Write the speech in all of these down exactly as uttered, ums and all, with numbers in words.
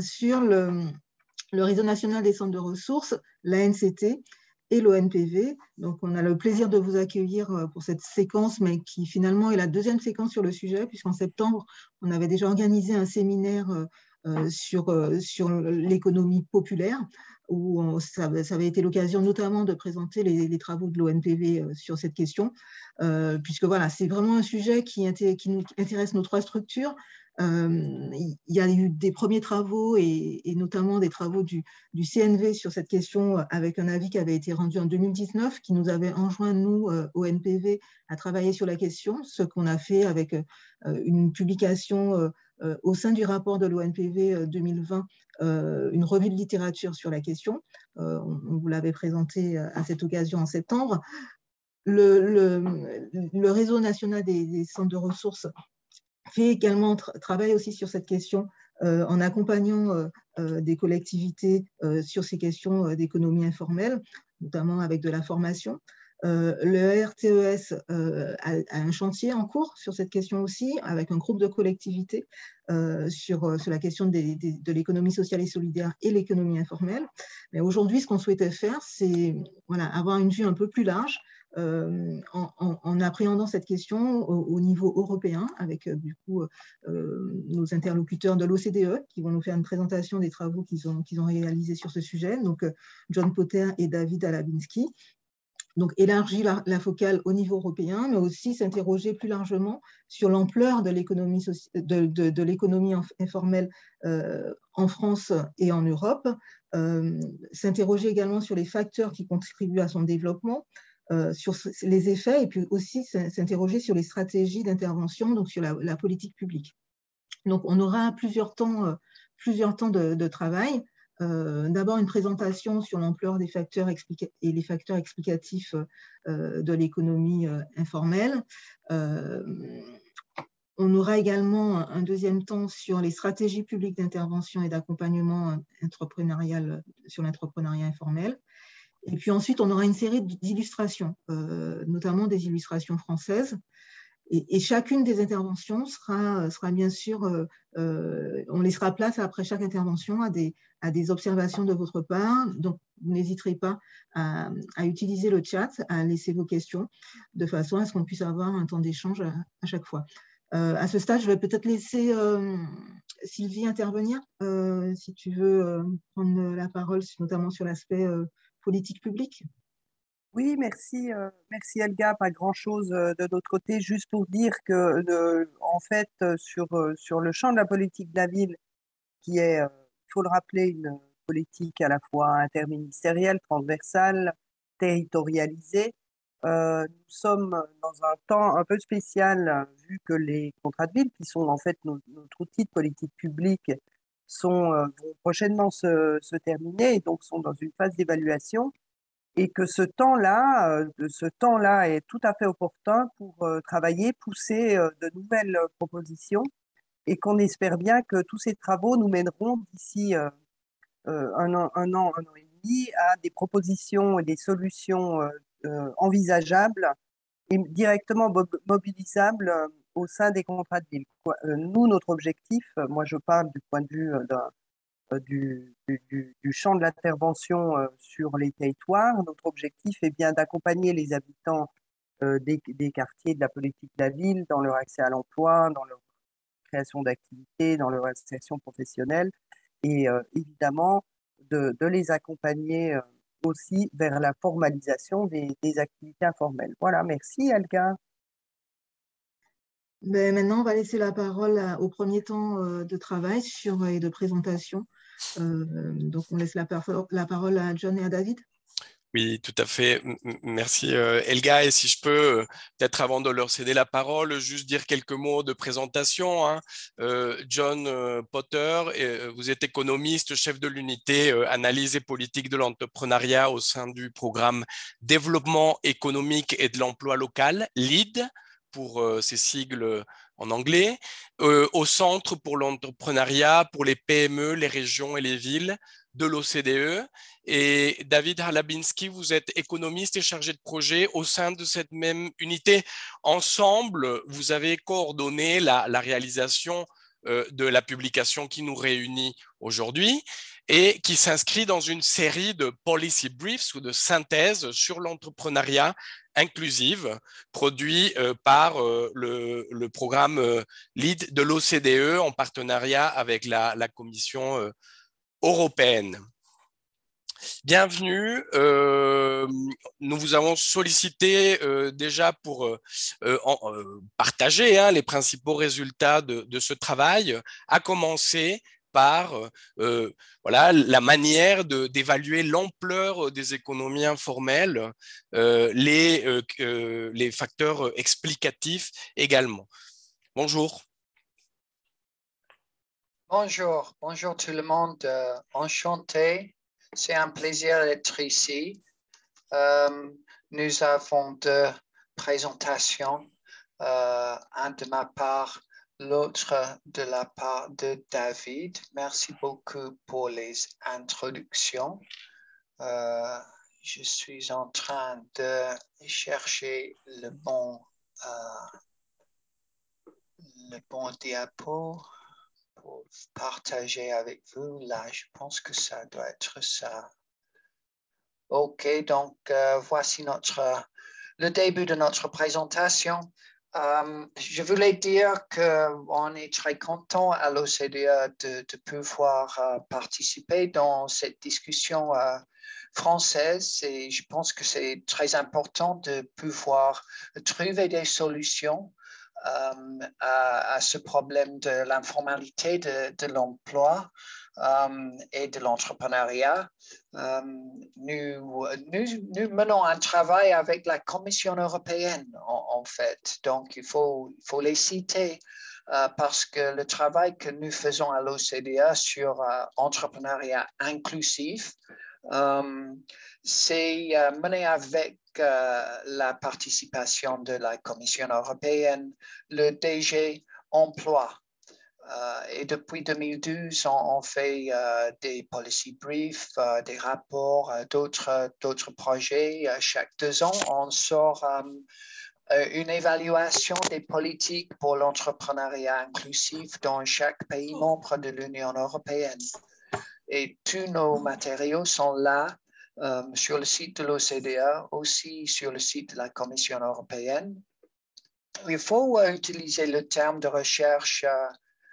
sûr le, le réseau national des centres de ressources, l'A N C T et l'O N P V. Donc, on a le plaisir de vous accueillir pour cette séquence, mais qui finalement est la deuxième séquence sur le sujet, puisqu'en septembre, on avait déjà organisé un séminaire euh, sur, euh, sur l'économie populaire, où on, ça, ça avait été l'occasion notamment de présenter les, les travaux de l'O N P V euh, sur cette question, euh, puisque voilà, c'est vraiment un sujet qui, qui nous intéresse nos trois structures. Euh, il y a eu des premiers travaux et, et notamment des travaux du, du C N V sur cette question avec un avis qui avait été rendu en deux mille dix-neuf qui nous avait enjoint, nous, euh, O N P V, à travailler sur la question, ce qu'on a fait avec euh, une publication euh, euh, au sein du rapport de l'O N P V euh, deux mille vingt, euh, une revue de littérature sur la question. Euh, on, on vous l'avait présenté à cette occasion en septembre. Le, le, le réseau national des, des centres de ressources fait également tra travaille aussi sur cette question euh, en accompagnant euh, euh, des collectivités euh, sur ces questions euh, d'économie informelle, notamment avec de la formation. Euh, le R T E S euh, a, a un chantier en cours sur cette question aussi, avec un groupe de collectivités euh, sur, sur la question des, des, de l'économie sociale et solidaire et l'économie informelle. Mais aujourd'hui, ce qu'on souhaitait faire, c'est voilà, avoir une vue un peu plus large, Euh, en, en, en appréhendant cette question au, au niveau européen avec euh, du coup euh, nos interlocuteurs de l'O C D E qui vont nous faire une présentation des travaux qu'ils ont, qu'ils ont réalisés sur ce sujet, donc euh, John Potter et David Alabinski. Donc élargir la, la focale au niveau européen, mais aussi s'interroger plus largement sur l'ampleur de l'économie de, de, de l'économie informelle euh, en France et en Europe, euh, s'interroger également sur les facteurs qui contribuent à son développement, Euh, sur les effets, et puis aussi s'interroger sur les stratégies d'intervention, donc sur la, la politique publique. Donc, on aura plusieurs temps, euh, plusieurs temps de, de travail. Euh, D'abord, une présentation sur l'ampleur des facteurs et les facteurs explicatifs euh, de l'économie euh, informelle. Euh, on aura également un deuxième temps sur les stratégies publiques d'intervention et d'accompagnement entrepreneurial sur l'entrepreneuriat informel. Et puis ensuite, on aura une série d'illustrations, euh, notamment des illustrations françaises. Et, et chacune des interventions sera, sera bien sûr, euh, euh, on laissera place après chaque intervention à des, à des observations de votre part. Donc, n'hésiterez pas à, à utiliser le chat, à laisser vos questions, de façon à ce qu'on puisse avoir un temps d'échange à, à chaque fois. Euh, à ce stade, je vais peut-être laisser euh, Sylvie intervenir, euh, si tu veux euh, prendre la parole, notamment sur l'aspect euh, politique publique. Oui, merci, euh, merci Elga. Pas grand-chose euh, de notre côté, juste pour dire que, de, en fait, euh, sur, euh, sur le champ de la politique de la ville, qui est, il euh, faut le rappeler, une politique à la fois interministérielle, transversale, territorialisée, euh, nous sommes dans un temps un peu spécial, euh, vu que les contrats de ville, qui sont en fait nos, notre outil de politique publique, sont, euh, vont prochainement se, se terminer et donc sont dans une phase d'évaluation. Et que ce temps-là, euh, ce temps-là est tout à fait opportun pour euh, travailler, pousser euh, de nouvelles euh, propositions et qu'on espère bien que tous ces travaux nous mèneront d'ici euh, euh, un an, un an, un an et demi à des propositions et des solutions euh, euh, envisageables et directement mobilisables euh, au sein des contrats de ville. Quoi. Euh, nous, notre objectif, euh, moi je parle du point de vue euh, d'un Du, du, du champ de l'intervention euh, sur les territoires. Notre objectif est bien d'accompagner les habitants euh, des, des quartiers de la politique de la ville dans leur accès à l'emploi, dans leur création d'activités, dans leur insertion professionnelle et euh, évidemment de, de les accompagner euh, aussi vers la formalisation des, des activités informelles. Voilà, merci Elga. Mais maintenant, on va laisser la parole à, au premier temps euh, de travail sur, et de présentation. Euh, donc, on laisse la, la parole à John et à David. Oui, tout à fait. Merci euh, Elga. Et si je peux, euh, peut-être avant de leur céder la parole, juste dire quelques mots de présentation. Hein. Euh, John euh, Potter, euh, vous êtes économiste, chef de l'unité euh, analyse et politique de l'entrepreneuriat au sein du programme Développement économique et de l'emploi local, L E A D, pour euh, ces sigles en anglais, euh, au Centre pour l'entrepreneuriat, pour les P M E, les régions et les villes de l'O C D E. Et David Alabinski, vous êtes économiste et chargé de projet au sein de cette même unité. Ensemble, vous avez coordonné la, la réalisation euh, de la publication qui nous réunit aujourd'hui et qui s'inscrit dans une série de policy briefs ou de synthèses sur l'entrepreneuriat inclusif produit euh, par euh, le, le programme euh, LEAD de l'O C D E en partenariat avec la, la Commission euh, européenne. Bienvenue. Euh, nous vous avons sollicité euh, déjà pour euh, en, euh, partager hein, les principaux résultats de, de ce travail, à commencer par euh, voilà, la manière d'évaluer l'ampleur des économies informelles, euh, les, euh, euh, les facteurs explicatifs également. Bonjour. Bonjour, bonjour tout le monde, euh, enchanté. C'est un plaisir d'être ici. Euh, nous avons deux présentations, euh, un de ma part, l'autre de la part de David. Merci beaucoup pour les introductions. Euh, je suis en train de chercher le bon, euh, le bon diapo pour partager avec vous. Là, je pense que ça doit être ça. OK, donc euh, voici notre, le début de notre présentation. Euh, je voulais dire qu'on est très content à l'O C D E de, de pouvoir euh, participer dans cette discussion euh, française et je pense que c'est très important de pouvoir trouver des solutions euh, à, à ce problème de l'informalité de, de l'emploi euh, et de l'entrepreneuriat. Euh, nous, nous, nous menons un travail avec la Commission européenne, en, en fait. Donc, il faut, il faut les citer euh, parce que le travail que nous faisons à l'O C D E sur euh, entrepreneuriat inclusif, euh, c'est euh, mené avec euh, la participation de la Commission européenne, le D G Emploi. Euh, et depuis deux mille douze, on, on fait euh, des policy briefs, euh, des rapports, euh, d'autres, d'autres projets. Euh, chaque deux ans, on sort euh, une évaluation des politiques pour l'entrepreneuriat inclusif dans chaque pays membre de l'Union européenne. Et tous nos matériaux sont là euh, sur le site de l'O C D E, aussi sur le site de la Commission européenne. Il faut euh, utiliser le terme de recherche euh,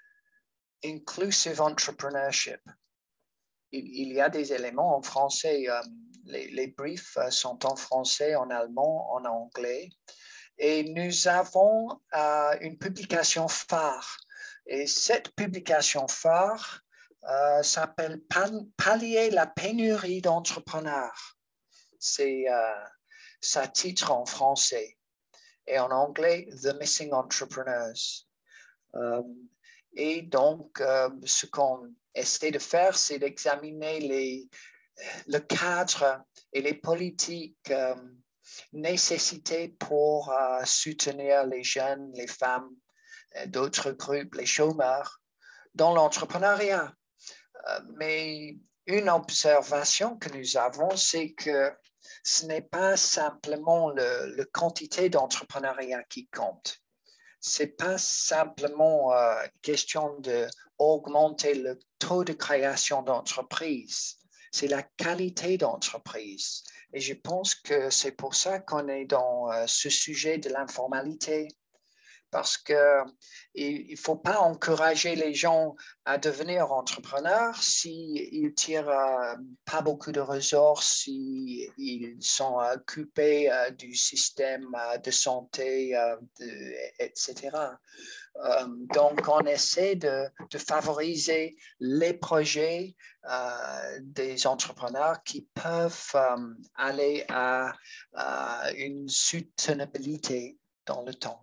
inclusive entrepreneurship. Il, il y a des éléments en français. Euh, les, les briefs sont en français, en allemand, en anglais. Et nous avons euh, une publication phare. Et cette publication phare euh, s'appelle Pallier la pénurie d'entrepreneurs. C'est euh, sa titre en français. Et en anglais, The Missing Entrepreneurs. Euh, Et donc, euh, ce qu'on essaie de faire, c'est d'examiner les, le cadre et les politiques euh, nécessitées pour euh, soutenir les jeunes, les femmes, d'autres groupes, les chômeurs, dans l'entrepreneuriat. Euh, mais une observation que nous avons, c'est que ce n'est pas simplement le, le quantité d'entrepreneuriat qui compte. Ce n'est pas simplement euh, question d'augmenter le taux de création d'entreprises, c'est la qualité d'entreprise. Et je pense que c'est pour ça qu'on est dans euh, ce sujet de l'informalité, parce qu'il ne faut pas encourager les gens à devenir entrepreneurs s'ils ne tirent euh, pas beaucoup de ressources, s'ils sont occupés euh, du système euh, de santé, euh, de, et cetera. Euh, donc, on essaie de, de favoriser les projets euh, des entrepreneurs qui peuvent euh, aller à, à une soutenabilité dans le temps.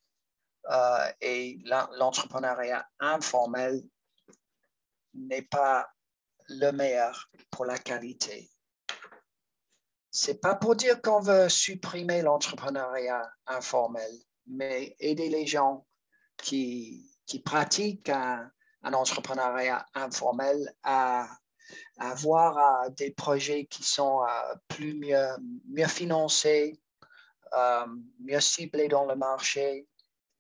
Euh, et l'entrepreneuriat informel n'est pas le meilleur pour la qualité. Ce n'est pas pour dire qu'on veut supprimer l'entrepreneuriat informel, mais aider les gens qui, qui pratiquent un, un entrepreneuriat informel à, à avoir uh, des projets qui sont uh, plus mieux, mieux financés, uh, mieux ciblés dans le marché,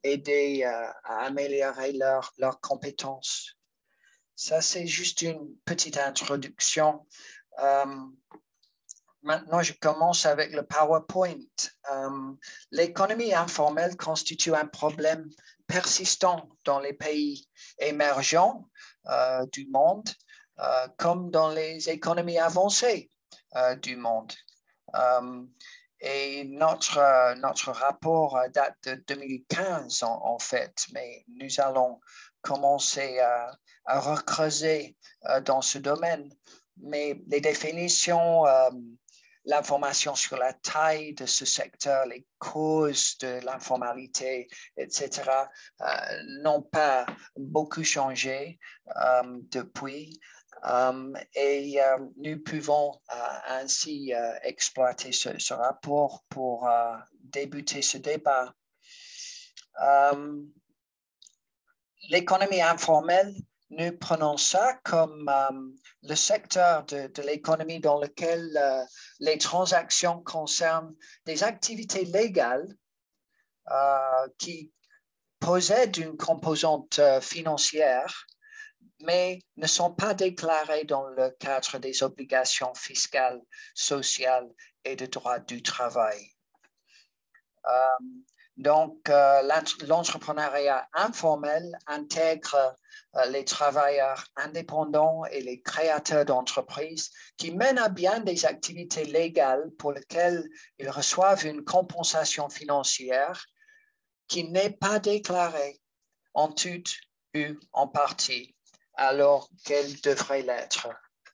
aider euh, à améliorer leurs leurs compétences. Ça, c'est juste une petite introduction. Euh, Maintenant, je commence avec le PowerPoint. Euh, L'économie informelle constitue un problème persistant dans les pays émergents euh, du monde, euh, comme dans les économies avancées euh, du monde. Euh, et notre, euh, notre rapport date de deux mille quinze, en, en fait, mais nous allons commencer à, à recreuser euh, dans ce domaine. Mais les définitions... Euh, l'information sur la taille de ce secteur, les causes de l'informalité, et cetera, euh, n'ont pas beaucoup changé euh, depuis. Um, et euh, nous pouvons euh, ainsi euh, exploiter ce, ce rapport pour euh, débuter ce débat. Um, L'économie informelle, nous prenons ça comme euh, le secteur de, de l'économie dans lequel euh, les transactions concernent des activités légales euh, qui possèdent une composante euh, financière, mais ne sont pas déclarées dans le cadre des obligations fiscales, sociales et de droit du travail. Euh, Donc, euh, l'entrepreneuriat informel intègre euh, les travailleurs indépendants et les créateurs d'entreprises qui mènent à bien des activités légales pour lesquelles ils reçoivent une compensation financière qui n'est pas déclarée en tout ou en partie, alors qu'elle devrait l'être.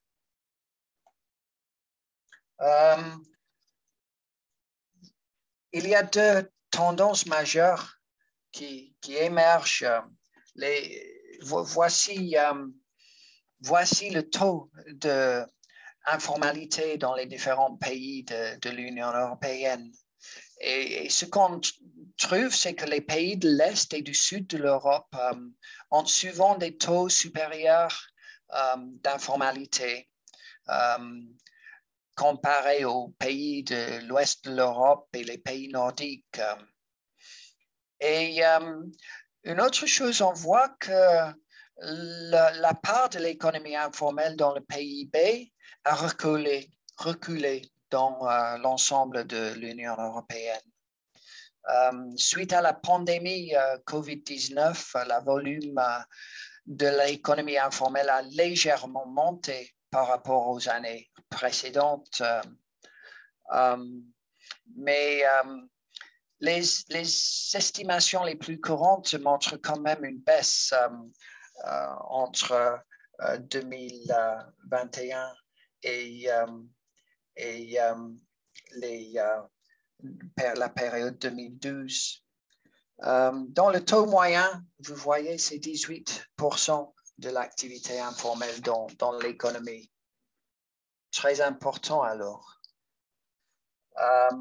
Euh, il y a deux tendances majeures qui, qui émergent. Les, voici, euh, voici le taux d'informalité dans les différents pays de, de l'Union européenne. Et, et ce qu'on trouve, c'est que les pays de l'Est et du Sud de l'Europe euh, ont souvent des taux supérieurs euh, d'informalité euh, comparés aux pays de l'Ouest de l'Europe et les pays nordiques. Et euh, une autre chose, on voit que la, la part de l'économie informelle dans le P I B a reculé, reculé dans euh, l'ensemble de l'Union européenne. Euh, suite à la pandémie euh, covid dix-neuf, le volume euh, de l'économie informelle a légèrement monté par rapport aux années précédentes. Euh, euh, mais euh, Les, les estimations les plus courantes montrent quand même une baisse euh, euh, entre euh, deux mille vingt et un et, euh, et euh, les, euh, la période deux mille douze. Euh, dans le taux moyen, vous voyez, c'est dix-huit pour cent de l'activité informelle dans, dans l'économie. Très important alors. Euh,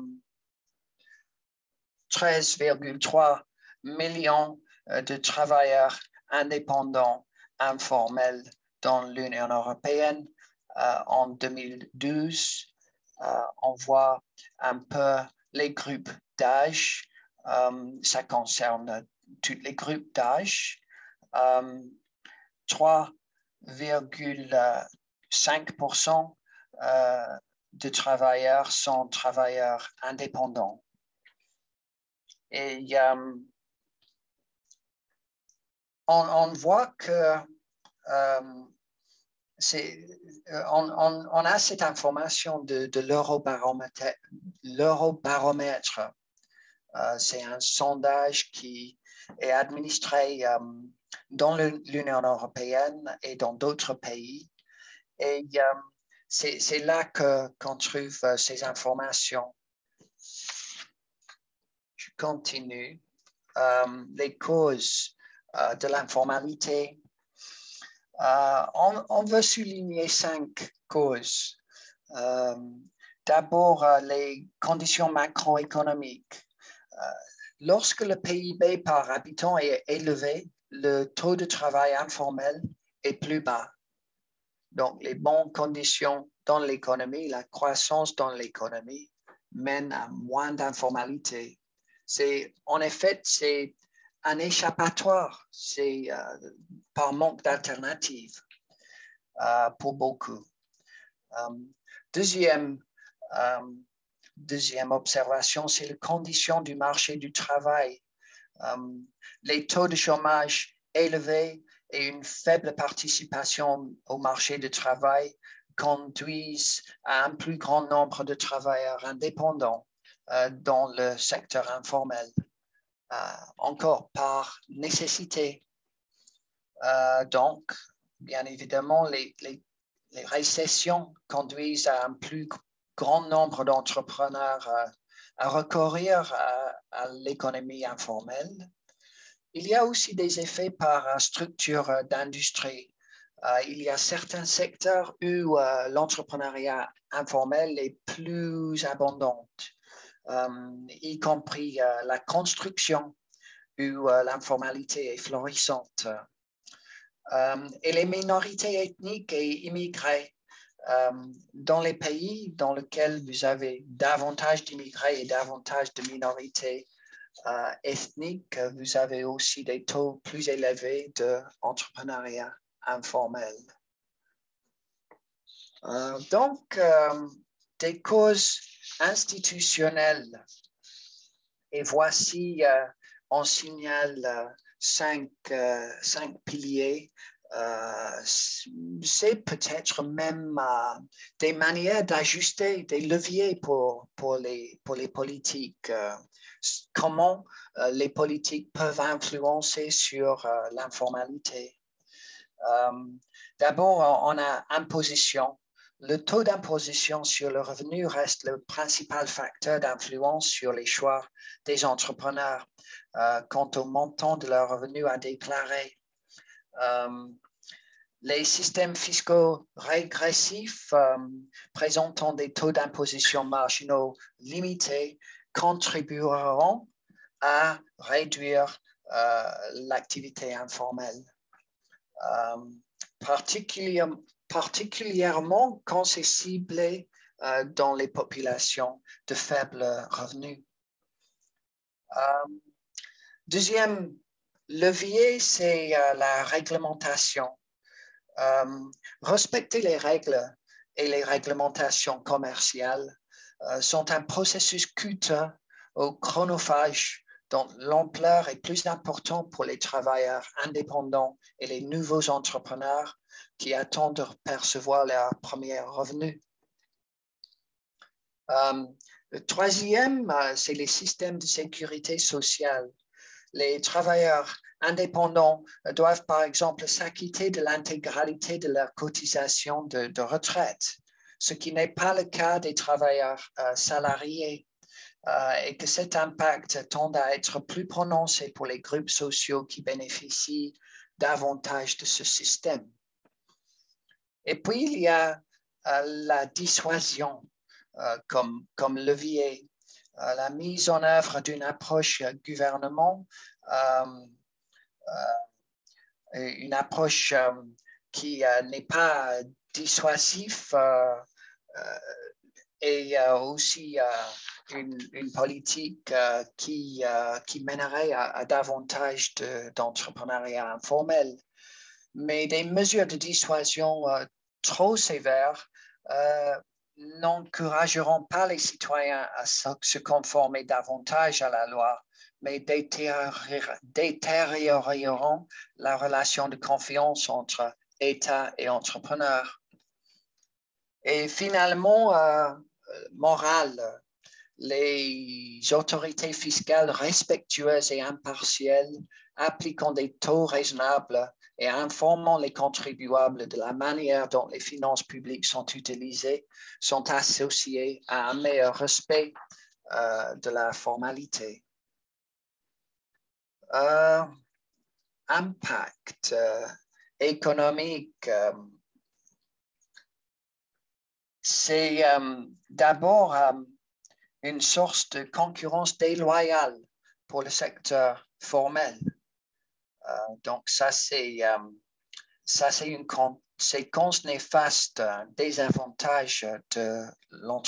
treize virgule trois millions de travailleurs indépendants informels dans l'Union européenne. Euh, en deux mille douze, euh, on voit un peu les groupes d'âge. Euh, ça concerne tous les groupes d'âge. Euh, trois virgule cinq pour cent euh, de travailleurs sont travailleurs indépendants. Et euh, on, on voit que euh, c'est, on, on, on a cette information de, de l'Eurobaromètre. L'Eurobaromètre, euh, c'est un sondage qui est administré euh, dans l'Union européenne et dans d'autres pays. Et euh, c'est, c'est là que, qu'on trouve euh, ces informations. Je continue. Euh, les causes euh, de l'informalité. Euh, on, on veut souligner cinq causes. Euh, d'abord, euh, les conditions macroéconomiques. Euh, lorsque le P I B par habitant est élevé, le taux de travail informel est plus bas. Donc, les bonnes conditions dans l'économie, la croissance dans l'économie mène à moins d'informalité. C'est, en effet, c'est un échappatoire, c'est euh, par manque d'alternative euh, pour beaucoup. Euh, deuxième, euh, deuxième observation, c'est les conditions du marché du travail. Euh, les taux de chômage élevés et une faible participation au marché du travail conduisent à un plus grand nombre de travailleurs indépendants euh, dans le secteur informel, euh, encore par nécessité. Euh, donc, bien évidemment, les, les, les récessions conduisent à un plus grand nombre d'entrepreneurs euh, à recourir à, à l'économie informelle. Il y a aussi des effets par structure d'industrie. Euh, il y a certains secteurs où euh, l'entrepreneuriat informel est plus abondant, euh, y compris euh, la construction où euh, l'informalité est florissante. Euh, et les minorités ethniques et immigrées euh, dans les pays dans lesquels vous avez davantage d'immigrés et davantage de minorités Euh, ethnique, vous avez aussi des taux plus élevés d'entrepreneuriat informel. Euh, donc, euh, des causes institutionnelles. Et voici, euh, on signale euh, cinq, euh, cinq piliers. Euh, c'est peut-être même euh, des manières d'ajuster, des leviers pour, pour, les, pour les politiques. Euh, comment euh, les politiques peuvent influencer sur euh, l'informalité. Euh, D'abord, on a imposition. Le taux d'imposition sur le revenu reste le principal facteur d'influence sur les choix des entrepreneurs euh, quant au montant de leur revenu à déclarer. Euh, les systèmes fiscaux régressifs euh, présentant des taux d'imposition marginaux limités contribueront à réduire euh, l'activité informelle, euh, particulièrement, particulièrement quand c'est ciblé euh, dans les populations de faibles revenus. Euh, deuxième levier, c'est euh, la réglementation. Euh, respecter les règles et les réglementations commerciales euh, sont un processus coûteux ou chronophage dont l'ampleur est plus importante pour les travailleurs indépendants et les nouveaux entrepreneurs qui attendent de percevoir leurs premiers revenus. Euh, le troisième, euh, c'est les systèmes de sécurité sociale. Les travailleurs indépendants doivent, par exemple, s'acquitter de l'intégralité de leur cotisation de, de retraite, ce qui n'est pas le cas des travailleurs euh, salariés, euh, et que cet impact tend à être plus prononcé pour les groupes sociaux qui bénéficient davantage de ce système. Et puis, il y a euh, la dissuasion euh, comme, comme levier. Euh, la mise en œuvre d'une approche gouvernement, euh, euh, une approche euh, qui euh, n'est pas dissuasive euh, euh, et euh, aussi euh, une, une politique euh, qui, euh, qui mènerait à, à davantage d'entrepreneuriat informel. Mais des mesures de dissuasion euh, trop sévères euh, n'encourageront pas les citoyens à se conformer davantage à la loi, mais détérioreront la relation de confiance entre État et entrepreneurs. Et finalement, euh, morale, les autorités fiscales respectueuses et impartiales appliquant des taux raisonnables et informant les contribuables de la manière dont les finances publiques sont utilisées sont associées à un meilleur respect euh, de la formalité. Euh, impact euh, économique, euh, c'est euh, d'abord euh, une source de concurrence déloyale pour le secteur formel. Euh, donc, ça, c'est euh, ça, c'est une conséquence néfaste, un désavantage de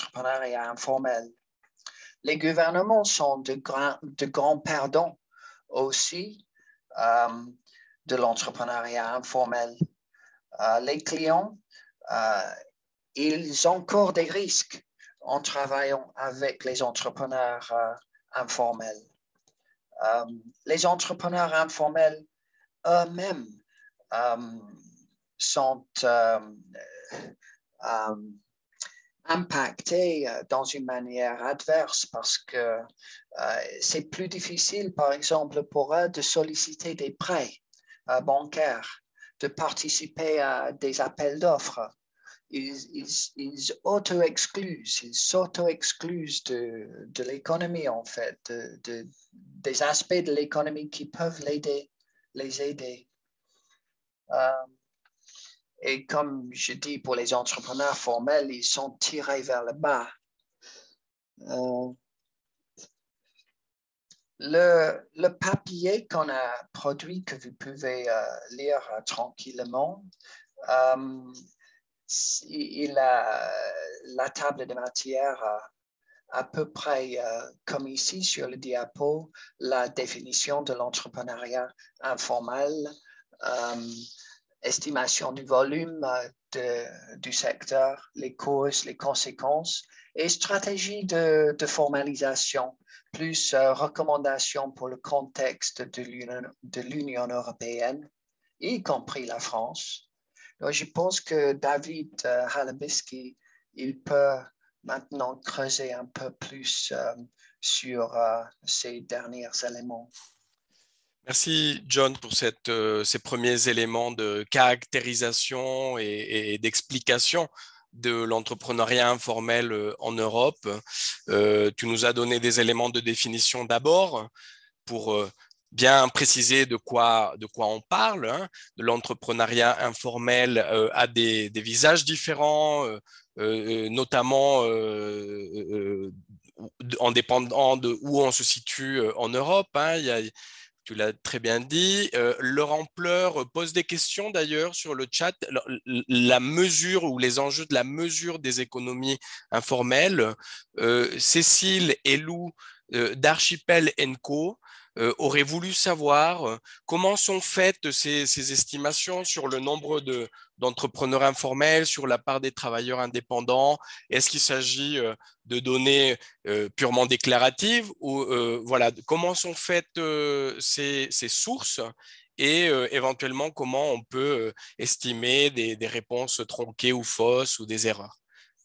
l'entrepreneuriat informel. Les gouvernements sont de, grands, de grands perdants aussi euh, de l'entrepreneuriat informel. Euh, les clients, euh, ils ont encore des risques en travaillant avec les entrepreneurs euh, informels. Euh, les entrepreneurs informels eux-mêmes euh, sont euh, euh, impactés dans une manière adverse parce que euh, c'est plus difficile, par exemple, pour eux de solliciter des prêts euh, bancaires, de participer à des appels d'offres. Ils, ils, ils auto-exclusent, ils s'auto-exclusent de, de l'économie, en fait, de, de, des aspects de l'économie qui peuvent l'aider, les aider. Euh, et comme je dis, pour les entrepreneurs formels, ils sont tirés vers le bas. Euh, le, le papier qu'on a produit, que vous pouvez euh, lire euh, tranquillement, euh, il a la table de matière à, à peu près euh, comme ici sur le diapo, la définition de l'entrepreneuriat informel, euh, estimation du volume de, du secteur, les causes, les conséquences et stratégie de, de formalisation, plus euh, recommandations pour le contexte de l'Union européenne, y compris la France. Donc, je pense que David euh, Halabiski, il peut maintenant creuser un peu plus euh, sur euh, ces derniers éléments. Merci John pour cette, euh, ces premiers éléments de caractérisation et, et d'explication de l'entrepreneuriat informel en Europe. Euh, tu nous as donné des éléments de définition d'abord pour euh, bien préciser de quoi, de quoi on parle. Hein. De l'entrepreneuriat informel euh, a des, des visages différents, euh, euh, notamment euh, euh, en dépendant de où on se situe en Europe. Hein. Il y a, tu l'as très bien dit. Euh, leur ampleur pose des questions d'ailleurs sur le chat. La, la mesure ou les enjeux de la mesure des économies informelles. Euh, Cécile et Lou euh, d'Archipel and Co euh, auraient voulu savoir euh, comment sont faites ces, ces estimations sur le nombre de, d'entrepreneurs informels, sur la part des travailleurs indépendants. Est-ce qu'il s'agit euh, de données euh, purement déclaratives ou euh, voilà, comment sont faites euh, ces, ces sources et euh, éventuellement comment on peut euh, estimer des, des réponses tronquées ou fausses ou des erreurs?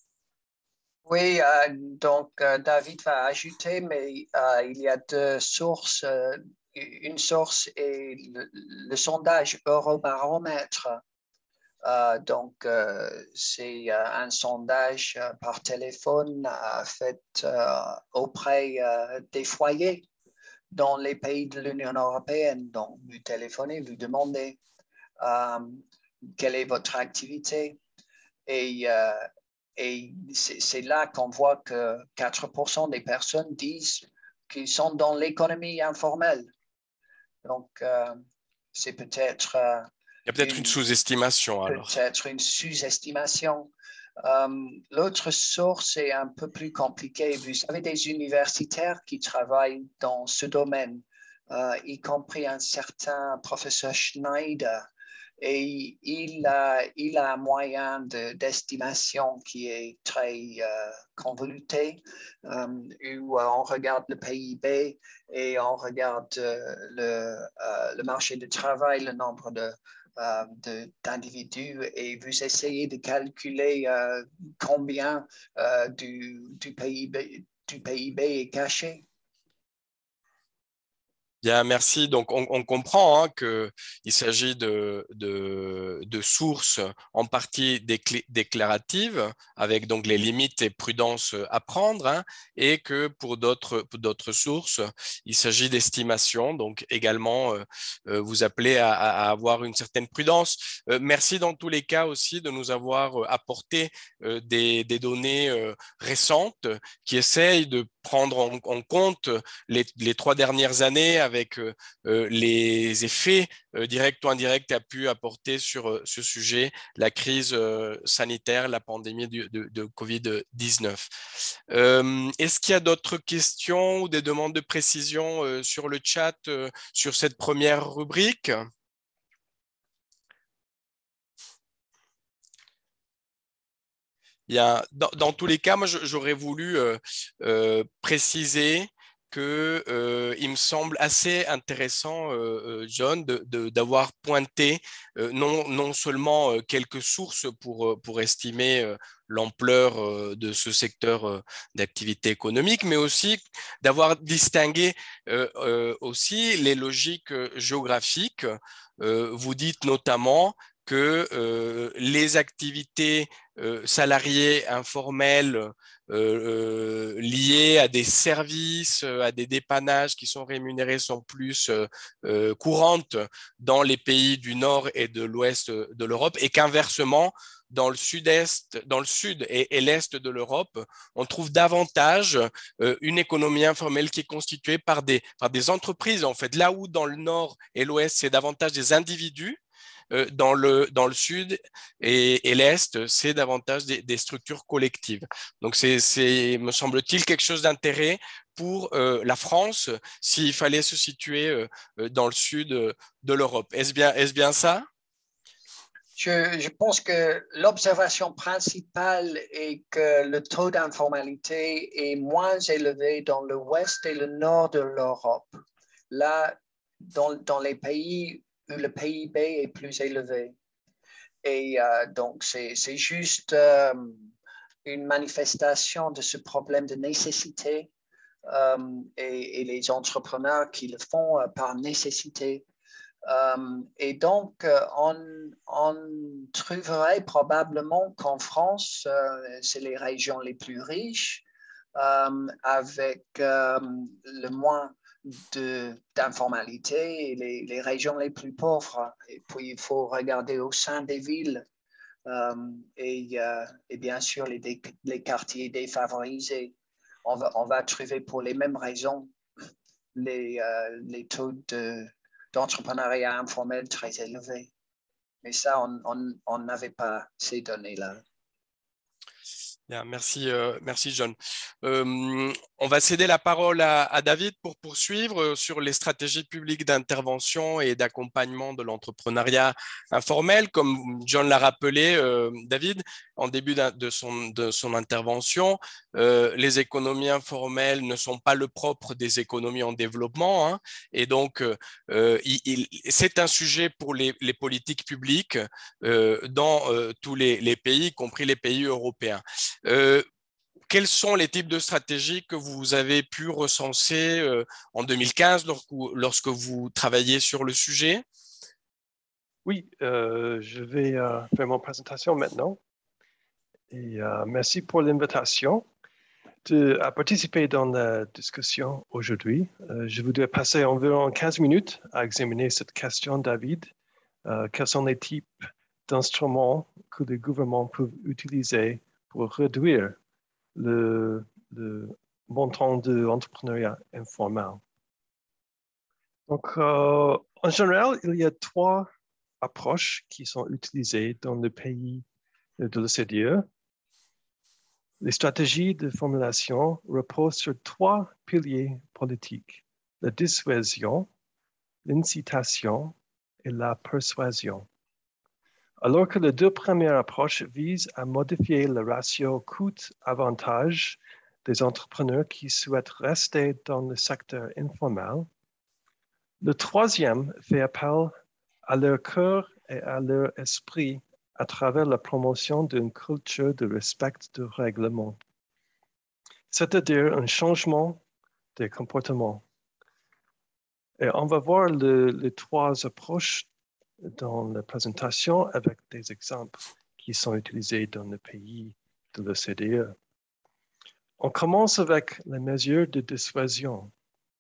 Oui, euh, donc euh, David va ajouter, mais euh, il y a deux sources. Euh, une source est le, le sondage Eurobaromètre. Euh, donc, euh, c'est euh, un sondage euh, par téléphone euh, fait euh, auprès euh, des foyers dans les pays de l'Union européenne. Donc, vous téléphonez, vous demandez euh, quelle est votre activité. Et, euh, et c'est là qu'on voit que quatre pour cent des personnes disent qu'ils sont dans l'économie informelle. Donc, euh, c'est peut-être... Euh, Il y a peut-être une, une sous-estimation alors. Peut-être une sous-estimation. Euh, L'autre source est un peu plus compliquée. Vous avez des universitaires qui travaillent dans ce domaine, euh, y compris un certain professeur Schneider. Et il a, il a un moyen d'estimation qui est très euh, convoluté, euh, où on regarde le P I B et on regarde euh, le, euh, le marché du travail, le nombre de Euh, d'individus et vous essayez de calculer euh, combien euh, du, du, P I B, du P I B est caché. Bien, merci. Donc, on, on comprend hein, qu'il s'agit de, de, de sources en partie déclaratives, avec donc les limites et prudences à prendre, hein, et que pour d'autres d'autres sources, il s'agit d'estimations. Donc, également, euh, vous appelez à, à avoir une certaine prudence. Euh, merci dans tous les cas aussi de nous avoir apporté euh, des, des données euh, récentes qui essayent de prendre en, en compte les, les trois dernières années avec euh, euh, les effets euh, directs ou indirects qu'a pu apporter sur euh, ce sujet la crise euh, sanitaire, la pandémie de, de, de covid dix-neuf. Euh, Est-ce qu'il y a d'autres questions ou des demandes de précision euh, sur le chat euh, sur cette première rubrique? Il y a, dans, dans tous les cas, moi, j'aurais voulu euh, euh, préciser que euh, il me semble assez intéressant, euh, John, d'avoir pointé euh, non, non seulement euh, quelques sources pour, pour estimer euh, l'ampleur euh, de ce secteur euh, d'activité économique, mais aussi d'avoir distingué euh, euh, aussi les logiques géographiques. Euh, vous dites notamment que euh, les activités euh, salariées informelles euh, euh, liées à des services, euh, à des dépannages qui sont rémunérés sont plus euh, euh, courantes dans les pays du nord et de l'ouest de l'Europe et qu'inversement, dans le sud-est, dans le sud et, et l'est de l'Europe, on trouve davantage euh, une économie informelle qui est constituée par des, par des entreprises. En fait, là où dans le nord et l'ouest, c'est davantage des individus, dans le, dans le sud et, et l'Est, c'est davantage des, des structures collectives. Donc, c'est, me semble-t-il, quelque chose d'intérêt pour euh, la France s'il fallait se situer euh, dans le sud de l'Europe. Est-ce bien, est-ce bien ça? Je, je pense que l'observation principale est que le taux d'informalité est moins élevé dans l'ouest et le nord de l'Europe. Là, dans, dans les pays où le P I B est plus élevé. Et euh, donc, c'est juste euh, une manifestation de ce problème de nécessité euh, et, et les entrepreneurs qui le font euh, par nécessité. Euh, et donc, euh, on, on trouverait probablement qu'en France, euh, c'est les régions les plus riches, euh, avec euh, le moins d'informalité et les, les régions les plus pauvres. Et puis, il faut regarder au sein des villes euh, et, euh, et bien sûr les, les quartiers défavorisés. On va, on va trouver pour les mêmes raisons les, euh, les taux de d'entrepreneuriat informel très élevé. Mais ça, on n'avait pas ces données-là. Bien, merci, euh, merci John. Euh, on va céder la parole à, à David pour poursuivre sur les stratégies publiques d'intervention et d'accompagnement de l'entrepreneuriat informel. Comme John l'a rappelé, euh, David, en début de son, de son intervention, euh, les économies informelles ne sont pas le propre des économies en développement, hein, et donc euh, c'est un sujet pour les, les politiques publiques euh, dans euh, tous les, les pays, y compris les pays européens. Euh, quels sont les types de stratégies que vous avez pu recenser euh, en deux mille quinze lorsque, lorsque vous travaillez sur le sujet? Oui, euh, je vais euh, faire mon présentation maintenant. Et euh, merci pour l'invitation à participer dans la discussion aujourd'hui. Euh, je voudrais passer environ quinze minutes à examiner cette question, David. Euh, quels sont les types d'instruments que les gouvernements peuvent utiliser pour réduire le, le montant de l'entrepreneuriat informel? Donc, euh, en général, il y a trois approches qui sont utilisées dans les pays de l'O C D E. Les stratégies de formulation reposent sur trois piliers politiques: la dissuasion, l'incitation et la persuasion. Alors que les deux premières approches visent à modifier le ratio coût-avantage des entrepreneurs qui souhaitent rester dans le secteur informel, le troisième fait appel à leur cœur et à leur esprit à travers la promotion d'une culture de respect du règlement, c'est-à-dire un changement des comportements. Et on va voir le, les trois approches dans la présentation avec des exemples qui sont utilisés dans les pays de l'O C D E. On commence avec les mesures de dissuasion.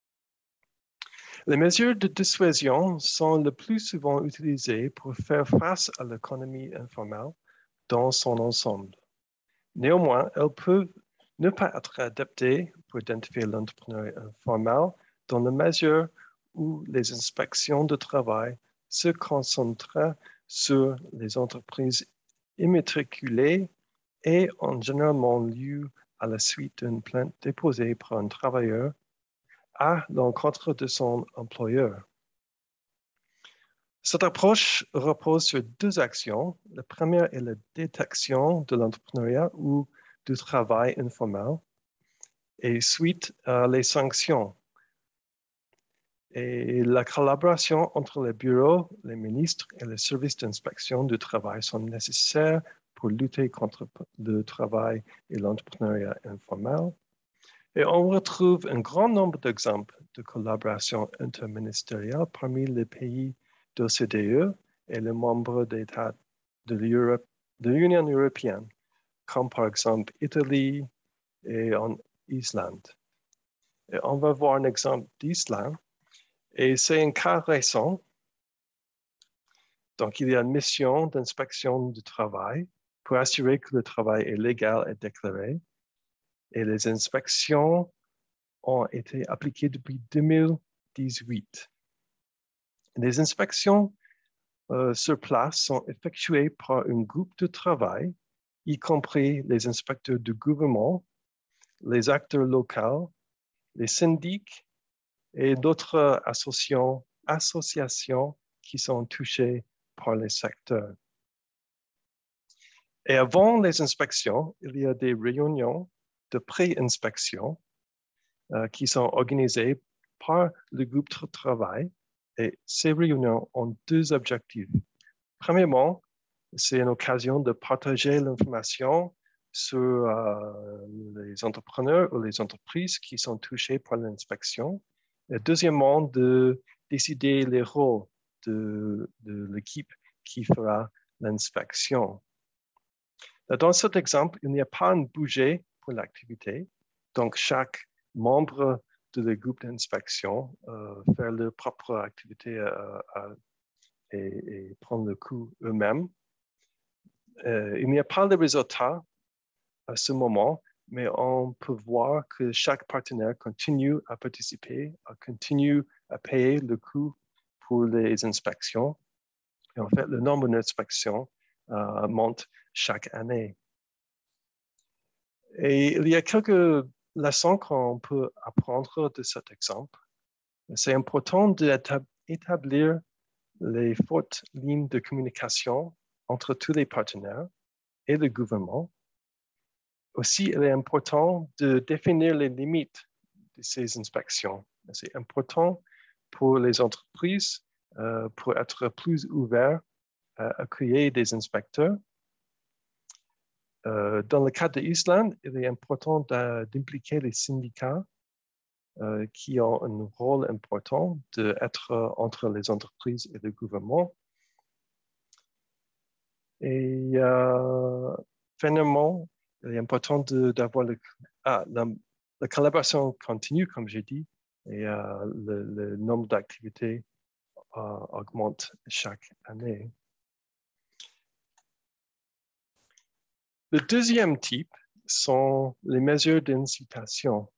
Les mesures de dissuasion sont le plus souvent utilisées pour faire face à l'économie informelle dans son ensemble. Néanmoins, elles peuvent ne pas être adaptées pour identifier l'entrepreneuriat informel dans la mesure où les inspections de travail se concentrent sur les entreprises immatriculées et ont généralement lieu à la suite d'une plainte déposée par un travailleur à l'encontre de son employeur. Cette approche repose sur deux actions. La première est la détection de l'entrepreneuriat ou du travail informel et suite euh, les sanctions. Et la collaboration entre les bureaux, les ministres et les services d'inspection du travail sont nécessaires pour lutter contre le travail et l'entrepreneuriat informel. Et on retrouve un grand nombre d'exemples de collaboration interministérielle parmi les pays de l'O C D E et les membres d'États de l'Union européenne, comme par exemple Italie et en Islande. Et on va voir un exemple d'Islande. Et c'est un cas récent. Donc, il y a une mission d'inspection du travail pour assurer que le travail est légal et déclaré. Et les inspections ont été appliquées depuis deux mille dix-huit. Les inspections euh, sur place sont effectuées par un groupe de travail, y compris les inspecteurs du gouvernement, les acteurs locaux, les syndics et d'autres associations, associations qui sont touchées par les secteurs. Et avant les inspections, il y a des réunions de pré-inspection euh, qui sont organisées par le groupe de travail. Et ces réunions ont deux objectifs. Premièrement, c'est une occasion de partager l'information sur euh, les entrepreneurs ou les entreprises qui sont touchées par l'inspection. Et deuxièmement, de décider les rôles de, de l'équipe qui fera l'inspection. Dans cet exemple, il n'y a pas un budget pour l'activité. Donc, chaque membre de le groupe d'inspection euh, fait leur propre activité euh, euh, et, et prendre le coût eux-mêmes. Euh, il n'y a pas de résultat à ce moment, mais on peut voir que chaque partenaire continue à participer, continue à payer le coût pour les inspections. Et en fait, le nombre d'inspections euh, monte chaque année. Et il y a quelques leçons qu'on peut apprendre de cet exemple. C'est important d'établir les fortes lignes de communication entre tous les partenaires et le gouvernement. Aussi, il est important de définir les limites de ces inspections. C'est important pour les entreprises euh, pour être plus ouverts à accueillir des inspecteurs. Euh, dans le cas de l'Islande, il est important d'impliquer les syndicats euh, qui ont un rôle important d'être entre les entreprises et le gouvernement. Et euh, finalement, il est important d'avoir ah, la, la collaboration continue, comme j'ai dit, et euh, le, le nombre d'activités euh, augmente chaque année. Le deuxième type sont les mesures d'incitation.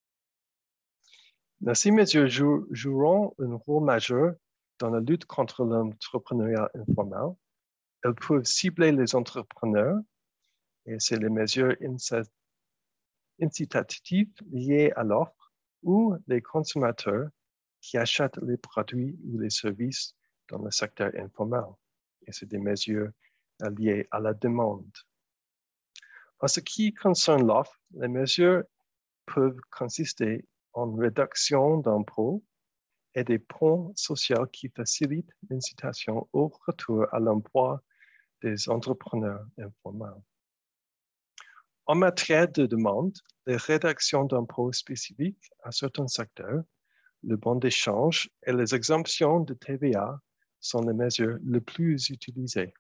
Ces mesures jou joueront un rôle majeur dans la lutte contre l'entrepreneuriat informel. Elles peuvent cibler les entrepreneurs et c'est les mesures incitatives liées à l'offre ou les consommateurs qui achètent les produits ou les services dans le secteur informel. Et c'est des mesures liées à la demande. En ce qui concerne l'offre, les mesures peuvent consister en réduction d'impôts et des ponts sociaux qui facilitent l'incitation au retour à l'emploi des entrepreneurs informels. En matière de demande, les réductions d'impôts spécifiques à certains secteurs, le bon d'échange et les exemptions de T V A sont les mesures les plus utilisées.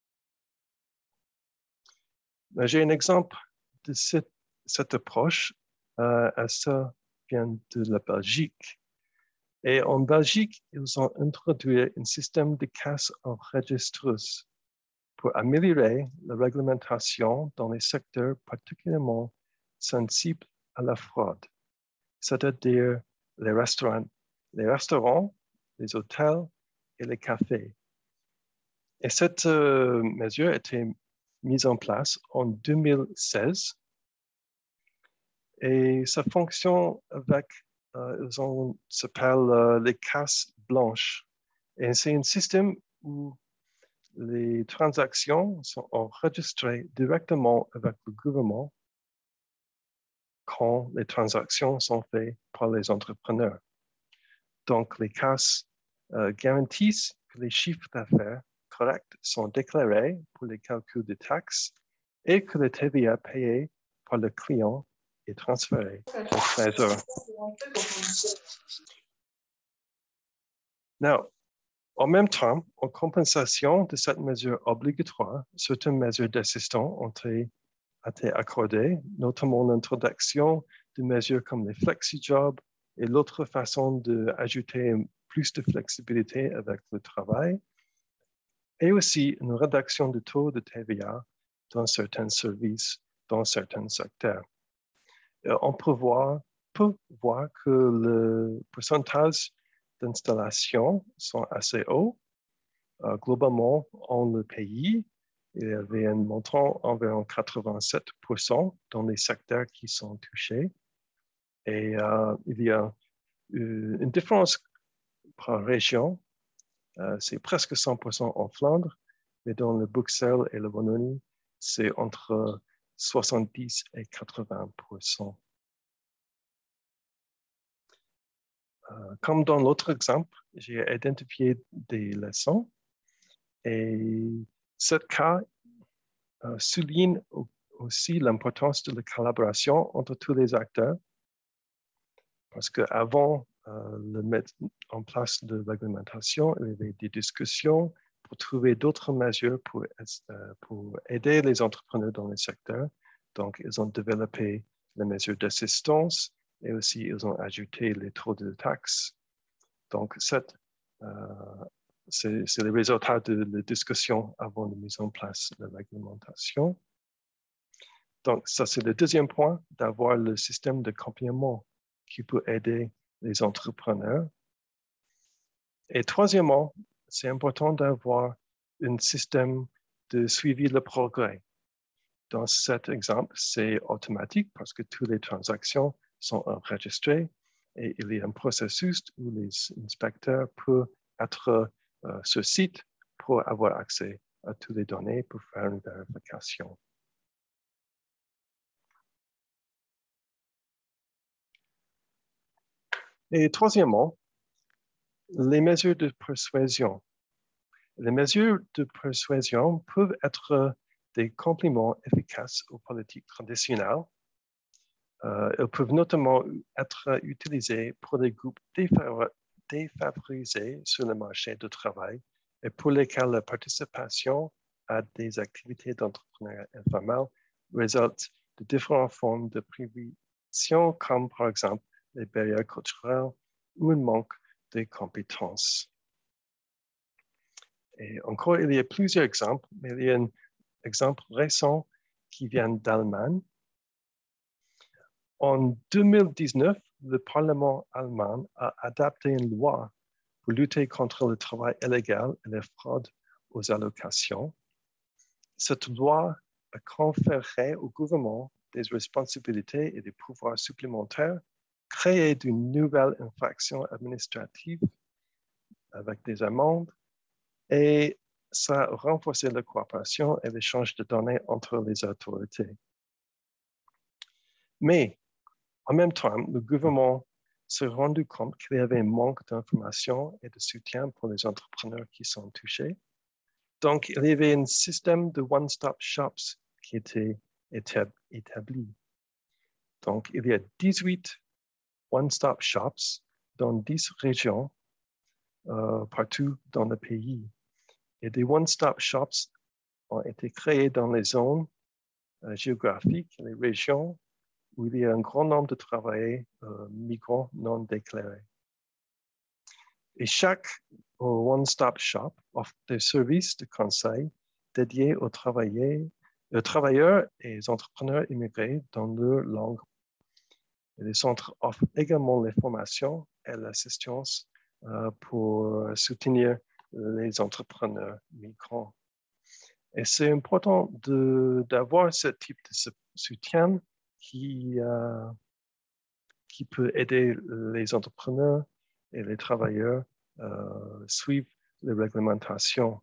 J'ai un exemple de cette, cette approche. Euh, ça vient de la Belgique. Et en Belgique, ils ont introduit un système de caisse enregistreuse pour améliorer la réglementation dans les secteurs particulièrement sensibles à la fraude, c'est-à-dire les restaurants, les restaurants, les hôtels et les cafés. Et cette euh, mesure a été mise en place en deux mille seize et ça fonctionne avec, euh, on s'appelle euh, les cases blanches. Et c'est un système où les transactions sont enregistrées directement avec le gouvernement quand les transactions sont faites par les entrepreneurs. Donc, les cases euh, garantissent que les chiffres d'affaires corrects sont déclarés pour les calculs de taxes et que le T V A payé par le client est transféré au trésor. Now, en même temps, en compensation de cette mesure obligatoire, certaines mesures d'assistance ont été, été accordées, notamment l'introduction de mesures comme les flexi-jobs et l'autre façon d'ajouter plus de flexibilité avec le travail, et aussi une réduction du taux de T V A dans certains services, dans certains secteurs. On peut voir, peut voir que le pourcentage d'installations sont assez hauts. Euh, globalement, en le pays, il y avait un montant environ quatre-vingt-sept pour cent dans les secteurs qui sont touchés. Et euh, il y a une différence par région. Euh, c'est presque cent pour cent en Flandre, mais dans le Bruxelles et le Wallonie, c'est entre soixante-dix et quatre-vingts pour cent. Euh, comme dans l'autre exemple, j'ai identifié des leçons et ce cas euh, souligne aussi l'importance de la collaboration entre tous les acteurs parce qu'avant euh, de mettre en place de réglementation, il y avait des discussions pour trouver d'autres mesures pour, euh, pour aider les entrepreneurs dans le secteur. Donc, ils ont développé les mesures d'assistance et aussi ils ont ajouté les taux de taxes. Donc, euh, c'est le résultat de la discussion avant la mise en place de la réglementation. Donc, ça, c'est le deuxième point, d'avoir le système d'accompagnement qui peut aider les entrepreneurs. Et troisièmement, c'est important d'avoir un système de suivi de progrès. Dans cet exemple, c'est automatique parce que toutes les transactions sont enregistrées et il y a un processus où les inspecteurs peuvent être euh, sur site pour avoir accès à toutes les données pour faire une vérification. Et troisièmement, les mesures de persuasion. Les mesures de persuasion peuvent être des compléments efficaces aux politiques traditionnelles. Euh, elles peuvent notamment être utilisées pour les groupes défavorisés sur le marché du travail et pour lesquels la participation à des activités d'entrepreneuriat informel résulte de différentes formes de privation, comme par exemple les barrières culturelles ou un manque de compétences. Et encore, il y a plusieurs exemples, mais il y a un exemple récent qui vient d'Allemagne. En deux mille dix-neuf, le Parlement allemand a adopté une loi pour lutter contre le travail illégal et la fraude aux allocations. Cette loi a conféré au gouvernement des responsabilités et des pouvoirs supplémentaires, créé d'une nouvelle infraction administrative avec des amendes, et ça a renforcé la coopération et l'échange de données entre les autorités. Mais, en même temps, le gouvernement s'est rendu compte qu'il y avait un manque d'informations et de soutien pour les entrepreneurs qui sont touchés. Donc, il y avait un système de one-stop shops qui était établi. Donc, il y a dix-huit one-stop shops dans dix régions euh, partout dans le pays. Et des one-stop shops ont été créés dans les zones euh, géographiques, les régions où il y a un grand nombre de travailleurs euh, migrants non déclarés. Et chaque one-stop shop offre des services de conseil dédiés aux travailleurs, aux travailleurs et aux entrepreneurs immigrés dans leur langue. Et les centres offrent également les formations et l'assistance euh, pour soutenir les entrepreneurs migrants. Et c'est important d'avoir ce type de soutien qui, euh, qui peut aider les entrepreneurs et les travailleurs à euh, suivre les réglementations.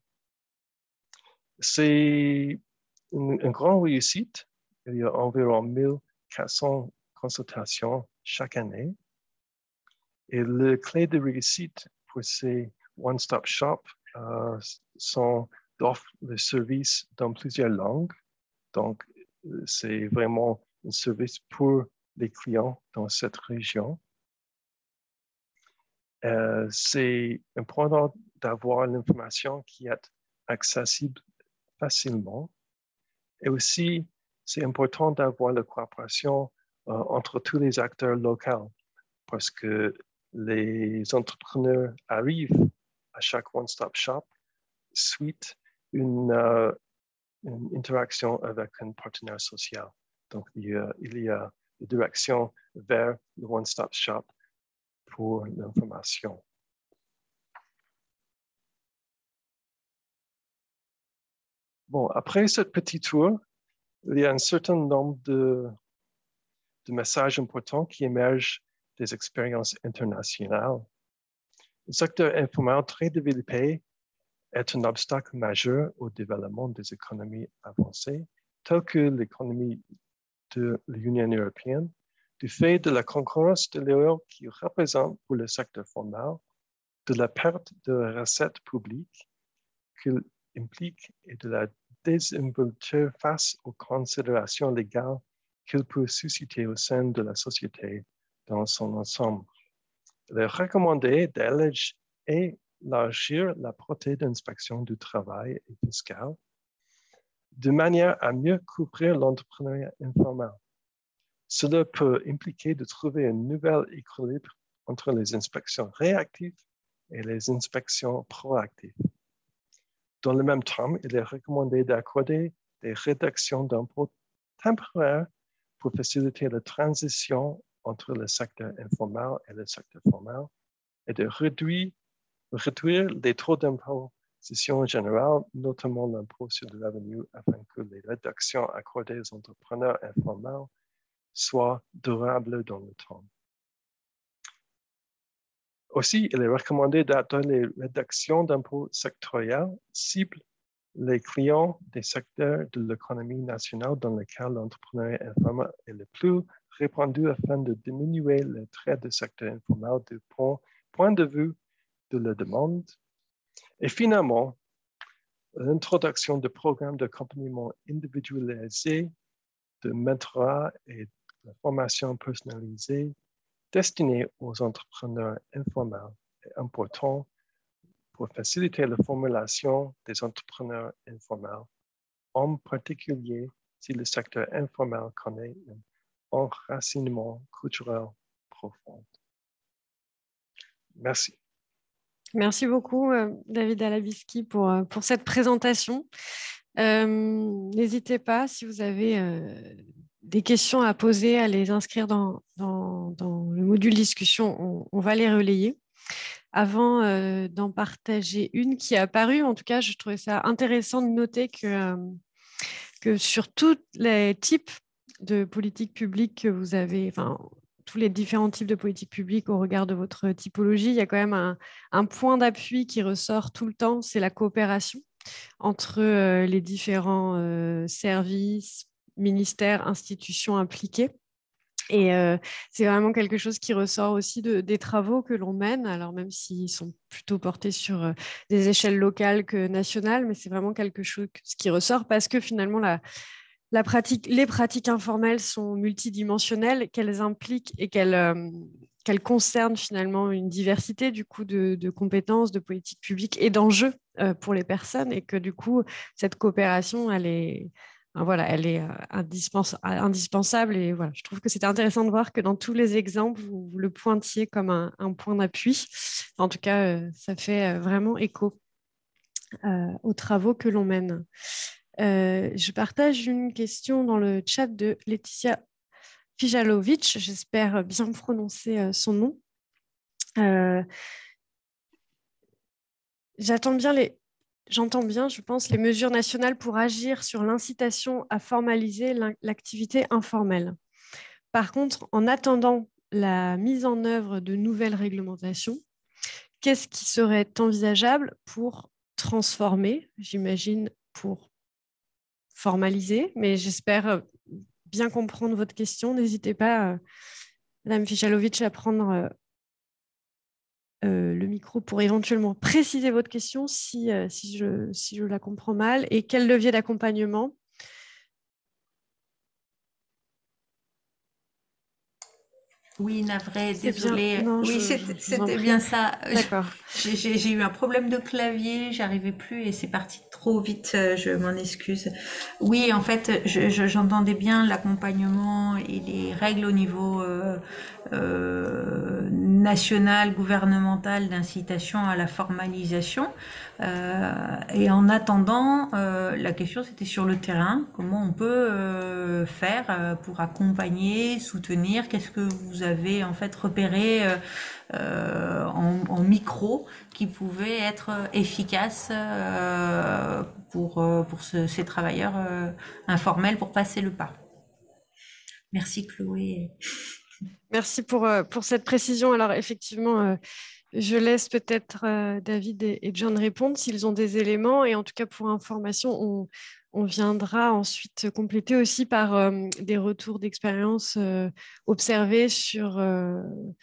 C'est une, une grande réussite. Il y a environ mille quatre cents consultations chaque année. Et les clés de réussite pour ces one-stop shops euh, sont d'offrir le service dans plusieurs langues. Donc, c'est vraiment un service pour les clients dans cette région. Euh, c'est important d'avoir l'information qui est accessible facilement. Et aussi, c'est important d'avoir la coopération euh, entre tous les acteurs locaux parce que les entrepreneurs arrivent à chaque one-stop shop suite une, euh, une interaction avec un partenaire social. Donc, il y a, il y a une direction vers le one-stop shop pour l'information. Bon, après ce petit tour, il y a un certain nombre de, de messages importants qui émergent des expériences internationales. Le secteur informel très développé est un obstacle majeur au développement des économies avancées, telles que l'économie de l'Union européenne, du fait de la concurrence de l'euro qui représente pour le secteur formel, de la perte de recettes publiques qu'il implique et de la désinvolture face aux considérations légales qu'il peut susciter au sein de la société dans son ensemble. Il est recommandé d'élargir la portée d'inspection du travail et fiscal de manière à mieux couvrir l'entrepreneuriat informel. Cela peut impliquer de trouver un nouvel équilibre entre les inspections réactives et les inspections proactives. Dans le même temps, il est recommandé d'accorder des réductions d'impôts temporaires pour faciliter la transition entre le secteur informel et le secteur formel et de réduire, réduire les taux d'imposition générale, notamment l'impôt sur le revenu, afin que les réductions accordées aux entrepreneurs informels soient durables dans le temps. Aussi, il est recommandé d'adopter les réductions d'impôts sectoriels ciblent les clients des secteurs de l'économie nationale dans lesquels l'entrepreneuriat informel est le plus répandu afin de diminuer les traits de secteur informel du point de vue de la demande. Et finalement, l'introduction de programmes d'accompagnement individualisés, de mentorat et de formation personnalisée destinés aux entrepreneurs informels est important pour faciliter la formulation des entrepreneurs informels, en particulier si le secteur informel connaît un enracinement culturel profond. Merci. Merci beaucoup, David Alabiski, pour, pour cette présentation. Euh, n'hésitez pas, si vous avez euh, des questions à poser, à les inscrire dans, dans, dans le module discussion. On, on va les relayer. Avant euh, d'en partager une qui est apparue, en tout cas, je trouvais ça intéressant de noter que, euh, que sur tous les types de politiques publiques que vous avez, enfin, tous les différents types de politiques publiques au regard de votre typologie, il y a quand même un, un point d'appui qui ressort tout le temps, c'est la coopération entre euh, les différents euh, services, ministères, institutions impliquées. Et euh, c'est vraiment quelque chose qui ressort aussi de, des travaux que l'on mène, alors même s'ils sont plutôt portés sur euh, des échelles locales que nationales, mais c'est vraiment quelque chose qui ressort parce que finalement, la, la pratique, les pratiques informelles sont multidimensionnelles, qu'elles impliquent et qu'elles, euh, qu'elles concernent finalement une diversité du coup de, de compétences, de politiques publiques et d'enjeux euh, pour les personnes, et que du coup, cette coopération, elle est... Voilà, elle est indispens indispensable et voilà, je trouve que c'était intéressant de voir que dans tous les exemples, vous, vous le pointiez comme un, un point d'appui. En tout cas, euh, ça fait vraiment écho euh, aux travaux que l'on mène. Euh, je partage une question dans le chat de Laetitia Fijalovic, j'espère bien prononcer son nom. Euh, j'attends bien les... J'entends bien, je pense, les mesures nationales pour agir sur l'incitation à formaliser l'activité informelle. Par contre, en attendant la mise en œuvre de nouvelles réglementations, qu'est-ce qui serait envisageable pour transformer, j'imagine, pour formaliser, mais j'espère bien comprendre votre question. N'hésitez pas, euh, Madame Fichalovic, à prendre euh, euh, le micro pour éventuellement préciser votre question si, euh, si, je, si je la comprends mal. Et quel levier d'accompagnement ? Oui, navré, désolée. Non, oui, c'était bien ça. D'accord. J'ai eu un problème de clavier, j'arrivais plus et c'est parti trop vite, je m'en excuse. Oui, en fait, j'entendais je, bien l'accompagnement et les règles au niveau euh, euh, national, gouvernemental d'incitation à la formalisation. Euh, et en attendant, euh, la question c'était sur le terrain, comment on peut euh, faire euh, pour accompagner, soutenir, qu'est-ce que vous avez en fait repéré euh, euh, en, en micro qui pouvait être efficace euh, pour, euh, pour ce, ces travailleurs euh, informels pour passer le pas. Merci Chloé. Merci pour, pour cette précision. Alors effectivement, euh, je laisse peut-être euh, David et, et John répondre s'ils ont des éléments. Et en tout cas, pour information, on, on viendra ensuite compléter aussi par euh, des retours d'expérience euh, observés sur, euh,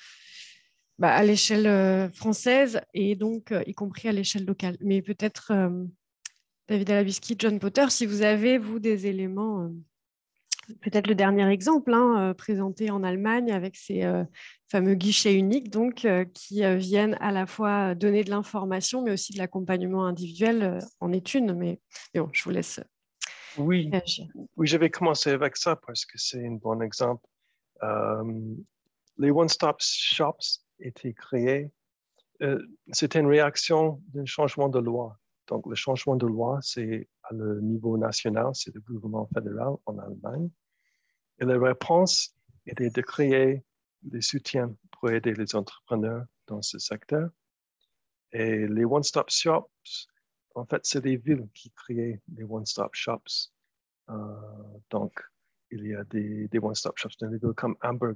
bah, à l'échelle euh, française et donc euh, y compris à l'échelle locale. Mais peut-être, euh, David Alabiski, John Potter, si vous avez, vous, des éléments... Euh, peut-être le dernier exemple, hein, euh, présenté en Allemagne avec ces euh, fameux guichets uniques donc, euh, qui euh, viennent à la fois donner de l'information, mais aussi de l'accompagnement individuel euh, en est une. Mais, mais bon, je vous laisse oui. réagir. Oui, je vais commencer avec ça parce que c'est un bon exemple. Euh, les one-stop shops étaient créés. Euh, C'était une réaction d'un changement de loi. Donc, le changement de loi, c'est à le niveau national, c'est le gouvernement fédéral en Allemagne. Et la réponse était de créer des soutiens pour aider les entrepreneurs dans ce secteur. Et les one-stop shops, en fait, c'est les villes qui créent les one-stop shops. Euh, donc, il y a des, des one-stop shops dans les villes comme Hamburg.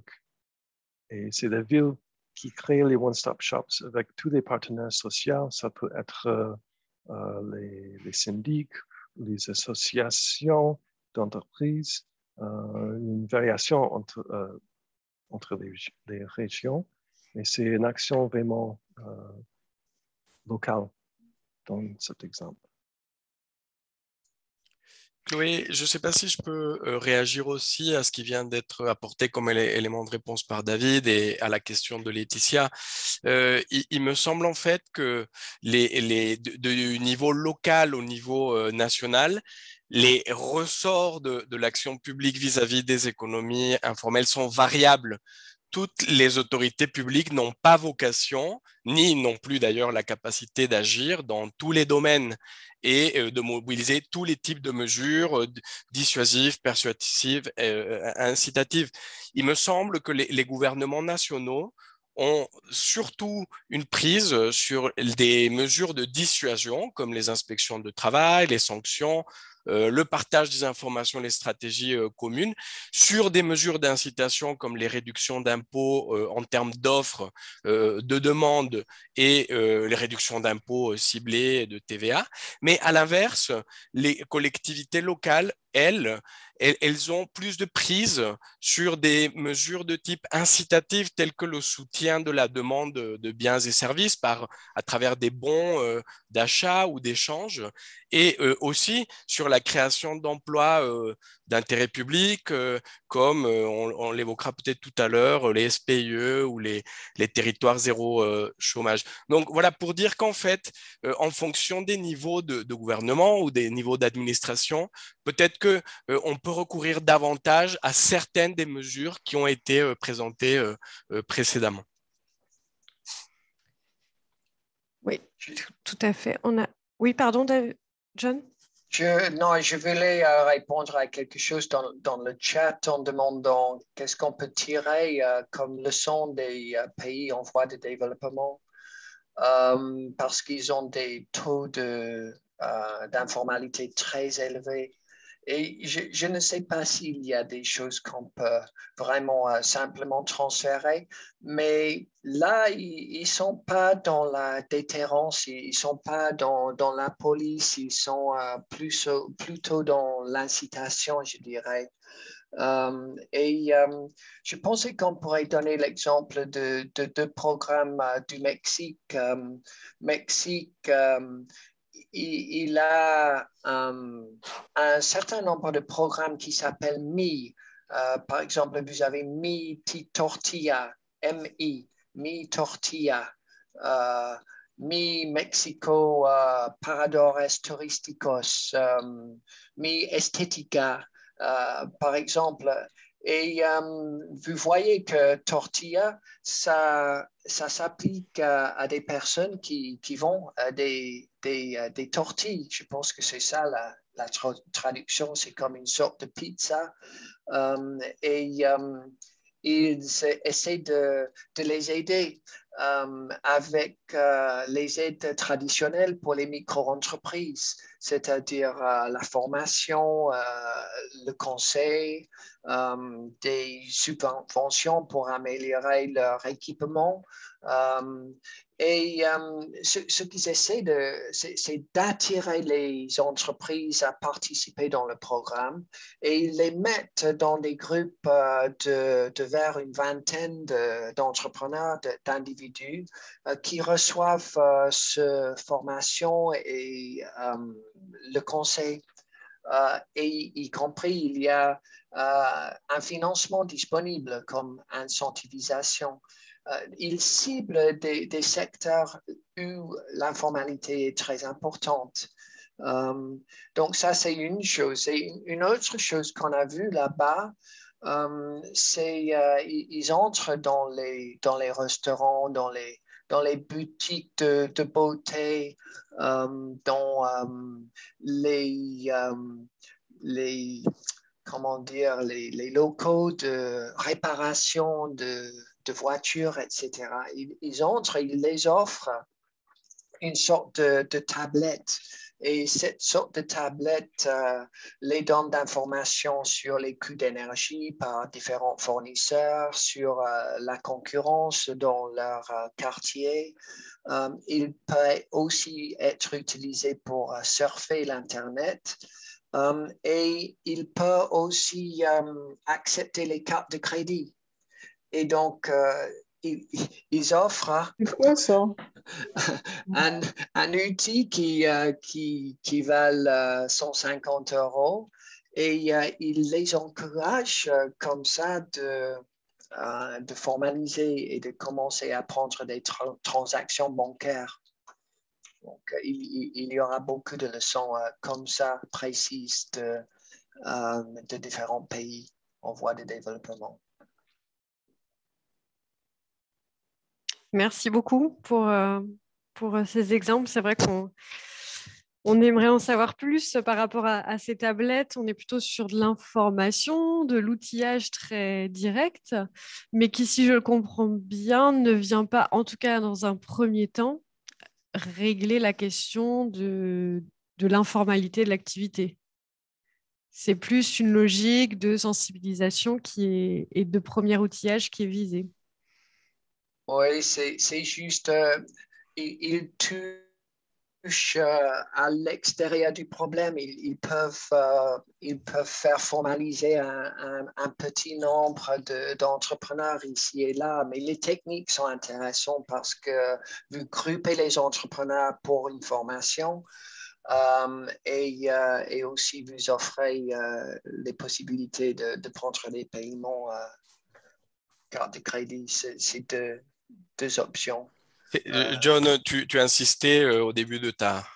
Et c'est la ville qui crée les one-stop shops avec tous les partenaires sociaux. Ça peut être euh, euh, les, les syndics, les associations d'entreprises, euh, une variation entre, euh, entre les, les régions. Et c'est une action vraiment euh, locale dans cet exemple. Chloé, je ne sais pas si je peux réagir aussi à ce qui vient d'être apporté comme élément de réponse par David et à la question de Laetitia. Euh, il, il me semble en fait que les, les, de, de niveau local au niveau euh, national, les ressorts de, de l'action publique vis-à-vis des économies informelles sont variables. Toutes les autorités publiques n'ont pas vocation, ni non plus d'ailleurs la capacité d'agir dans tous les domaines et euh, de mobiliser tous les types de mesures euh, dissuasives, persuasives, euh, incitatives. Il me semble que les, les gouvernements nationaux ont surtout une prise sur des mesures de dissuasion comme les inspections de travail, les sanctions, Euh, le partage des informations, les stratégies euh, communes, sur des mesures d'incitation comme les réductions d'impôts euh, en termes d'offres, euh, de demandes et euh, les réductions d'impôts euh, ciblées de T V A. Mais à l'inverse, les collectivités locales, elles, elles, elles ont plus de prise sur des mesures de type incitatif telles que le soutien de la demande de biens et services par, à travers des bons euh, d'achat ou d'échange et euh, aussi sur la création d'emplois euh, d'intérêt public, euh, comme euh, on, on l'évoquera peut-être tout à l'heure, les S P I E ou les, les territoires zéro euh, chômage. Donc voilà, pour dire qu'en fait, euh, en fonction des niveaux de, de gouvernement ou des niveaux d'administration, peut-être qu'on euh, peut recourir davantage à certaines des mesures qui ont été euh, présentées euh, euh, précédemment. Oui, tout, tout à fait. On a... Oui, pardon, David. John ? Je, non, je voulais euh, répondre à quelque chose dans, dans le chat en demandant qu'est-ce qu'on peut tirer euh, comme leçon des euh, pays en voie de développement euh, parce qu'ils ont des taux de, euh, d'informalité très élevés. Et je, je ne sais pas s'il y a des choses qu'on peut vraiment euh, simplement transférer, mais là, ils ne sont pas dans la déterrence, ils ne sont pas dans, dans la police, ils sont euh, plus, plutôt dans l'incitation, je dirais. Euh, et euh, je pensais qu'on pourrait donner l'exemple de deux de, de programmes euh, du Mexique. Euh, Mexique, euh, il, il, a um, un certain nombre de programmes qui s'appellent Mi. Euh, par exemple, vous avez Mi Tortilla, M I, Mi Tortilla. Euh, Mi Mexico uh, Paradores Turísticos, um, Mi Estética. Euh, par exemple. Et euh, vous voyez que tortilla, ça, ça s'applique à, à des personnes qui, qui vont à des, des, des tortilles. Je pense que c'est ça la, la tra traduction, c'est comme une sorte de pizza. Euh, et euh, ils essaient de, de les aider euh, avec euh, les aides traditionnelles pour les micro-entreprises, c'est-à-dire euh, la formation, euh, le conseil, euh, des subventions pour améliorer leur équipement. Euh, et euh, ce, ce qu'ils essaient de, c'est d'attirer les entreprises à participer dans le programme et ils les mettent dans des groupes euh, de, de vers une vingtaine d'entrepreneurs, de, d'individus euh, qui reçoivent euh, cette formation et euh, le conseil. Euh, et y compris, il y a euh, un financement disponible comme incentivisation. Euh, il cible des, des secteurs où l'informalité est très importante. Euh, donc ça, c'est une chose. Et une autre chose qu'on a vue là-bas, euh, c'est euh, ils entrent dans les, dans les restaurants, dans les, dans les boutiques de, de beauté, euh, dans euh, les, euh, les, comment dire, les, les locaux de réparation de, de voitures, et cetera. Ils, ils entrent, ils les offrent une sorte de, de tablette. Et cette sorte de tablette euh, les donne d'informations sur les coûts d'énergie par différents fournisseurs, sur euh, la concurrence dans leur euh, quartier. Euh, il peut aussi être utilisé pour euh, surfer l'Internet. Um, et il peut aussi um, accepter les cartes de crédit. Et donc, euh, ils, ils offrent quoi, ça un, un outil qui, euh, qui, qui valent euh, cent cinquante euros et euh, ils les encouragent euh, comme ça de, euh, de formaliser et de commencer à prendre des tra transactions bancaires. Donc, il, il, y aura beaucoup de leçons euh, comme ça, précises de, euh, de différents pays en voie de développement. Merci beaucoup pour, euh, pour ces exemples. C'est vrai qu'on on aimerait en savoir plus par rapport à, à ces tablettes. On est plutôt sur de l'information, de l'outillage très direct, mais qui, si je le comprends bien, ne vient pas, en tout cas dans un premier temps, régler la question de, de l'informalité de l'activité. C'est plus une logique de sensibilisation qui est, et de premier outillage qui est visé. Oui, c'est juste, euh, ils, ils touchent euh, à l'extérieur du problème. Ils, ils, peuvent, euh, ils peuvent faire formaliser un, un, un petit nombre d'entrepreneurs de, ici et là, mais les techniques sont intéressantes parce que vous groupez les entrepreneurs pour une formation. Um, et, euh, et aussi vous offrez euh, les possibilités de, de prendre des paiements euh, carte de crédit. C'est deux, deux options. John, tu, tu as insisté euh, au début de ta,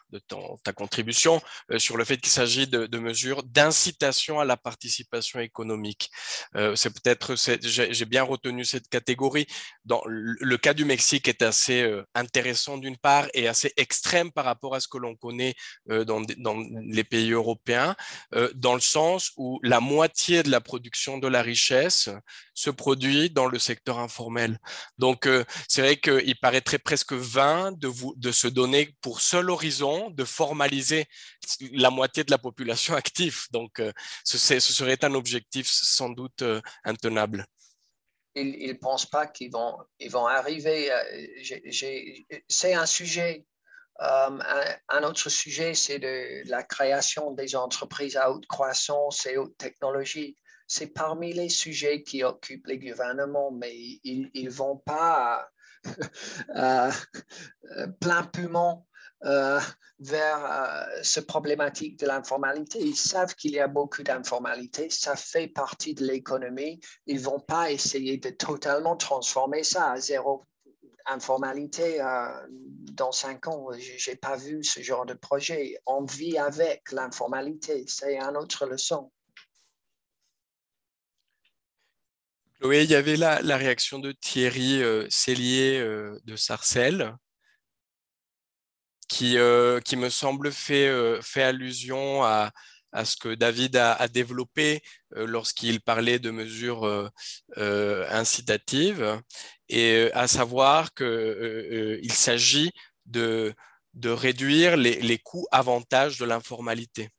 de ton, ta contribution euh, sur le fait qu'il s'agit de, de mesures d'incitation à la participation économique. Euh, c'est peut-être, j'ai bien retenu cette catégorie. Dans le, le cas du Mexique est assez euh, intéressant d'une part et assez extrême par rapport à ce que l'on connaît euh, dans, dans les pays européens, euh, dans le sens où la moitié de la production de la richesse se produit dans le secteur informel. Donc, euh, c'est vrai qu'il paraîtrait presque vain de, vous, de se donner pour seul horizon de formaliser la moitié de la population active. Donc, euh, ce, ce serait un objectif sans doute euh, intenable. Ils ne pensent pas qu'ils vont, ils vont arriver. Euh, c'est un sujet. Um, un, un autre sujet, c'est de la création des entreprises à haute croissance et haute technologie. C'est parmi les sujets qui occupent les gouvernements, mais ils ne vont pas euh, plein poumon euh, vers euh, ce problématique de l'informalité. Ils savent qu'il y a beaucoup d'informalité, ça fait partie de l'économie. Ils ne vont pas essayer de totalement transformer ça à zéro informalité euh, dans cinq ans. Je n'ai pas vu ce genre de projet. On vit avec l'informalité. C'est une autre leçon. Chloé, il y avait la, la réaction de Thierry euh, Cellier euh, de Sarcelles qui, euh, qui me semble fait, euh, fait allusion à, à ce que David a, a développé euh, lorsqu'il parlait de mesures euh, euh, incitatives, et à savoir qu'il euh, euh, s'agit de, de réduire les, les coûts avantages de l'informalité.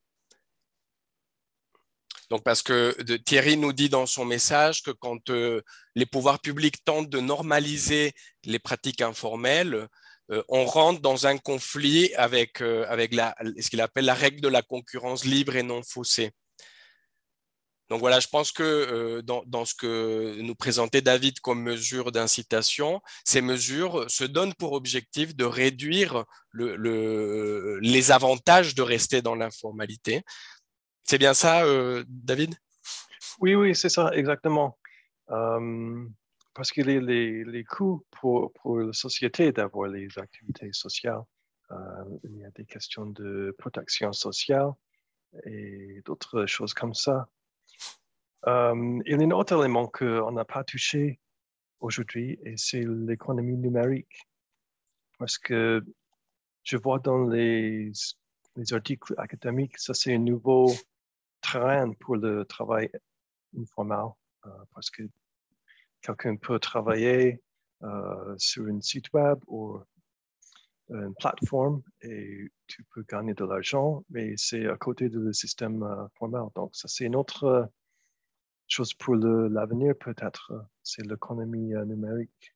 Donc, parce que de, Thierry nous dit dans son message que quand euh, les pouvoirs publics tentent de normaliser les pratiques informelles, euh, on rentre dans un conflit avec, euh, avec la, ce qu'il appelle la règle de la concurrence libre et non faussée. Donc voilà, je pense que euh, dans, dans ce que nous présentait David comme mesure d'incitation, ces mesures se donnent pour objectif de réduire le, le, les avantages de rester dans l'informalité. C'est bien ça, euh, David? Oui, oui, c'est ça, exactement. Euh, parce que les, les, les coûts pour, pour la société d'avoir les activités sociales, euh, il y a des questions de protection sociale et d'autres choses comme ça. Euh, il y a un autre élément qu'on n'a pas touché aujourd'hui, et c'est l'économie numérique. Parce que je vois dans les, les articles académiques, ça c'est un nouveau terrain pour le travail informel, euh, parce que quelqu'un peut travailler euh, sur un site web ou une plateforme et tu peux gagner de l'argent, mais c'est à côté du système euh, formel. Donc, ça, c'est une autre chose pour l'avenir, peut-être. C'est l'économie euh, numérique.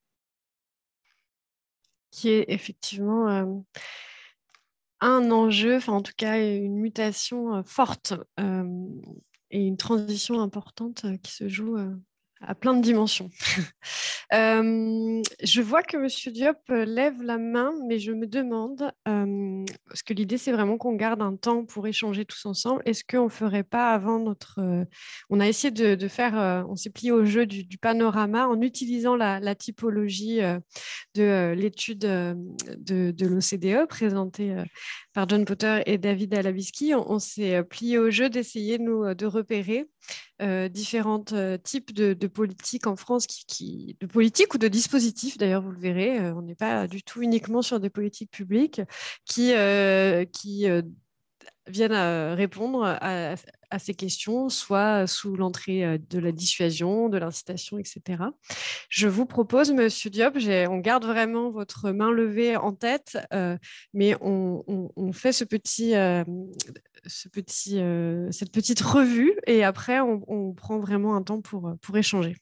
Qui est effectivement euh, un enjeu, enfin en tout cas une mutation euh, forte euh, et une transition importante euh, qui se joue euh, à plein de dimensions. euh, je vois que M. Diop lève la main, mais je me demande, euh, parce que l'idée c'est vraiment qu'on garde un temps pour échanger tous ensemble, est-ce qu'on ne ferait pas avant notre... Euh, on a essayé de, de faire, euh, on s'est plié au jeu du, du panorama en utilisant la, la typologie euh, de euh, l'étude euh, de, de l'O C D E présentée euh, par John Potter et David Alabiski. On, on s'est plié au jeu d'essayer nous de repérer Euh, différents euh, types de, de politiques en France, qui, qui, de politiques ou de dispositifs, d'ailleurs, vous le verrez, euh, on n'est pas du tout uniquement sur des politiques publiques qui, euh, qui euh, viennent à répondre à, à ces questions, soit sous l'entrée de la dissuasion, de l'incitation, et cetera. Je vous propose, Monsieur Diop, on garde vraiment votre main levée en tête, euh, mais on, on, on fait ce petit... Euh, Ce petit, euh, cette petite revue et après on, on prend vraiment un temps pour, pour échanger.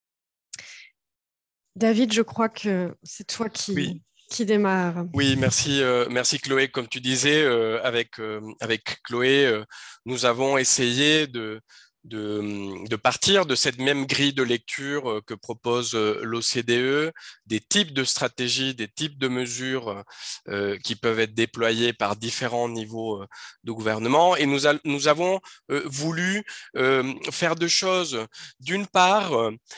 David, je crois que c'est toi qui, oui. qui démarre. Oui, merci, euh, merci Chloé. Comme tu disais, euh, avec, euh, avec Chloé, euh, nous avons essayé de, de, de partir de cette même grille de lecture que propose l'O C D E, des types de stratégies, des types de mesures euh, qui peuvent être déployées par différents niveaux de gouvernement. Et nous, a, nous avons euh, voulu euh, faire deux choses. D'une part,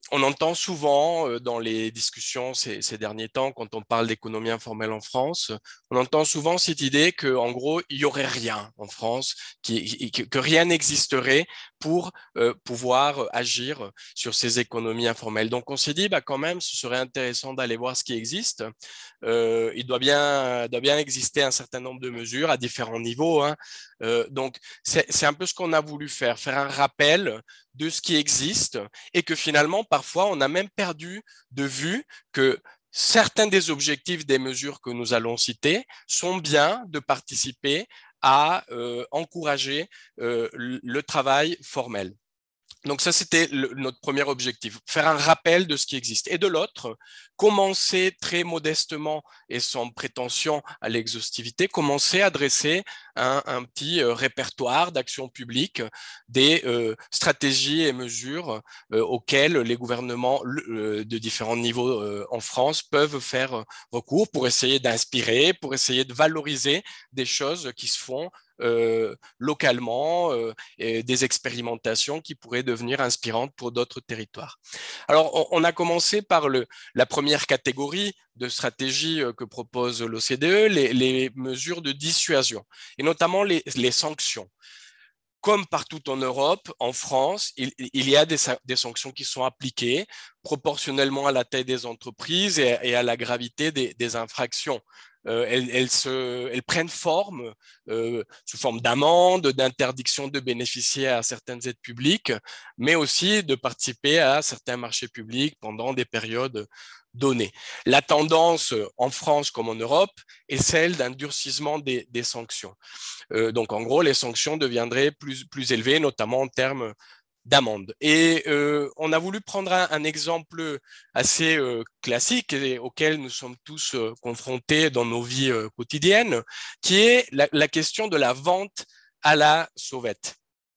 on entend souvent dans les discussions ces, ces derniers temps, quand on parle d'économie informelle en France, on entend souvent cette idée qu'en gros, il n'y aurait rien en France, qui, que rien n'existerait pour euh, pouvoir agir sur ces économies informelles. Donc, on s'est dit, bah, quand même, ce serait intéressant d'aller voir ce qui existe. Euh, il doit bien, doit bien exister un certain nombre de mesures à différents niveaux, hein. Euh, donc, c'est un peu ce qu'on a voulu faire, faire un rappel de ce qui existe et que finalement, parfois, on a même perdu de vue que certains des objectifs des mesures que nous allons citer sont bien de participer à euh, encourager euh, le travail formel. Donc ça, c'était notre premier objectif, faire un rappel de ce qui existe. Et de l'autre, commencer très modestement et sans prétention à l'exhaustivité, commencer à dresser un, un petit euh, répertoire d'actions publiques, des euh, stratégies et mesures euh, auxquelles les gouvernements euh, de différents niveaux euh, en France peuvent faire recours pour essayer d'inspirer, pour essayer de valoriser des choses qui se font Euh, localement, euh, et des expérimentations qui pourraient devenir inspirantes pour d'autres territoires. Alors, on, on a commencé par le, la première catégorie de stratégies euh, que propose l'O C D E, les, les mesures de dissuasion, et notamment les, les sanctions. Comme partout en Europe, en France, il, il y a des, des sanctions qui sont appliquées proportionnellement à la taille des entreprises et, et à la gravité des, des infractions. Euh, elles, elles, se, elles prennent forme euh, sous forme d'amende, d'interdiction de bénéficier à certaines aides publiques, mais aussi de participer à certains marchés publics pendant des périodes données. La tendance en France comme en Europe est celle d'un durcissement des, des sanctions. Euh, donc en gros, les sanctions deviendraient plus, plus élevées, notamment en termes d'amende. Et euh, on a voulu prendre un, un exemple assez euh, classique et auquel nous sommes tous euh, confrontés dans nos vies euh, quotidiennes, qui est la, la question de la vente à la sauvette.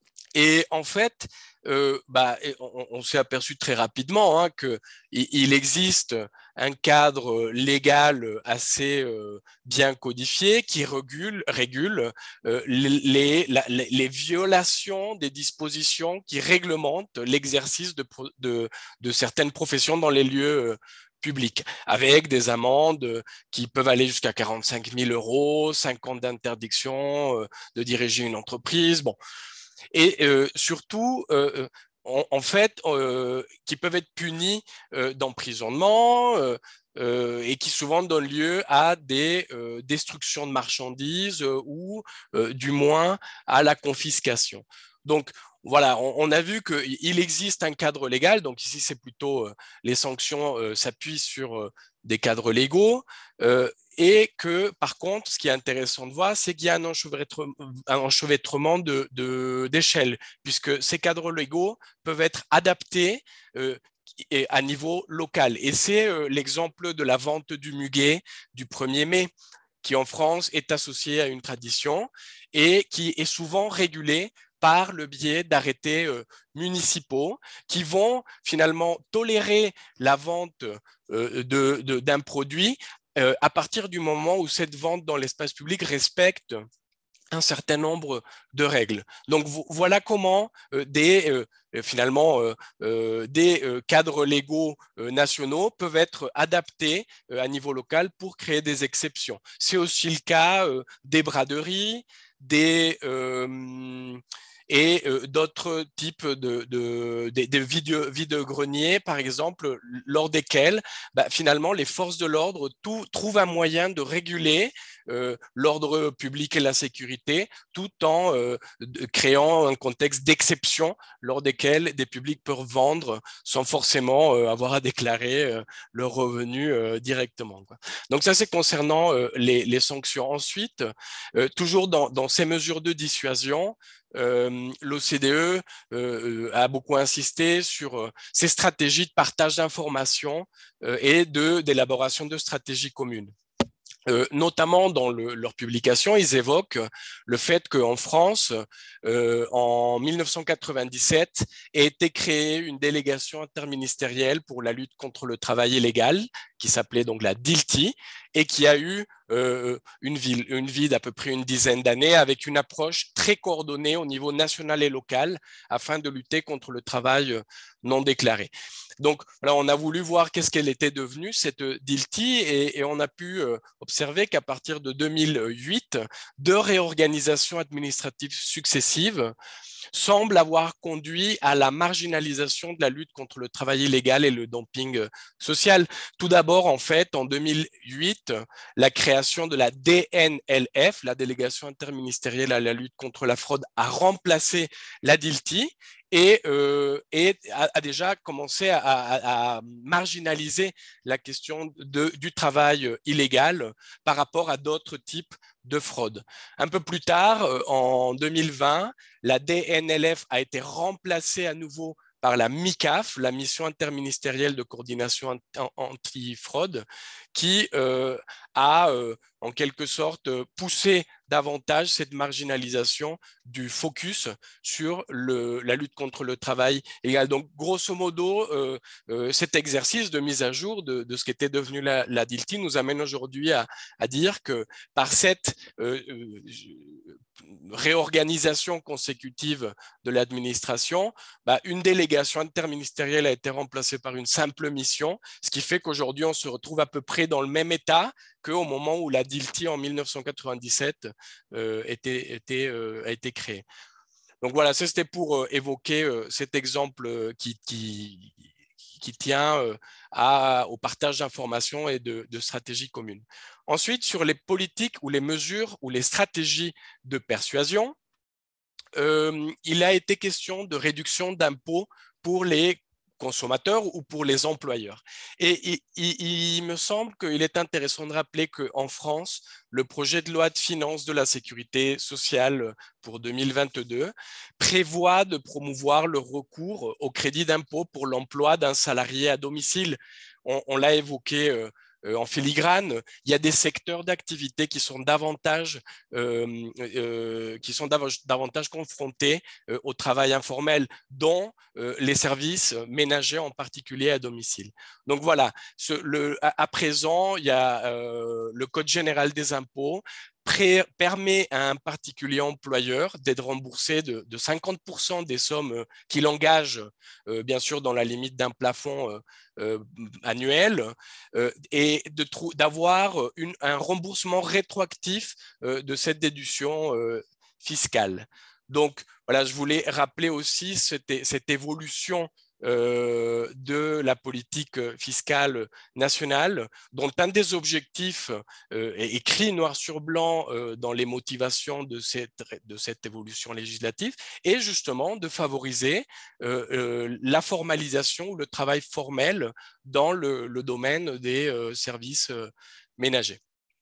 Et en fait, euh, bah, on, on s'est aperçu très rapidement hein, qu'il existe un cadre légal assez euh, bien codifié qui régule, régule euh, les, la, les, les violations des dispositions qui réglementent l'exercice de, de, de certaines professions dans les lieux euh, publics, avec des amendes qui peuvent aller jusqu'à quarante-cinq mille euros, cinq ans d'interdiction euh, de diriger une entreprise. Bon. Et euh, surtout, euh, en, en fait, euh, qui peuvent être punis euh, d'emprisonnement euh, euh, et qui souvent donnent lieu à des euh, destructions de marchandises euh, ou euh, du moins à la confiscation. Donc, voilà, on, on a vu qu'il existe un cadre légal. Donc ici, c'est plutôt euh, les sanctions euh, s'appuient sur euh, des cadres légaux. Euh, Et que, par contre, ce qui est intéressant de voir, c'est qu'il y a un enchevêtrement, un enchevêtrement de, de, d'échelles, puisque ces cadres légaux peuvent être adaptés euh, à niveau local. Et c'est euh, l'exemple de la vente du muguet du premier mai, qui en France est associé à une tradition et qui est souvent régulée par le biais d'arrêtés euh, municipaux qui vont finalement tolérer la vente euh, de, de, d'un produit Euh, à partir du moment où cette vente dans l'espace public respecte un certain nombre de règles. Donc voilà comment euh, des, euh, finalement, euh, euh, des euh, cadres légaux euh, nationaux peuvent être adaptés euh, à niveau local pour créer des exceptions. C'est aussi le cas euh, des braderies, des... Euh, et euh, d'autres types de, de, de, de vide, vide-greniers, par exemple, lors desquels bah, finalement les forces de l'ordre trouvent un moyen de réguler euh, l'ordre public et la sécurité, tout en euh, de, créant un contexte d'exception lors desquels des publics peuvent vendre sans forcément euh, avoir à déclarer euh, leurs revenus euh, directement, quoi. Donc ça, c'est concernant euh, les, les sanctions. Ensuite, euh, toujours dans, dans ces mesures de dissuasion, Euh, l'O C D E euh, a beaucoup insisté sur euh, ces stratégies de partage d'informations euh, et d'élaboration de, de stratégies communes. Euh, notamment dans le, leur publication, ils évoquent le fait qu'en France, euh, en mille neuf cent quatre-vingt-dix-sept, a été créée une délégation interministérielle pour la lutte contre le travail illégal, qui s'appelait donc la D I L T I, et qui a eu euh, une ville, une vie d'à peu près une dizaine d'années avec une approche très coordonnée au niveau national et local afin de lutter contre le travail non déclaré. Donc, là, on a voulu voir qu'est-ce qu'elle était devenue, cette D I L T, et, et on a pu euh, observer qu'à partir de deux mille huit, deux réorganisations administratives successives semblent avoir conduit à la marginalisation de la lutte contre le travail illégal et le dumping social. Tout d'abord, en fait, en deux mille huit, la création de la D N L F, la délégation interministérielle à la lutte contre la fraude, a remplacé la D I L T et, euh, et a, a déjà commencé à, à, à marginaliser la question de, du travail illégal par rapport à d'autres types de fraude. Un peu plus tard, en deux mille vingt, la D N L F a été remplacée à nouveau par la MICAF, la mission interministérielle de coordination anti-fraude, qui euh, a euh, en quelque sorte poussé davantage cette marginalisation du focus sur le, la lutte contre le travail illégal. Donc, grosso modo, euh, euh, cet exercice de mise à jour de, de ce qu'était devenu la, la D I L T nous amène aujourd'hui à, à dire que par cette euh, euh, réorganisation consécutive de l'administration, bah, une délégation interministérielle a été remplacée par une simple mission, ce qui fait qu'aujourd'hui, on se retrouve à peu près dans le même état qu'au moment où la D I L T en mille neuf cent quatre-vingt-dix-sept euh, était, était, euh, a été créée. Donc voilà, ça c'était pour euh, évoquer euh, cet exemple euh, qui, qui, qui tient euh, à, au partage d'informations et de, de stratégies communes. Ensuite, sur les politiques ou les mesures ou les stratégies de persuasion, euh, il a été question de réduction d'impôts pour les consommateurs ou pour les employeurs. Et il, il, il me semble qu'il est intéressant de rappeler qu'en France, le projet de loi de finances de la sécurité sociale pour deux mille vingt-deux prévoit de promouvoir le recours au crédit d'impôt pour l'emploi d'un salarié à domicile. On, on l'a évoqué euh, en filigrane, il y a des secteurs d'activité qui sont davantage, euh, euh, qui sont davantage confrontés euh, au travail informel, dont euh, les services ménagers en particulier à domicile. Donc voilà, ce, le, à, à présent, il y a euh, le Code général des impôts Pré, permet à un particulier employeur d'être remboursé de, de cinquante pour cent des sommes qu'il engage, euh, bien sûr dans la limite d'un plafond euh, euh, annuel, euh, et d'avoir un remboursement rétroactif euh, de cette déduction euh, fiscale. Donc voilà, je voulais rappeler aussi cette, cette évolution Euh, de la politique fiscale nationale, dont un des objectifs euh, est écrit noir sur blanc euh, dans les motivations de cette, de cette évolution législative, est justement de favoriser euh, euh, la formalisation ou le travail formel dans le, le domaine des euh, services euh, ménagers.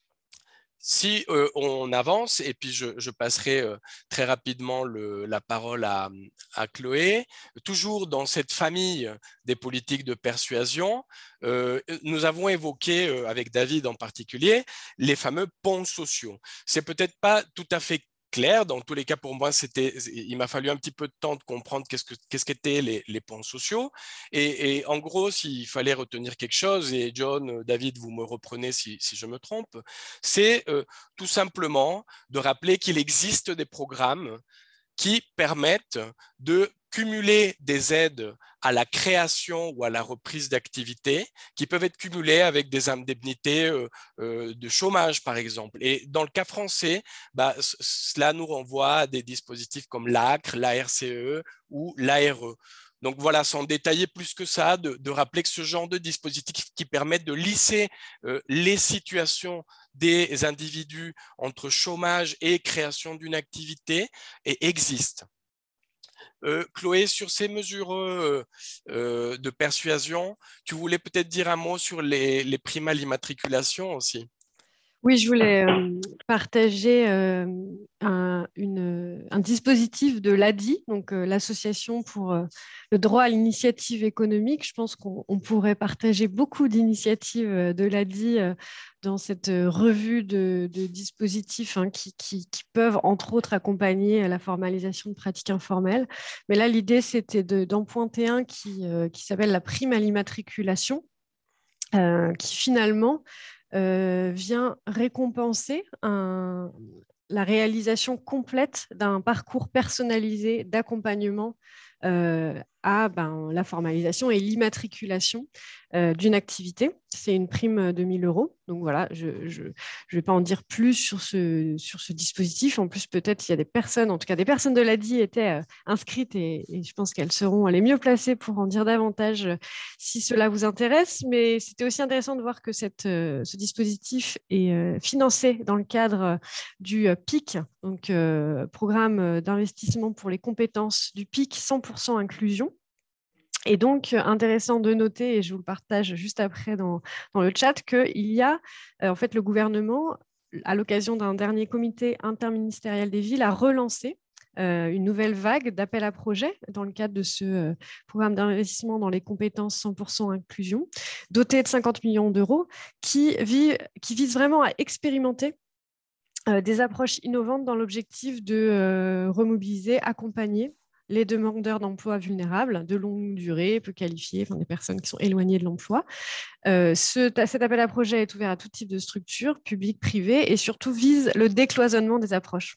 Si euh, on avance, et puis je, je passerai euh, très rapidement le, la parole à, à Chloé, toujours dans cette famille des politiques de persuasion, euh, nous avons évoqué, euh, avec David en particulier, les fameux ponts sociaux. C'est peut-être pas tout à fait clair, dans tous les cas pour moi, c'était, il m'a fallu un petit peu de temps de comprendre qu'est-ce que, qu'est-ce qu'étaient les, les ponts sociaux. Et, et en gros, s'il fallait retenir quelque chose, et John, David, vous me reprenez si, si je me trompe, c'est euh, tout simplement de rappeler qu'il existe des programmes qui permettent de cumuler des aides à la création ou à la reprise d'activité qui peuvent être cumulées avec des indemnités euh, euh, de chômage, par exemple. Et dans le cas français, bah, cela nous renvoie à des dispositifs comme l'A C R, la R C E ou l'A R E. Donc voilà, sans détailler plus que ça, de, de rappeler que ce genre de dispositifs qui permettent de lisser euh, les situations des individus entre chômage et création d'une activité et existe. Euh, Chloé, sur ces mesures euh, euh, de persuasion, tu voulais peut-être dire un mot sur les, les primes à l'immatriculation aussi? Oui, je voulais euh, partager euh, un, une, un dispositif de l'A D I, donc euh, l'Association pour euh, le droit à l'initiative économique. Je pense qu'on on pourrait partager beaucoup d'initiatives de l'A D I euh, dans cette revue de, de dispositifs hein, qui, qui, qui peuvent, entre autres, accompagner la formalisation de pratiques informelles. Mais là, l'idée, c'était de, d'en pointer un qui, euh, qui s'appelle la prime à l'immatriculation, euh, qui finalement euh, vient récompenser un, la réalisation complète d'un parcours personnalisé d'accompagnement euh, à ben, la formalisation et l'immatriculation euh, d'une activité. C'est une prime de mille euros. Donc voilà, je ne je, je vais pas en dire plus sur ce, sur ce dispositif. En plus, peut-être il y a des personnes, en tout cas des personnes de l'A D I étaient euh, inscrites et, et je pense qu'elles seront les mieux placées pour en dire davantage euh, si cela vous intéresse. Mais c'était aussi intéressant de voir que cette, euh, ce dispositif est euh, financé dans le cadre euh, du euh, P I C, donc euh, programme d'investissement pour les compétences du P I C cent pour cent inclusion. Et donc, intéressant de noter, et je vous le partage juste après dans, dans le chat, qu'il y a, euh, en fait, le gouvernement, à l'occasion d'un dernier comité interministériel des villes, a relancé euh, une nouvelle vague d'appels à projets dans le cadre de ce euh, programme d'investissement dans les compétences cent pour cent inclusion, doté de cinquante millions d'euros, qui, qui vise vraiment à expérimenter euh, des approches innovantes dans l'objectif de euh, remobiliser, accompagner les demandeurs d'emploi vulnérables, de longue durée, peu qualifiés, enfin des personnes qui sont éloignées de l'emploi. Euh, ce, cet appel à projet est ouvert à tout type de structures, publiques, privées, et surtout vise le décloisonnement des approches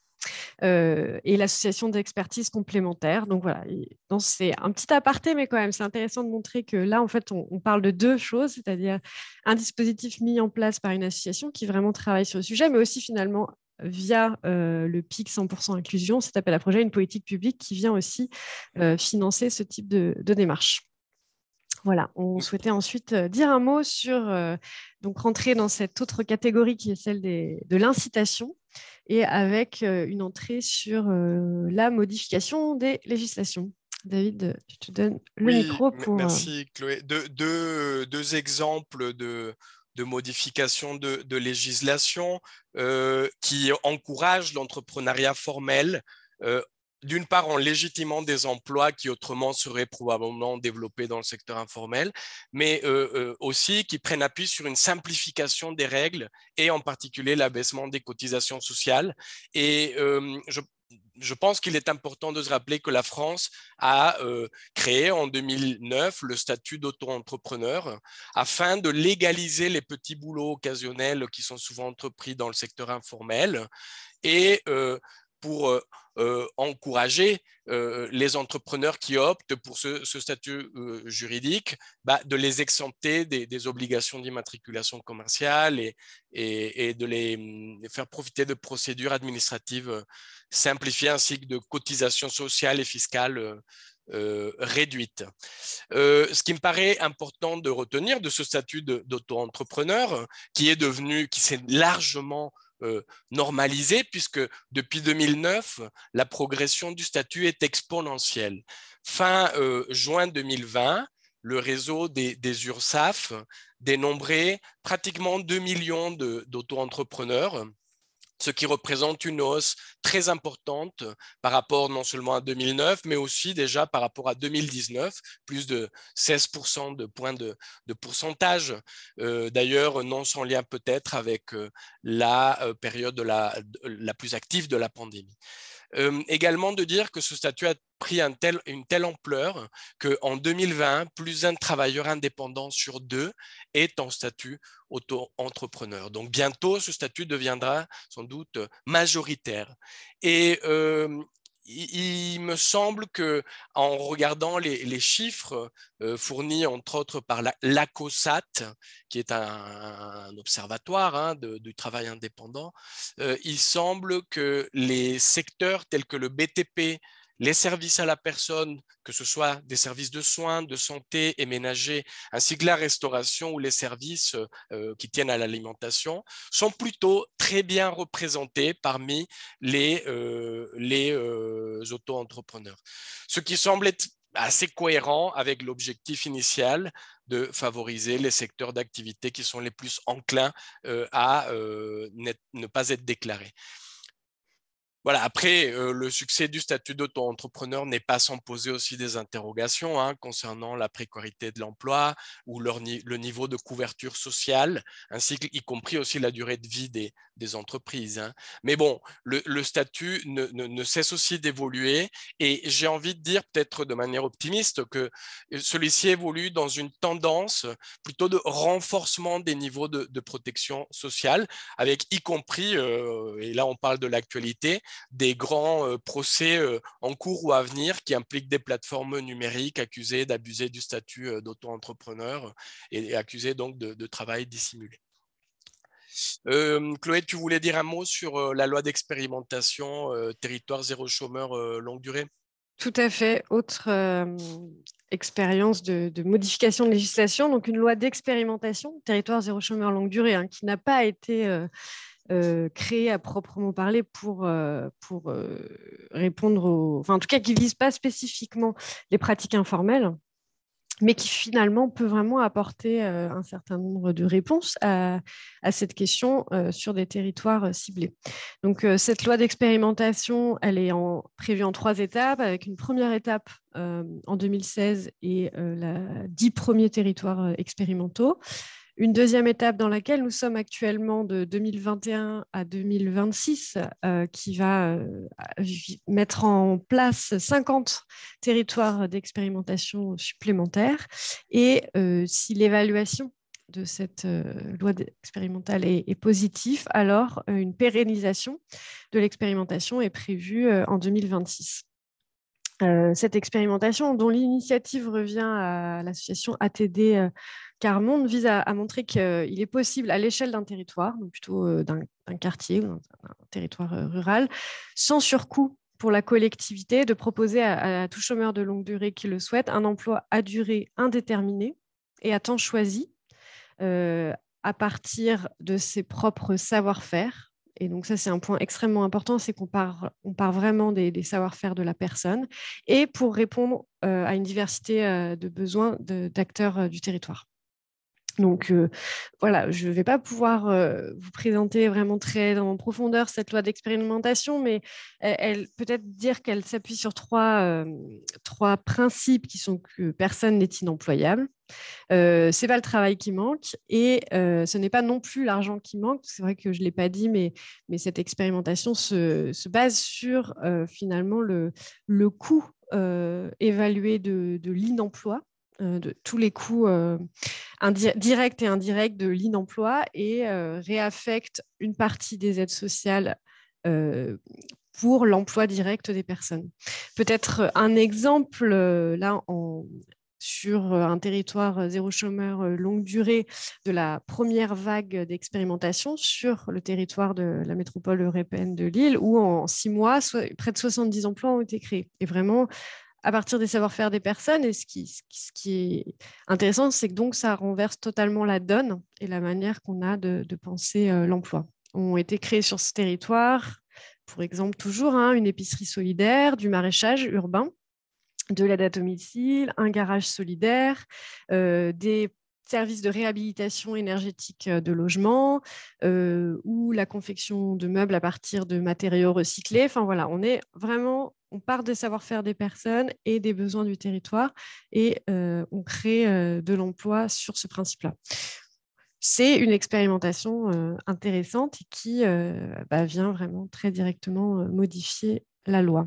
euh, et l'association d'expertise complémentaires. Donc voilà, c'est un petit aparté, mais quand même, c'est intéressant de montrer que là, en fait, on, on parle de deux choses, c'est-à-dire un dispositif mis en place par une association qui vraiment travaille sur le sujet, mais aussi finalement via euh, le P I C cent pour cent inclusion, cet appel à projet, une politique publique qui vient aussi euh, financer ce type de, de démarche. Voilà, on souhaitait ensuite dire un mot sur, euh, donc rentrer dans cette autre catégorie qui est celle des, de l'incitation et avec euh, une entrée sur euh, la modification des législations. David, je te donne le oui, micro pour… Merci Chloé. Deux, deux, deux exemples de, de modification de, de législation euh, qui encouragent l'entrepreneuriat formel, euh, d'une part en légitimant des emplois qui autrement seraient probablement développés dans le secteur informel, mais euh, euh, aussi qui prennent appui sur une simplification des règles et en particulier l'abaissement des cotisations sociales. Et euh, je Je pense qu'il est important de se rappeler que la France a euh, créé en deux mille neuf le statut d'auto-entrepreneur afin de légaliser les petits boulots occasionnels qui sont souvent entrepris dans le secteur informel et euh, pour euh, euh, encourager euh, les entrepreneurs qui optent pour ce, ce statut euh, juridique, bah, de les exempter des, des obligations d'immatriculation commerciale et, et, et de les, les faire profiter de procédures administratives euh, simplifiées ainsi que de cotisations sociales et fiscales euh, Euh, réduite. Euh, ce qui me paraît important de retenir de ce statut d'auto-entrepreneur, qui est devenu, qui s'est largement euh, normalisé, puisque depuis deux mille neuf, la progression du statut est exponentielle. Fin euh, juin deux mille vingt, le réseau des, des URSSAF dénombrait pratiquement deux millions d'auto-entrepreneurs, ce qui représente une hausse très importante par rapport non seulement à deux mille neuf, mais aussi déjà par rapport à deux mille dix-neuf, plus de seize pour cent de points de, de pourcentage. Euh, D'ailleurs, non sans lien peut-être avec euh, la euh, période de la, de, la plus active de la pandémie. Euh, également de dire que ce statut a pris un tel, une telle ampleur qu'en deux mille vingt, plus d'un travailleur indépendant sur deux est en statut auto-entrepreneur. Donc bientôt, ce statut deviendra sans doute majoritaire. Et euh, il, il me semble qu'en regardant les, les chiffres euh, fournis entre autres par l'ACOSAT, qui est un, un observatoire hein, de, du travail indépendant, euh, il semble que les secteurs tels que le B T P, les services à la personne, que ce soit des services de soins, de santé et ménagers, ainsi que la restauration ou les services euh, qui tiennent à l'alimentation, sont plutôt très bien représentés parmi les, euh, les euh, auto-entrepreneurs. Ce qui semble être assez cohérent avec l'objectif initial de favoriser les secteurs d'activité qui sont les plus enclins euh, à euh, ne pas être déclarés. Voilà, après, euh, le succès du statut d'auto-entrepreneur n'est pas sans poser aussi des interrogations hein, concernant la précarité de l'emploi ou leur ni le niveau de couverture sociale, ainsi qu'y compris aussi la durée de vie des, des entreprises. Hein. Mais bon, le, le statut ne, ne, ne cesse aussi d'évoluer et j'ai envie de dire peut-être de manière optimiste que celui-ci évolue dans une tendance plutôt de renforcement des niveaux de, de protection sociale, avec y compris, euh, et là on parle de l'actualité, des grands euh, procès euh, en cours ou à venir qui impliquent des plateformes numériques accusées d'abuser du statut euh, d'auto-entrepreneur et, et accusées donc de, de travail dissimulé. Euh, Chloé, tu voulais dire un mot sur euh, la loi d'expérimentation euh, territoire zéro chômeur euh, longue durée? Tout à fait. Autre euh, expérience de, de modification de législation, donc une loi d'expérimentation territoire zéro chômeur longue durée hein, qui n'a pas été euh, Euh, créé à proprement parler pour, euh, pour euh, répondre aux... Enfin, en tout cas, qui ne vise pas spécifiquement les pratiques informelles, mais qui finalement peut vraiment apporter euh, un certain nombre de réponses à, à cette question euh, sur des territoires euh, ciblés. Donc, euh, cette loi d'expérimentation, elle est en, prévue en trois étapes, avec une première étape euh, en deux mille seize et euh, la, dix premiers territoires euh, expérimentaux. Une deuxième étape dans laquelle nous sommes actuellement de deux mille vingt et un à deux mille vingt-six, euh, qui va euh, mettre en place cinquante territoires d'expérimentation supplémentaires. Et euh, si l'évaluation de cette euh, loi expérimentale est, est positive, alors euh, une pérennisation de l'expérimentation est prévue euh, en deux mille vingt-six. Euh, cette expérimentation, dont l'initiative revient à l'association A T D euh, Carmonde, vise à, à montrer qu'il est possible à l'échelle d'un territoire, donc plutôt euh, d'un quartier ou d'un territoire euh, rural, sans surcoût pour la collectivité, de proposer à, à tout chômeur de longue durée qui le souhaite un emploi à durée indéterminée et à temps choisi euh, à partir de ses propres savoir-faire. Et donc ça, c'est un point extrêmement important, c'est qu'on part, on part vraiment des, des savoir-faire de la personne et pour répondre euh, à une diversité euh, de besoins d'acteurs euh, du territoire. Donc euh, voilà, je ne vais pas pouvoir euh, vous présenter vraiment très en profondeur cette loi d'expérimentation, mais elle, elle peut-être dire qu'elle s'appuie sur trois, euh, trois principes qui sont que personne n'est inemployable, euh, ce n'est pas le travail qui manque et euh, ce n'est pas non plus l'argent qui manque. C'est vrai que je ne l'ai pas dit, mais, mais cette expérimentation se, se base sur euh, finalement le, le coût euh, évalué de, de l'inemploi, de tous les coûts euh, directs et indirects de l'inemploi et euh, réaffecte une partie des aides sociales euh, pour l'emploi direct des personnes. Peut-être un exemple, euh, là, en, sur un territoire zéro chômeur longue durée de la première vague d'expérimentation sur le territoire de la métropole européenne de Lille, où en six mois, près de soixante-dix emplois ont été créés. Et vraiment, à partir des savoir-faire des personnes. Et ce qui, ce qui est intéressant, c'est que donc ça renverse totalement la donne et la manière qu'on a de, de penser euh, l'emploi. Ont été créés sur ce territoire, pour exemple, toujours hein, une épicerie solidaire, du maraîchage urbain, de l'aide à domicile, un garage solidaire, euh, des services de réhabilitation énergétique de logement euh, ou la confection de meubles à partir de matériaux recyclés. Enfin voilà, on est vraiment, on part des savoir-faire des personnes et des besoins du territoire et euh, on crée euh, de l'emploi sur ce principe-là. C'est une expérimentation euh, intéressante et qui euh, bah, vient vraiment très directement euh, modifier la loi.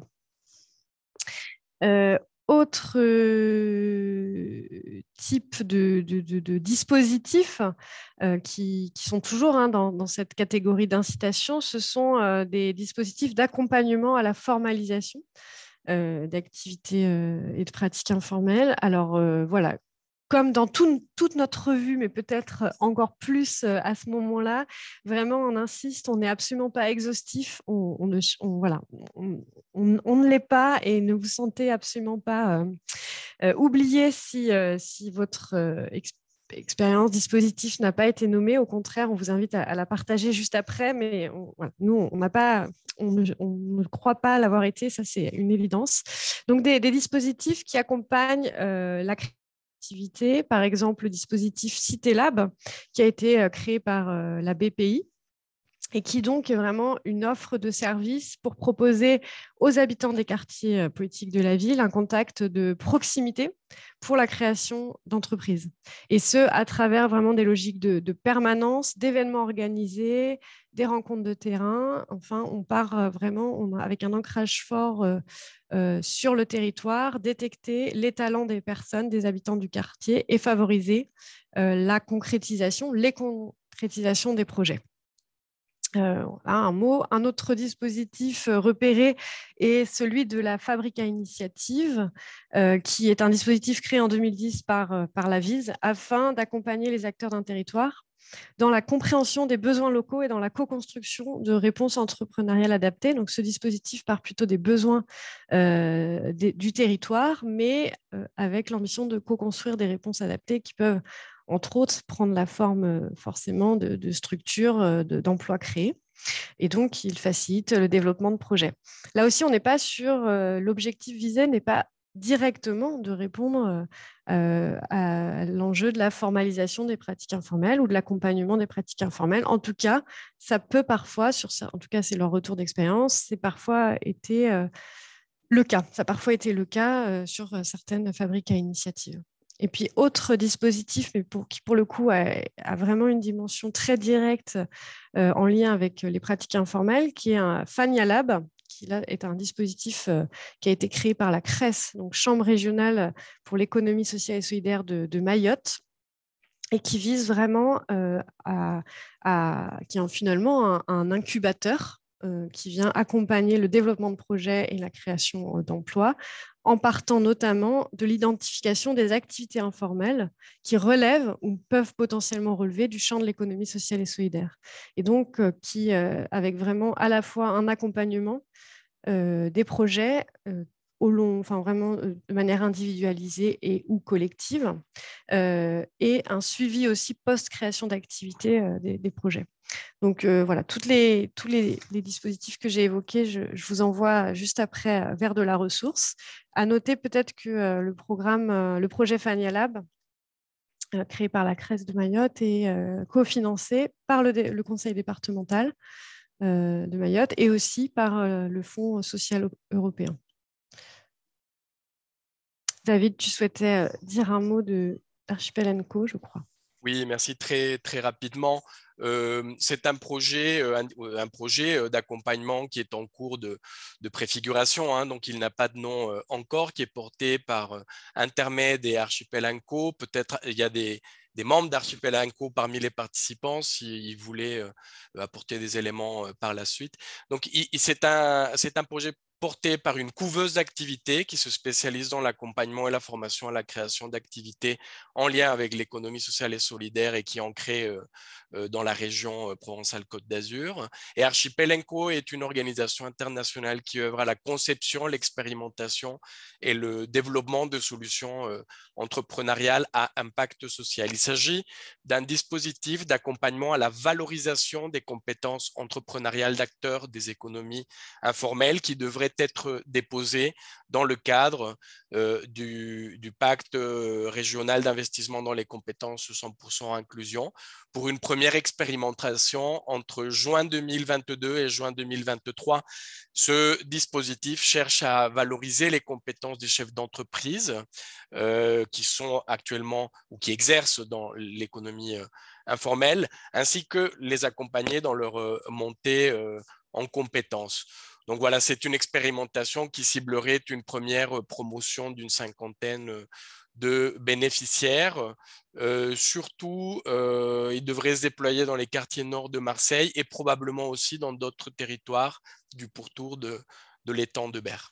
Euh, autre euh, type de, de, de, de dispositifs euh, qui, qui sont toujours hein, dans, dans cette catégorie d'incitation, ce sont euh, des dispositifs d'accompagnement à la formalisation euh, d'activités euh, et de pratiques informelles. Alors euh, voilà, comme dans tout, toute notre revue, mais peut-être encore plus à ce moment-là, vraiment, on insiste, on n'est absolument pas exhaustif, on, on, ne, on, voilà, on, on, on ne l'est pas et ne vous sentez absolument pas euh, euh, oublié si, euh, si votre euh, expérience expérience, dispositif n'a pas été nommé. Au contraire, on vous invite à, à la partager juste après, mais on, voilà, nous, on n'a pas, on ne, on ne croit pas l'avoir été, ça c'est une évidence. Donc, des, des dispositifs qui accompagnent euh, la créativité, par exemple le dispositif CitéLab, qui a été créé par euh, la B P I et qui donc est vraiment une offre de service pour proposer aux habitants des quartiers politiques de la ville un contact de proximité pour la création d'entreprises. Et ce, à travers vraiment des logiques de, de permanence, d'événements organisés, des rencontres de terrain. Enfin, on part vraiment on a, avec un ancrage fort euh, euh, sur le territoire, détecter les talents des personnes, des habitants du quartier et favoriser euh, la concrétisation, les concrétisations des projets. Euh, un mot, un autre dispositif euh, repéré est celui de la Fabrica Initiative, euh, qui est un dispositif créé en deux mille dix par, euh, par la V I S afin d'accompagner les acteurs d'un territoire dans la compréhension des besoins locaux et dans la co-construction de réponses entrepreneuriales adaptées. Donc, ce dispositif part plutôt des besoins euh, des, du territoire, mais euh, avec l'ambition de co-construire des réponses adaptées qui peuvent entre autres, prendre la forme forcément de, de structures, de, d'emplois créés. Et donc, il facilite le développement de projets. Là aussi, on n'est pas sur euh, l'objectif visé, n'est pas directement de répondre euh, à l'enjeu de la formalisation des pratiques informelles ou de l'accompagnement des pratiques informelles. En tout cas, ça peut parfois, sur ça, en tout cas, c'est leur retour d'expérience, c'est parfois été euh, le cas. Ça a parfois été le cas euh, sur certaines fabriques à initiative. Et puis, autre dispositif, mais pour, qui pour le coup a, a vraiment une dimension très directe euh, en lien avec les pratiques informelles, qui est un Fania Lab, qui là, est un dispositif euh, qui a été créé par la C R E S, donc Chambre régionale pour l'économie sociale et solidaire de, de Mayotte, et qui vise vraiment euh, à, à, qui est finalement un, un incubateur euh, qui vient accompagner le développement de projets et la création euh, d'emplois, en partant notamment de l'identification des activités informelles qui relèvent ou peuvent potentiellement relever du champ de l'économie sociale et solidaire. Et donc, euh, qui, euh, avec vraiment à la fois un accompagnement euh, des projets euh, au long, enfin vraiment euh, de manière individualisée et ou collective, euh, et un suivi aussi post-création d'activités euh, des, des projets. Donc euh, voilà, toutes les, tous les, les dispositifs que j'ai évoqués, je, je vous envoie juste après euh, vers de la ressource. À noter peut-être que euh, le programme, euh, le projet Fania Lab, euh, créé par la C R E S de Mayotte, est euh, cofinancé par le, le conseil départemental euh, de Mayotte et aussi par euh, le Fonds social européen. David, tu souhaitais dire un mot de Archipel and Co, je crois. Oui, merci. Très, très rapidement. Euh, c'est un projet, euh, un, un projet d'accompagnement qui est en cours de, de préfiguration, hein, donc il n'a pas de nom euh, encore, qui est porté par euh, Intermed et Archipel and Co. Peut-être il y a des, des membres d'Archipel and Co parmi les participants s'ils voulaient euh, apporter des éléments euh, par la suite. Donc c'est un, c'est un projet porté par une couveuse d'activités qui se spécialise dans l'accompagnement et la formation à la création d'activités en lien avec l'économie sociale et solidaire et qui est ancrée euh, euh, dans la région euh, Provence-Alpes-Côte d'Azur. Et Archipel and Co est une organisation internationale qui œuvre à la conception, l'expérimentation et le développement de solutions euh, entrepreneuriales à impact social. Il s'agit d'un dispositif d'accompagnement à la valorisation des compétences entrepreneuriales d'acteurs des économies informelles qui devraient être déposé dans le cadre euh, du, du pacte euh, régional d'investissement dans les compétences cent pour cent inclusion pour une première expérimentation entre juin deux mille vingt-deux et juin deux mille vingt-trois. Ce dispositif cherche à valoriser les compétences des chefs d'entreprise euh, qui sont actuellement ou qui exercent dans l'économie euh, informelle, ainsi que les accompagner dans leur euh, montée euh, en compétences. Donc voilà, c'est une expérimentation qui ciblerait une première promotion d'une cinquantaine de bénéficiaires. Euh, surtout, euh, il devrait se déployer dans les quartiers nord de Marseille et probablement aussi dans d'autres territoires du pourtour de, de l'étang de Berre.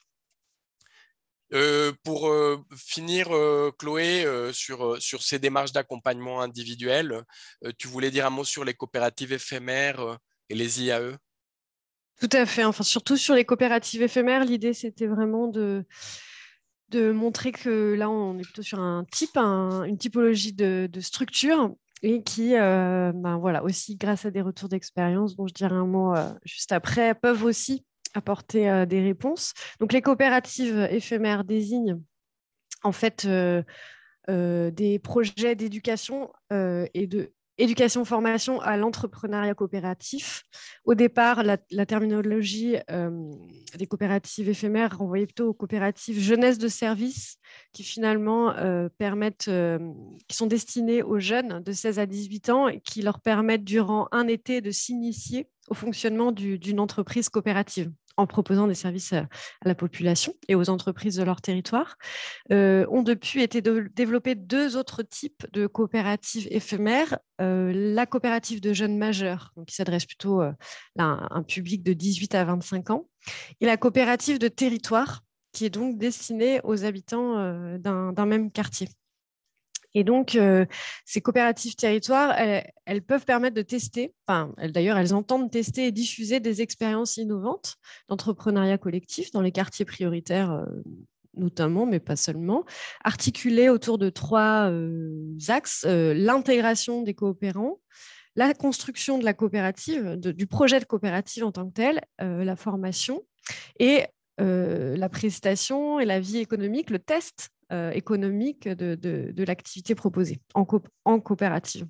Euh, pour euh, finir, euh, Chloé, euh, sur, sur ces démarches d'accompagnement individuel, euh, tu voulais dire un mot sur les coopératives éphémères euh, et les I A E? Tout à fait. Enfin, surtout sur les coopératives éphémères, l'idée, c'était vraiment de, de montrer que là, on est plutôt sur un type, un, une typologie de, de structure et qui, euh, ben voilà, aussi grâce à des retours d'expérience, dont je dirai un mot euh, juste après, peuvent aussi apporter euh, des réponses. Donc, les coopératives éphémères désignent en fait euh, euh, des projets d'éducation euh, et de éducation, formation à l'entrepreneuriat coopératif. Au départ, la, la terminologie euh, des coopératives éphémères renvoyait plutôt aux coopératives jeunesse de service qui finalement euh, permettent, euh, qui sont destinées aux jeunes de seize à dix-huit ans et qui leur permettent durant un été de s'initier au fonctionnement du, d'une entreprise coopérative en proposant des services à la population et aux entreprises de leur territoire. Euh, ont depuis été de, développés deux autres types de coopératives éphémères. Euh, la coopérative de jeunes majeurs, donc qui s'adresse plutôt euh, à un, un public de dix-huit à vingt-cinq ans, et la coopérative de territoire, qui est donc destinée aux habitants euh, d'un, d'un même quartier. Et donc, euh, ces coopératives territoires, elles, elles peuvent permettre de tester, enfin, elles, d'ailleurs, elles entendent tester et diffuser des expériences innovantes d'entrepreneuriat collectif dans les quartiers prioritaires, euh, notamment, mais pas seulement, articulées autour de trois euh, axes, euh, l'intégration des coopérants, la construction de la coopérative, de, du projet de coopérative en tant que tel, euh, la formation et euh, la prestation et la vie économique, le test Euh, économique de, de, de l'activité proposée en, co- en coopérative.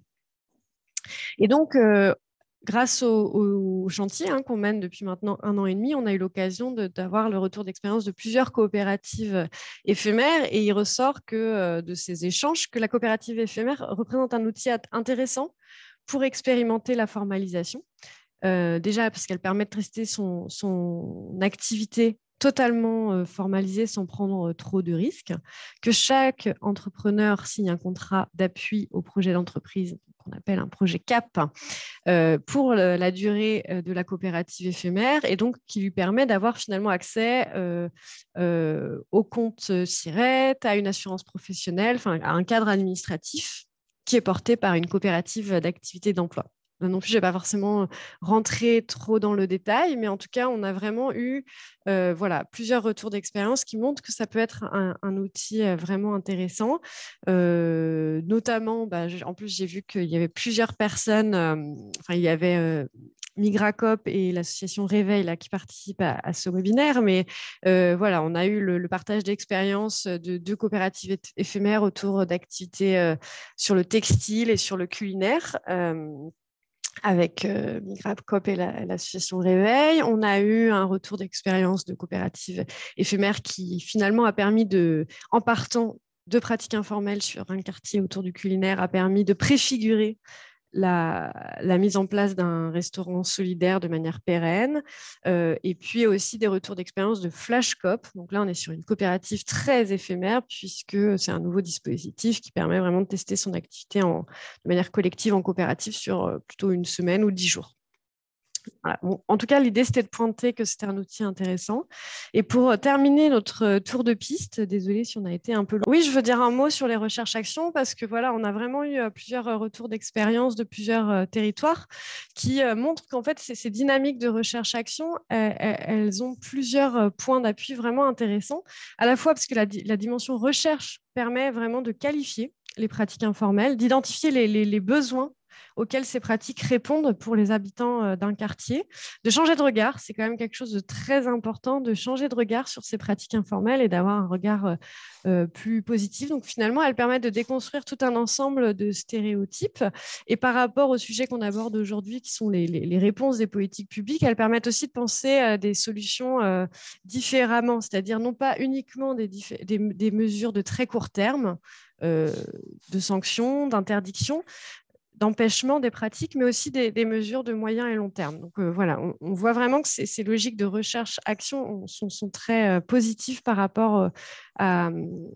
Et donc, euh, grâce au, au chantier hein, qu'on mène depuis maintenant un an et demi, on a eu l'occasion de, d'avoir le retour d'expérience de plusieurs coopératives éphémères et il ressort que, euh, de ces échanges que la coopérative éphémère représente un outil intéressant pour expérimenter la formalisation. Euh, déjà parce qu'elle permet de tester son, son activité totalement formalisé sans prendre trop de risques, que chaque entrepreneur signe un contrat d'appui au projet d'entreprise qu'on appelle un projet C A P euh, pour la durée de la coopérative éphémère et donc qui lui permet d'avoir finalement accès euh, euh, au compte SIRET, à une assurance professionnelle, enfin, à un cadre administratif qui est porté par une coopérative d'activité d'emploi. Non plus, je ne vais pas forcément rentrer trop dans le détail, mais en tout cas, on a vraiment eu euh, voilà, plusieurs retours d'expérience qui montrent que ça peut être un, un outil vraiment intéressant. Euh, notamment, bah, en plus, j'ai vu qu'il y avait plusieurs personnes, euh, enfin, il y avait euh, Migracop et l'association Réveil là, qui participent à, à ce webinaire, mais euh, voilà, on a eu le, le partage d'expériences de deux coopératives éphémères autour d'activités euh, sur le textile et sur le culinaire. Euh, avec euh, Migracop et la, l'association Réveil. On a eu un retour d'expérience de coopérative éphémère qui finalement a permis de, en partant de pratiques informelles sur un quartier autour du culinaire, a permis de préfigurer La, la mise en place d'un restaurant solidaire de manière pérenne euh, et puis aussi des retours d'expérience de Flash Coop. Donc là, on est sur une coopérative très éphémère puisque c'est un nouveau dispositif qui permet vraiment de tester son activité en, de manière collective en coopérative sur euh, plutôt une semaine ou dix jours. Voilà. Bon, en tout cas, l'idée, c'était de pointer que c'était un outil intéressant. Et pour terminer notre tour de piste, désolée si on a été un peu long. Oui, je veux dire un mot sur les recherches-actions parce que voilà, on a vraiment eu plusieurs retours d'expérience de plusieurs territoires qui montrent qu'en fait, ces, ces dynamiques de recherche-action, elles, elles ont plusieurs points d'appui vraiment intéressants, à la fois parce que la, la dimension recherche permet vraiment de qualifier les pratiques informelles, d'identifier les, les, les besoins auxquelles ces pratiques répondent pour les habitants d'un quartier, de changer de regard, c'est quand même quelque chose de très important, de changer de regard sur ces pratiques informelles et d'avoir un regard euh, plus positif. Donc finalement, elles permettent de déconstruire tout un ensemble de stéréotypes et par rapport au sujet qu'on aborde aujourd'hui, qui sont les, les, les réponses des politiques publiques, elles permettent aussi de penser à des solutions euh, différemment, c'est-à-dire non pas uniquement des, des, des mesures de très court terme, euh, de sanctions, d'interdictions, d'empêchement des pratiques, mais aussi des, des mesures de moyen et long terme. Donc euh, voilà, on, on voit vraiment que ces, ces logiques de recherche-action sont, sont très euh, positives par rapport euh, à,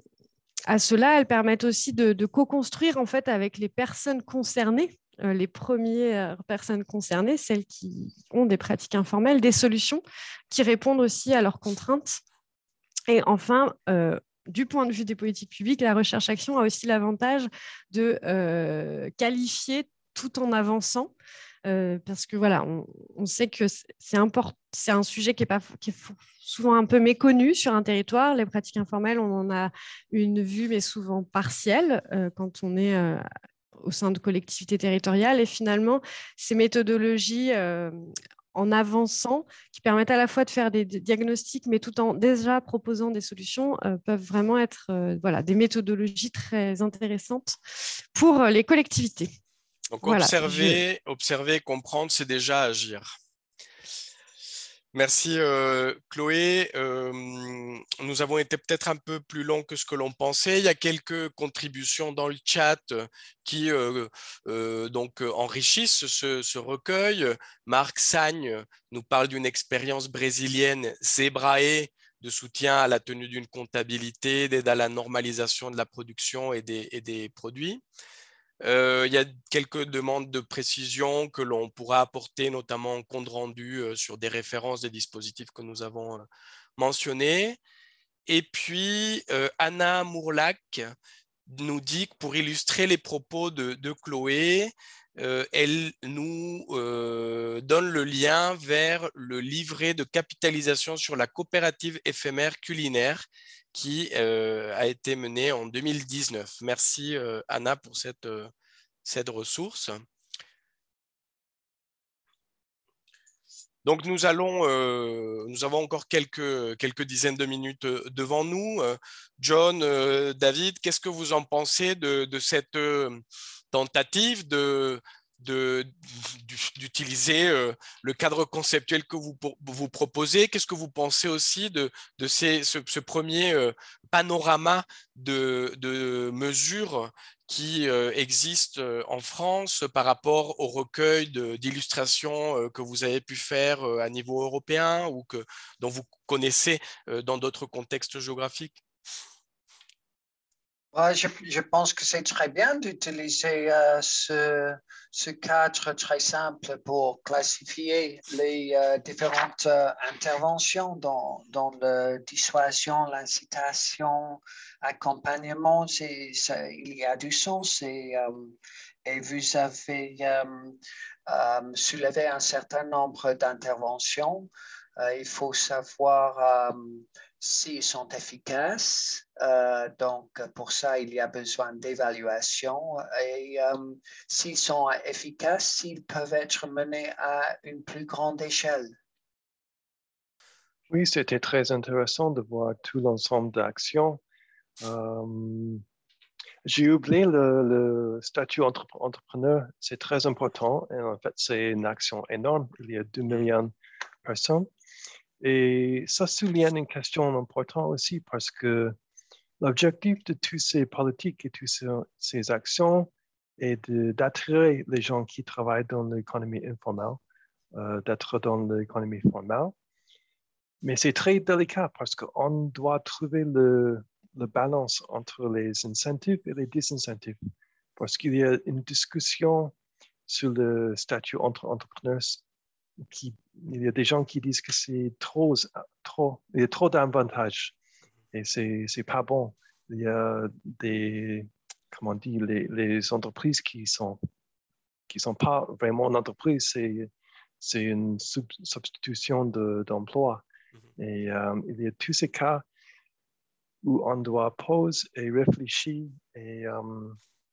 à cela. Elles permettent aussi de, de co-construire en fait avec les personnes concernées, euh, les premières personnes concernées, celles qui ont des pratiques informelles, des solutions qui répondent aussi à leurs contraintes. Et enfin, euh, du point de vue des politiques publiques, la recherche-action a aussi l'avantage de euh, qualifier tout en avançant, euh, parce que voilà, on, on sait que c'est, import, c'est un sujet qui est, pas, qui est souvent un peu méconnu sur un territoire. Les pratiques informelles, on en a une vue, mais souvent partielle, euh, quand on est euh, au sein de collectivités territoriales. Et finalement, ces méthodologies euh, en avançant, qui permettent à la fois de faire des diagnostics, mais tout en déjà proposant des solutions, euh, peuvent vraiment être euh, voilà, des méthodologies très intéressantes pour les collectivités. Donc, voilà, observer, je... observer, comprendre, c'est déjà agir. Merci euh, Chloé. Euh, nous avons été peut-être un peu plus longs que ce que l'on pensait. Il y a quelques contributions dans le chat qui euh, euh, donc enrichissent ce, ce recueil. Marc Sagne nous parle d'une expérience brésilienne Zebrae de soutien à la tenue d'une comptabilité, d'aide à la normalisation de la production et des, et des produits. Euh, il y a quelques demandes de précision que l'on pourra apporter, notamment en compte rendu euh, sur des références des dispositifs que nous avons euh, mentionnés. Et puis, euh, Anna Mourlac nous dit que pour illustrer les propos de, de Chloé, euh, elle nous euh, donne le lien vers le livret de capitalisation sur la coopérative éphémère culinaire qui euh, a été menée en deux mille dix-neuf. Merci euh, Anna pour cette, euh, cette ressource. Donc nous allons, euh, nous avons encore quelques, quelques dizaines de minutes devant nous. Euh, John, euh, David, qu'est-ce que vous en pensez de, de cette euh, tentative de, de, d'utiliser euh, le cadre conceptuel que vous, vous proposez? Qu'est-ce que vous pensez aussi de, de ces, ce, ce premier euh, panorama de, de mesures qui euh, existent euh, en France par rapport au recueil d'illustrations euh, que vous avez pu faire euh, à niveau européen ou que, dont vous connaissez euh, dans d'autres contextes géographiques? Ouais, je, je pense que c'est très bien d'utiliser euh, ce, ce cadre très simple pour classifier les euh, différentes euh, interventions dans, dans la dissuasion, l'incitation, accompagnement. C'est, ça, il y a du sens et, euh, et vous avez euh, euh, soulevé un certain nombre d'interventions. Euh, il faut savoir... Euh, s'ils sont efficaces. Euh, donc, pour ça, il y a besoin d'évaluation. Et euh, s'ils sont efficaces, s'ils peuvent être menés à une plus grande échelle. Oui, c'était très intéressant de voir tout l'ensemble d'actions. Euh, j'ai oublié le, le statut entre, entrepreneur. C'est très important. Et en fait, c'est une action énorme. Il y a deux millions de personnes. Et ça souligne une question importante aussi parce que l'objectif de toutes ces politiques et toutes ces, ces actions est d'attirer les gens qui travaillent dans l'économie informelle, euh, d'être dans l'économie formelle. Mais c'est très délicat parce qu'on doit trouver le, le balance entre les incentives et les disincentives. Parce qu'il y a une discussion sur le statut entre entrepreneurs. Qui, il y a des gens qui disent que c'est trop, trop, il y a trop d'avantages et c'est, c'est pas bon. Il y a des, comment on dit, les, les entreprises qui sont, qui sont pas vraiment une entreprise, c'est, c'est une sub, substitution de, d'emploi. Et euh, il y a tous ces cas où on doit poser et réfléchir et, euh,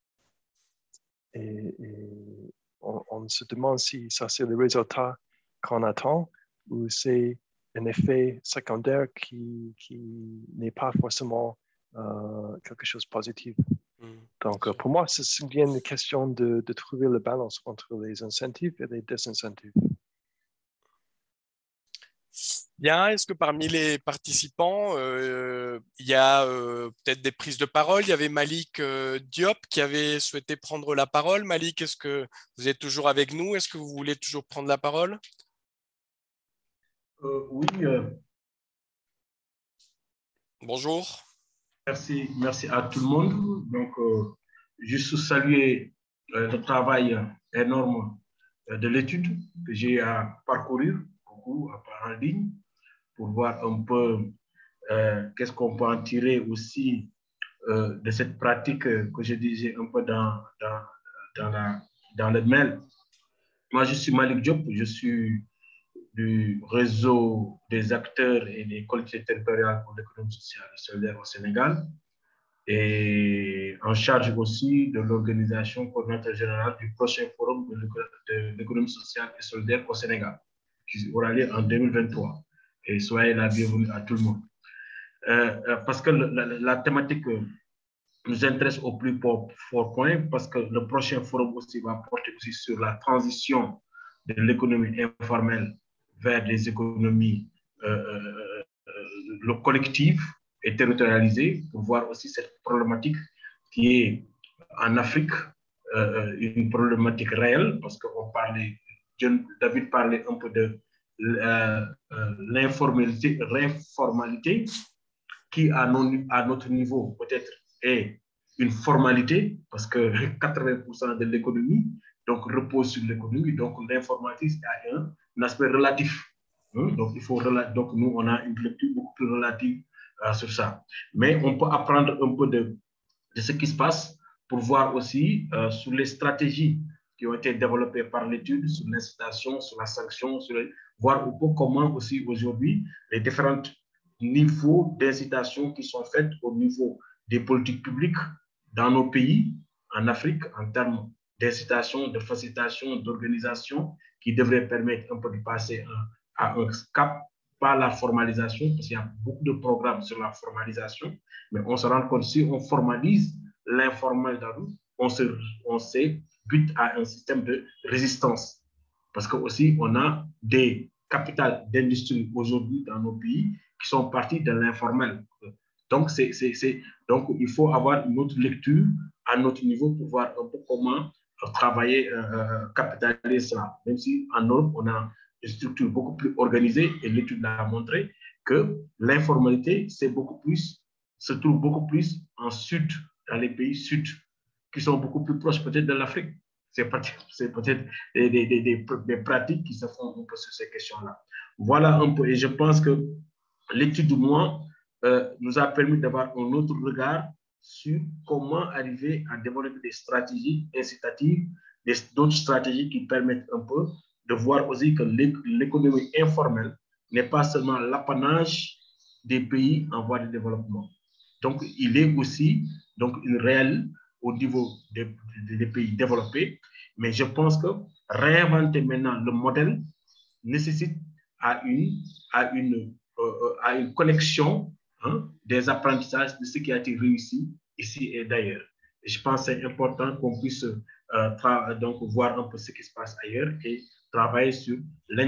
et, et on, on se demande si ça c'est le résultat qu'on attend ou c'est un effet secondaire qui, qui n'est pas forcément euh, quelque chose de positif. Mmh. Donc, pour moi, c'est bien une question de, de trouver le balance entre les incentives et les disincentives. Bien, est-ce que parmi les participants, euh, il y a euh, peut-être des prises de parole? Il y avait Malik euh, Diop qui avait souhaité prendre la parole. Malik, est-ce que vous êtes toujours avec nous? Est-ce que vous voulez toujours prendre la parole? Euh, oui. Euh, Bonjour. Merci, merci à tout le monde. Donc, euh, juste saluer euh, le travail énorme euh, de l'étude que j'ai à parcourir beaucoup en ligne pour voir un peu euh, qu'est-ce qu'on peut en tirer aussi euh, de cette pratique que je disais un peu dans, dans, dans, la, dans le mail. Moi, je suis Malik Diop, je suis du réseau des acteurs et des collectivités territoriales pour l'économie sociale et solidaire au Sénégal et en charge aussi de l'organisation coordinateur générale du prochain forum de l'économie sociale et solidaire au Sénégal, qui aura lieu en deux mille vingt-trois. Et soyez la bienvenue à tout le monde. Euh, parce que la, la, la thématique nous intéresse au plus fort point parce que le prochain forum aussi va porter aussi sur la transition de l'économie informelle vers des économies euh, euh, collectives et territorialisées pour voir aussi cette problématique qui est en Afrique euh, une problématique réelle parce qu'on parlait, John, David parlait un peu de euh, euh, l'informalité, l'informalité qui à, non, à notre niveau peut-être est une formalité parce que quatre-vingts pour cent de l'économie donc repose sur l'économie, donc l'informatique a un, un aspect relatif. Hein? Donc il faut donc nous on a une lecture beaucoup plus relative euh, sur ça. Mais on peut apprendre un peu de, de ce qui se passe pour voir aussi euh, sur les stratégies qui ont été développées par l'étude, sur l'incitation, sur la sanction, sur les, voir un peu comment aussi aujourd'hui les différentes niveaux d'incitation qui sont faites au niveau des politiques publiques dans nos pays, en Afrique, en termes d'incitation, de facilitation, d'organisation, qui devraient permettre un peu de passer à un cap, pas la formalisation, parce qu'il y a beaucoup de programmes sur la formalisation, mais on se rend compte si on formalise l'informel dans nous, on se, on se bute à un système de résistance. Parce que aussi, on a des capitales d'industrie aujourd'hui dans nos pays qui sont partis de l'informel. Donc, c'est, c'est, c'est, donc, il faut avoir une autre lecture à notre niveau pour voir un peu comment travailler, euh, capitaliser ça. Même si en Europe, on a une structure beaucoup plus organisée et l'étude l'a montré que l'informalité, c'est beaucoup plus, se trouve beaucoup plus en sud, dans les pays sud, qui sont beaucoup plus proches peut-être de l'Afrique. C'est peut-être des, des, des, des pratiques qui se font un peu sur ces questions-là. Voilà un peu, et je pense que l'étude du mois euh, nous a permis d'avoir un autre regard sur comment arriver à développer des stratégies incitatives, d'autres stratégies qui permettent un peu de voir aussi que l'économie informelle n'est pas seulement l'apanage des pays en voie de développement. Donc, il est aussi donc, une réelle au niveau des, des pays développés, mais je pense que réinventer maintenant le modèle nécessite à une, à une, euh, à une connexion hein, des apprentissages de ce qui a été réussi ici et d'ailleurs. Et je pense que c'est important qu'on puisse euh, donc voir un peu ce qui se passe ailleurs et travailler sur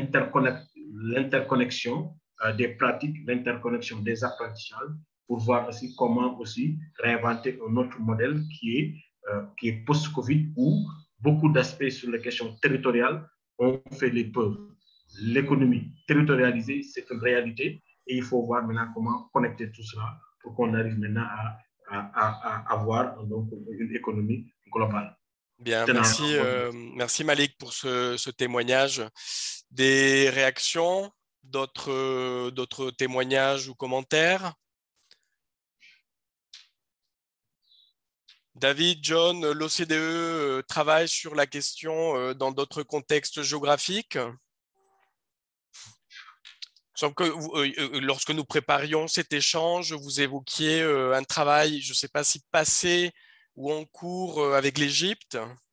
l'interconnexion euh, des pratiques, l'interconnexion des apprentissages pour voir aussi comment aussi réinventer un autre modèle qui est, euh, qui est post-Covid où beaucoup d'aspects sur les questions territoriales ont fait les preuves. L'économie territorialisée, c'est une réalité et il faut voir maintenant comment connecter tout cela pour qu'on arrive maintenant à, à, à, à avoir donc, une économie globale. Bien, merci, euh, merci Malik pour ce, ce témoignage. Des réactions, d'autres, d'autres témoignages ou commentaires? David, John, l'O C D E travaille sur la question dans d'autres contextes géographiques. Sauf que euh, lorsque nous préparions cet échange, vous évoquiez euh, un travail, je ne sais pas si passé ou en cours euh, avec l'Égypte.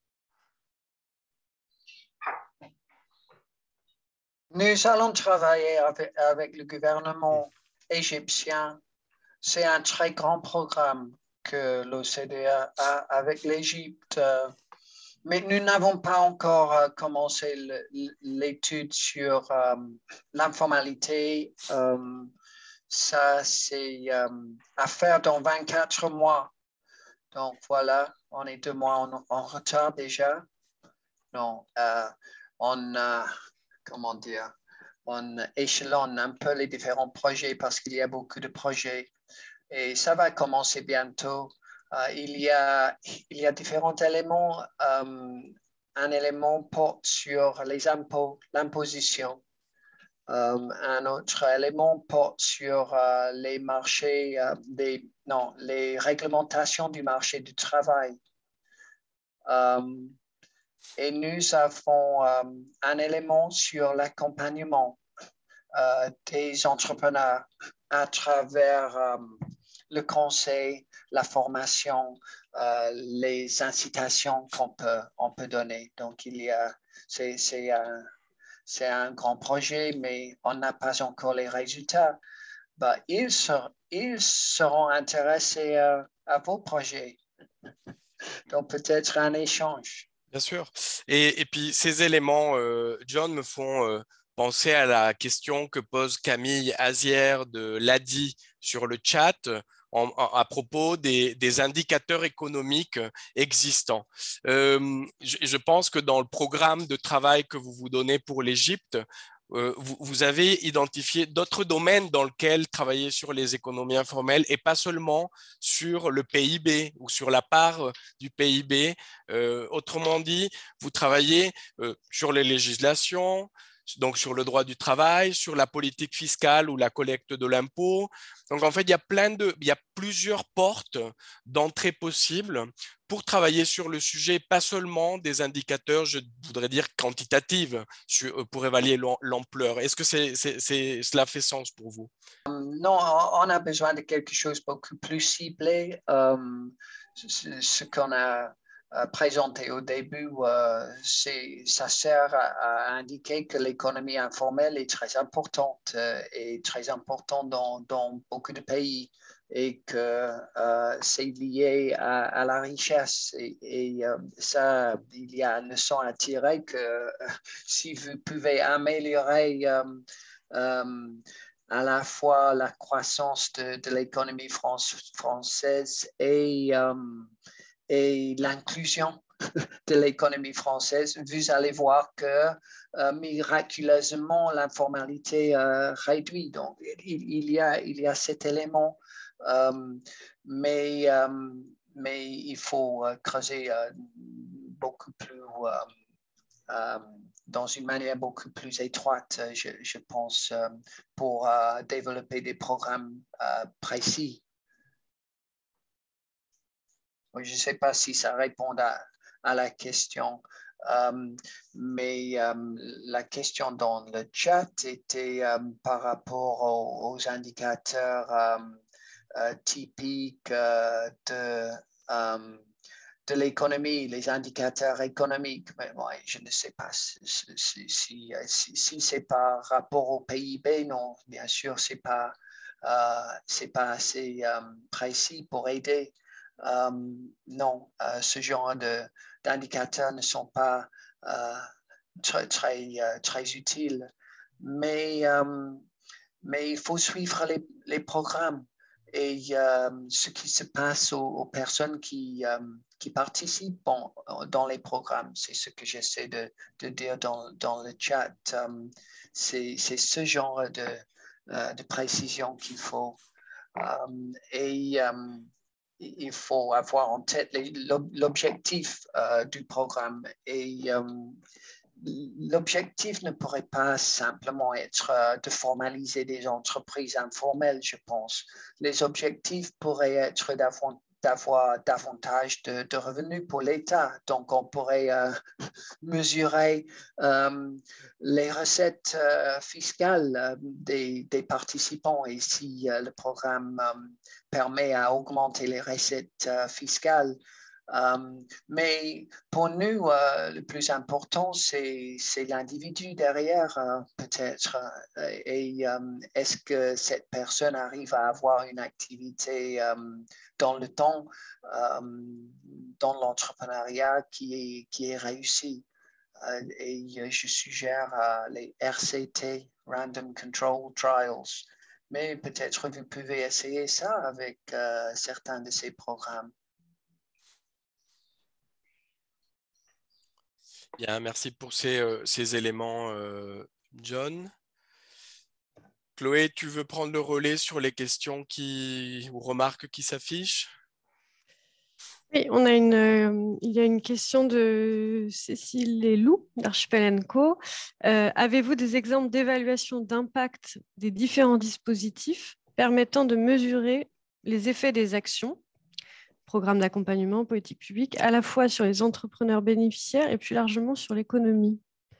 Nous allons travailler avec, avec le gouvernement égyptien. C'est un très grand programme que l'O C D E a avec l'Égypte. Mais nous n'avons pas encore euh, commencé l'étude sur euh, l'informalité. Euh, ça, c'est euh, à faire dans vingt-quatre mois. Donc, voilà, on est deux mois en, en retard déjà. Non, euh, on, euh, comment dire, on échelonne un peu les différents projets parce qu'il y a beaucoup de projets. Et ça va commencer bientôt. Uh, il, y a, il y a différents éléments. Um, un élément porte sur les impôts, l'imposition. Um, un autre élément porte sur uh, les marchés, uh, des, non, les réglementations du marché du travail. Um, et nous avons um, un élément sur l'accompagnement uh, des entrepreneurs à travers um, le conseil, la formation, euh, les incitations qu'on peut, on peut donner. Donc, il y a, c'est, c'est, un, c'est un grand projet, mais on n'a pas encore les résultats. Bah, il, ser, ils seront intéressés à, à vos projets. Donc, peut-être un échange. Bien sûr. Et, et puis, ces éléments, euh, John, me font euh, penser à la question que pose Camille Azière de l'A D I sur le chat en, en, à propos des, des indicateurs économiques existants. Euh, je, je pense que dans le programme de travail que vous vous donnez pour l'Égypte, Euh, vous, vous avez identifié d'autres domaines dans lesquels travailler sur les économies informelles et pas seulement sur le P I B ou sur la part du P I B. Euh, autrement dit, vous travaillez euh, sur les législations, donc sur le droit du travail, sur la politique fiscale ou la collecte de l'impôt. Donc en fait, il y a plein de, il y a plusieurs portes d'entrée possibles pour travailler sur le sujet, pas seulement des indicateurs, je voudrais dire quantitatifs, pour évaluer l'ampleur. Est-ce que c'est, c'est, c'est, cela fait sens pour vous? Non, on a besoin de quelque chose de beaucoup plus ciblé. Euh, ce qu'on a présenté au début, euh, ça sert à, à indiquer que l'économie informelle est très importante euh, et très importante dans, dans beaucoup de pays et que euh, c'est lié à, à la richesse. Et, et euh, ça, il y a une leçon à tirer que euh, si vous pouvez améliorer euh, euh, à la fois la croissance de, de l'économie française et euh, et l'inclusion de l'économie française, vous allez voir que euh, miraculeusement l'informalité euh, réduit. Donc, il, il, y a, il y a cet élément, euh, mais, euh, mais il faut euh, creuser euh, beaucoup plus, euh, euh, dans une manière beaucoup plus étroite, je, je pense, euh, pour euh, développer des programmes euh, précis. Je ne sais pas si ça répond à, à la question, euh, mais euh, la question dans le chat était euh, par rapport aux, aux indicateurs euh, euh, typiques euh, de, euh, de l'économie, les indicateurs économiques. Mais ouais, je ne sais pas si, si, si, si, si c'est par rapport au P I B, non, bien sûr, ce n'est pas, euh, c'est pas assez euh, précis pour aider. Euh, non, euh, ce genre d'indicateurs ne sont pas euh, très, très, euh, très utiles. Mais, euh, mais il faut suivre les, les programmes et euh, ce qui se passe aux, aux personnes qui, euh, qui participent bon, dans les programmes. C'est ce que j'essaie de, de dire dans, dans le chat. Um, c'est ce genre de, uh, de précision qu'il faut. Um, et um, il faut avoir en tête l'objectif uh, du programme. Et um, l'objectif ne pourrait pas simplement être uh, de formaliser des entreprises informelles, je pense. Les objectifs pourraient être d'avoir d'avoir davantage de, de revenus pour l'État. Donc, on pourrait euh, mesurer euh, les recettes euh, fiscales euh, des, des participants et si euh, le programme euh, permet à augmenter les recettes euh, fiscales. Um, mais pour nous, euh, le plus important, c'est l'individu derrière, euh, peut-être. Euh, et um, est-ce que cette personne arrive à avoir une activité um, dans le temps, um, dans l'entrepreneuriat qui est, qui est réussi? Euh, et je suggère uh, les R C T, Random Control Trials. Mais peut-être vous pouvez essayer ça avec euh, certains de ces programmes. Bien, merci pour ces, euh, ces éléments, euh, John. Chloé, tu veux prendre le relais sur les questions qui, ou remarques qui s'affichent? Oui, on a une, euh, il y a une question de Cécile Leloup d'Archipel Co. Euh, Avez-vous des exemples d'évaluation d'impact des différents dispositifs permettant de mesurer les effets des actions, programmes d'accompagnement, politique publique, à la fois sur les entrepreneurs bénéficiaires et plus largement sur l'économie?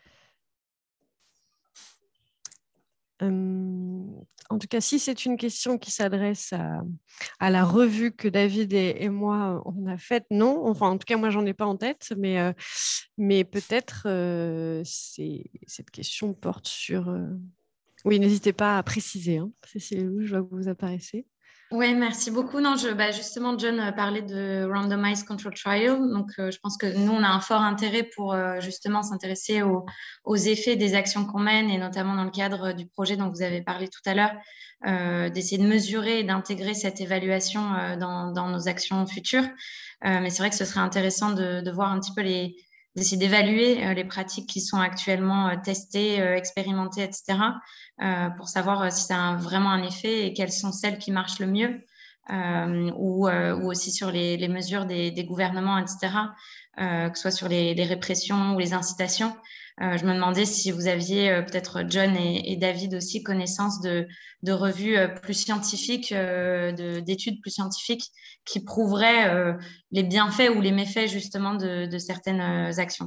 Euh, en tout cas, si c'est une question qui s'adresse à, à la revue que David et, et moi on a faite, non. Enfin, en tout cas, moi, j'en ai pas en tête, mais, euh, mais peut-être euh, cette question porte sur... Euh... Oui, n'hésitez pas à préciser. Hein. Cécile, je vois que vous apparaissez. Oui, merci beaucoup. Non, je, bah justement, John parlait de Randomized Control Trial. Donc, euh, je pense que nous, on a un fort intérêt pour euh, justement s'intéresser aux, aux effets des actions qu'on mène, et notamment dans le cadre du projet dont vous avez parlé tout à l'heure, euh, d'essayer de mesurer et d'intégrer cette évaluation euh, dans, dans nos actions futures. Euh, mais c'est vrai que ce serait intéressant de, de voir un petit peu les, d'essayer d'évaluer euh, les pratiques qui sont actuellement euh, testées, euh, expérimentées, et cetera, euh, pour savoir euh, si ça a un, vraiment un effet et quelles sont celles qui marchent le mieux, euh, ou, euh, ou aussi sur les, les mesures des, des gouvernements, et cetera, euh, que ce soit sur les, les répressions ou les incitations. Euh, je me demandais si vous aviez euh, peut-être John et, et David aussi connaissance de, de revues euh, plus scientifiques, euh, de, d'études plus scientifiques qui prouveraient euh, les bienfaits ou les méfaits justement de, de certaines euh, actions.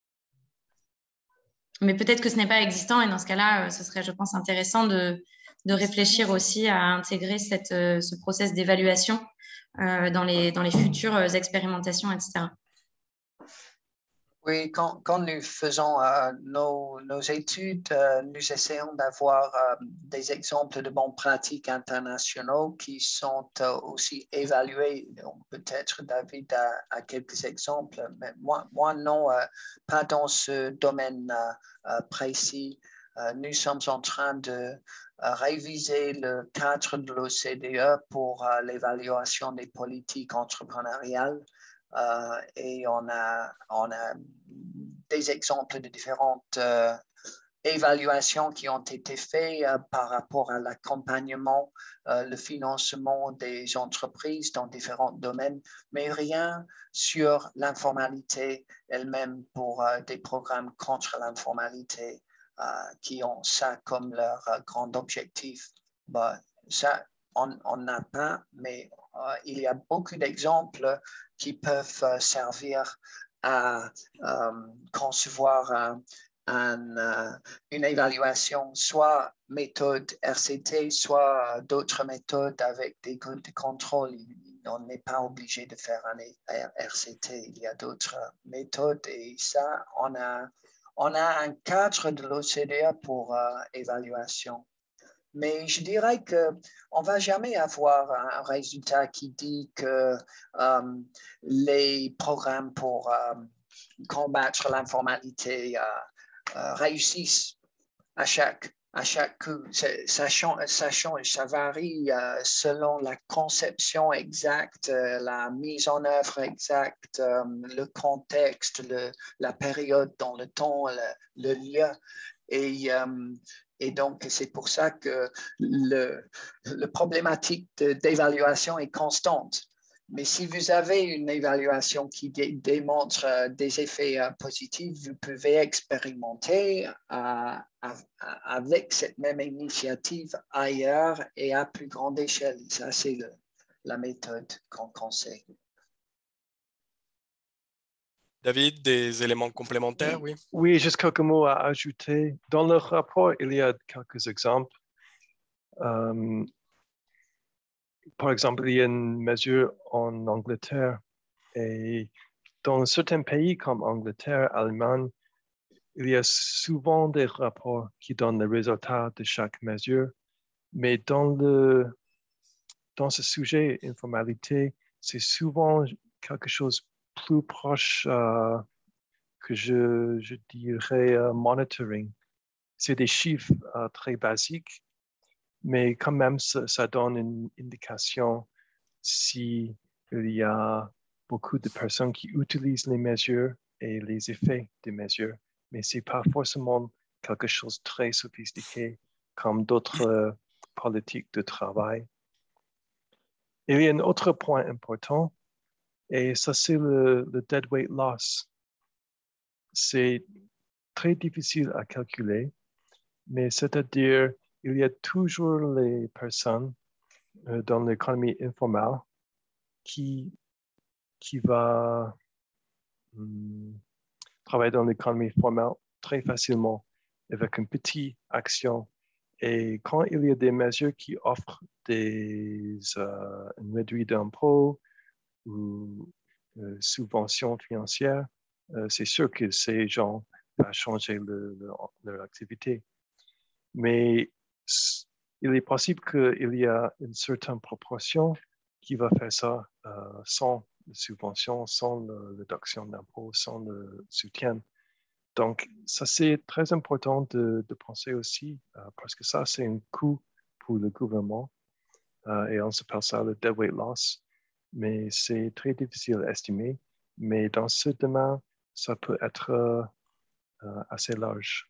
Mais peut-être que ce n'est pas existant, et dans ce cas-là, euh, ce serait, je pense, intéressant de, de réfléchir aussi à intégrer cette, euh, ce process d'évaluation euh, dans, les, dans les futures expérimentations, et cetera. Oui, quand, quand nous faisons euh, nos, nos études, euh, nous essayons d'avoir euh, des exemples de bonnes pratiques internationaux qui sont euh, aussi évalués. Peut-être David a, a quelques exemples, mais moi, moi non, euh, pas dans ce domaine euh, euh, précis. Euh, nous sommes en train de euh, réviser le cadre de l'O C D E pour euh, l'évaluation des politiques entrepreneuriales. Euh, et on a, on a des exemples de différentes euh, évaluations qui ont été faites euh, par rapport à l'accompagnement, euh, le financement des entreprises dans différents domaines, mais rien sur l'informalité elle-même pour euh, des programmes contre l'informalité euh, qui ont ça comme leur euh, grand objectif. Bah, ça, on n'a pas, mais euh, il y a beaucoup d'exemples qui peuvent euh, servir à euh, concevoir un, un, euh, une évaluation, soit méthode R C T, soit d'autres méthodes avec des groupes de contrôle. On n'est pas obligé de faire un R C T, il y a d'autres méthodes, et ça, on a, on a un cadre de l'O C D E pour euh, évaluation. Mais je dirais qu'on ne va jamais avoir un résultat qui dit que euh, les programmes pour euh, combattre l'informalité euh, euh, réussissent à chaque, à chaque coup. Sachant, sachant ça varie euh, selon la conception exacte, euh, la mise en œuvre exacte, euh, le contexte, le, la période dans le temps, le, le lieu. Et, euh, et donc, c'est pour ça que le, le problématique de, d'évaluation est constante. Mais si vous avez une évaluation qui dé, démontre euh, des effets euh, positifs, vous pouvez expérimenter euh, à, à, avec cette même initiative ailleurs et à plus grande échelle. Ça, c'est le, la méthode qu'on conseille. David, des éléments complémentaires, oui? Oui, juste quelques mots à ajouter. Dans le rapport, il y a quelques exemples. Euh, par exemple, il y a une mesure en Angleterre, et dans certains pays comme Angleterre, Allemagne, il y a souvent des rapports qui donnent les résultats de chaque mesure, mais dans, le, dans ce sujet informalité, c'est souvent quelque chose de plus proche euh, que je, je dirais uh, monitoring. C'est des chiffres uh, très basiques, mais quand même, ça, ça donne une indication s'il y a beaucoup de personnes qui utilisent les mesures et les effets des mesures, mais ce n'est pas forcément quelque chose de très sophistiqué comme d'autres euh, politiques de travail. Il y a un autre point important, et ça c'est le, le dead weight loss. C'est très difficile à calculer, mais c'est-à-dire il y a toujours les personnes euh, dans l'économie informelle qui, qui va hum, travailler dans l'économie formelle très facilement avec une petite action. Et quand il y a des mesures qui offrent des euh, une réduction d'impôts ou euh, subventions financières, euh, c'est sûr que ces gens vont changer le, le, leur activité. Mais il est possible qu'il y a une certaine proportion qui va faire ça euh, sans subvention, sans la réduction d'impôts, sans le soutien. Donc, ça, c'est très important de, de penser aussi, euh, parce que ça, c'est un coût pour le gouvernement, euh, et on s'appelle ça le dead weight loss, mais c'est très difficile à estimer. Mais dans ce domaine, ça peut être euh, assez large.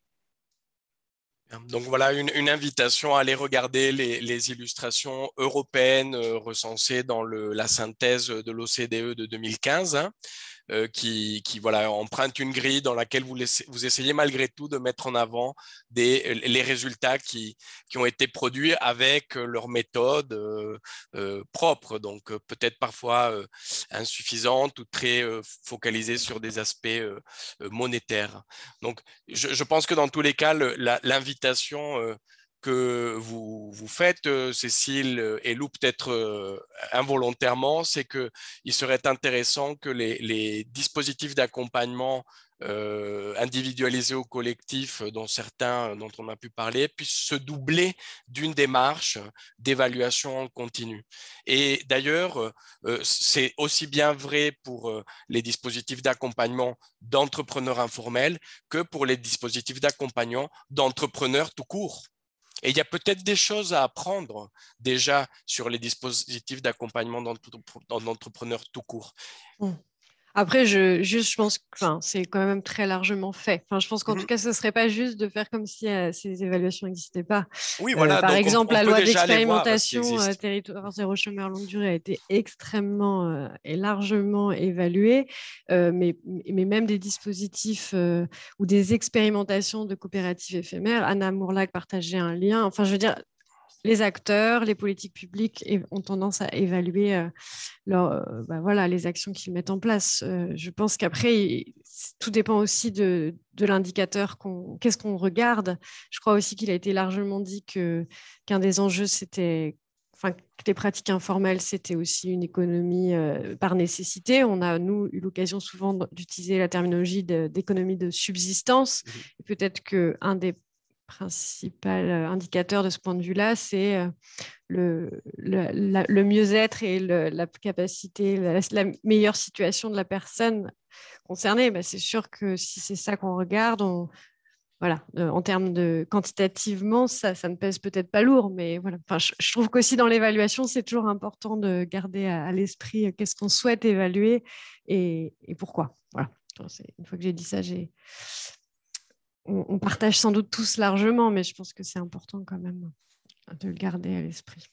Donc voilà une, une invitation à aller regarder les, les illustrations européennes euh, recensées dans le, la synthèse de l'O C D E de deux mille quinze, hein, euh, qui, qui voilà, emprunte une grille dans laquelle vous, laissez, vous essayez malgré tout de mettre en avant des, les résultats qui, qui ont été produits avec leur méthode euh, euh, propre, donc euh, peut-être parfois euh, insuffisante ou très euh, focalisée sur des aspects euh, monétaires. Donc je, je pense que dans tous les cas, l'invitation euh, que vous, vous faites, euh, Cécile et Lou, peut-être euh, involontairement, c'est qu'il serait intéressant que les, les dispositifs d'accompagnement euh, individualisés ou collectifs, dont certains dont on a pu parler, puissent se doubler d'une démarche d'évaluation en continu. Et d'ailleurs, euh, c'est aussi bien vrai pour euh, les dispositifs d'accompagnement d'entrepreneurs informels que pour les dispositifs d'accompagnement d'entrepreneurs tout court. Et il y a peut-être des choses à apprendre déjà sur les dispositifs d'accompagnement d'entrepreneurs tout court. Mmh. Après, je, juste, je pense que enfin, c'est quand même très largement fait. Enfin, je pense qu'en mmh. tout cas, ce ne serait pas juste de faire comme si euh, ces évaluations n'existaient pas. Oui, voilà. Euh, par donc exemple, on, on la loi d'expérimentation euh, territoire zéro chômeur longue durée a été extrêmement euh, et largement évaluée, euh, mais, mais même des dispositifs euh, ou des expérimentations de coopératives éphémères. Anna Mourlac partageait un lien. Enfin, je veux dire, les acteurs, les politiques publiques ont tendance à évaluer euh, leur, euh, bah voilà, les actions qu'ils mettent en place. Euh, je pense qu'après, tout dépend aussi de, de l'indicateur. Qu'on, qu'est-ce qu'on regarde. Je crois aussi qu'il a été largement dit que, qu'un des enjeux, c'était enfin, que les pratiques informelles, c'était aussi une économie euh, par nécessité. On a, nous, eu l'occasion souvent d'utiliser la terminologie de, d'économie de subsistance. Mmh. Et peut-être qu'un des principal indicateur de ce point de vue-là, c'est le, le, le mieux-être et le, la capacité, la, la meilleure situation de la personne concernée. Ben, c'est sûr que si c'est ça qu'on regarde, on, voilà, en termes de quantitativement, ça, ça ne pèse peut-être pas lourd, mais voilà. Enfin, je, je trouve qu'aussi dans l'évaluation, c'est toujours important de garder à, à l'esprit qu'est-ce qu'on souhaite évaluer et, et pourquoi. Voilà. Une fois que j'ai dit ça, j'ai on partage sans doute tous largement, mais je pense que c'est important quand même de le garder à l'esprit.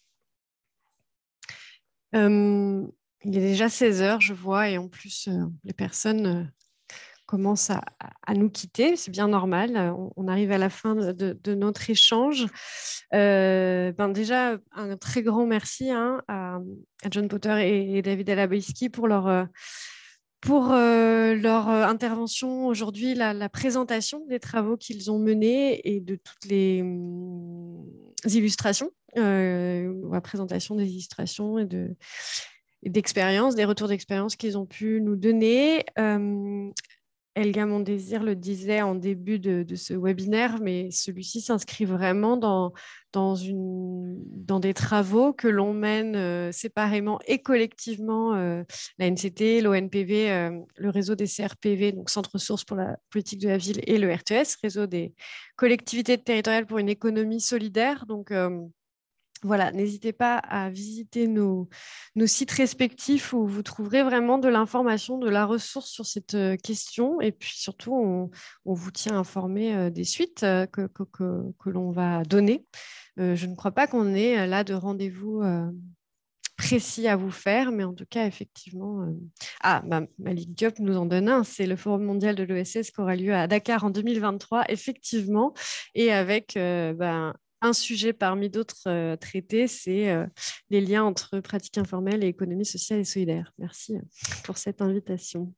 Euh, il est déjà seize heures, je vois, et en plus, euh, les personnes euh, commencent à, à nous quitter. C'est bien normal. On, on arrive à la fin de, de, de notre échange. Euh, ben déjà, un très grand merci hein, à, à John Potter et, et David Alabaïski pour leur... Euh, pour euh, leur euh, intervention aujourd'hui, la, la présentation des travaux qu'ils ont menés et de toutes les euh, illustrations, euh, la présentation des illustrations et, de, et d'expériences, des retours d'expérience qu'ils ont pu nous donner. Euh, Elga Mondésir le disait en début de, de ce webinaire, mais celui-ci s'inscrit vraiment dans, dans, une, dans des travaux que l'on mène euh, séparément et collectivement, euh, la N C T, l'O N P V, euh, le réseau des C R P V, donc Centre Ressources pour la politique de la ville, et le R T S, réseau des collectivités territoriales pour une économie solidaire. Donc, euh, voilà, n'hésitez pas à visiter nos, nos sites respectifs où vous trouverez vraiment de l'information, de la ressource sur cette question. Et puis surtout, on, on vous tient informé des suites que, que, que, que l'on va donner. Euh, je ne crois pas qu'on ait là de rendez-vous euh, précis à vous faire, mais en tout cas, effectivement... Euh... Ah, bah, Malik Diop nous en donne un, c'est le Forum mondial de l'O S S qui aura lieu à Dakar en deux mille vingt-trois, effectivement, et avec... Euh, bah, un sujet parmi d'autres euh, traités, c'est euh, les liens entre pratique informelle et économie sociale et solidaire. Merci pour cette invitation.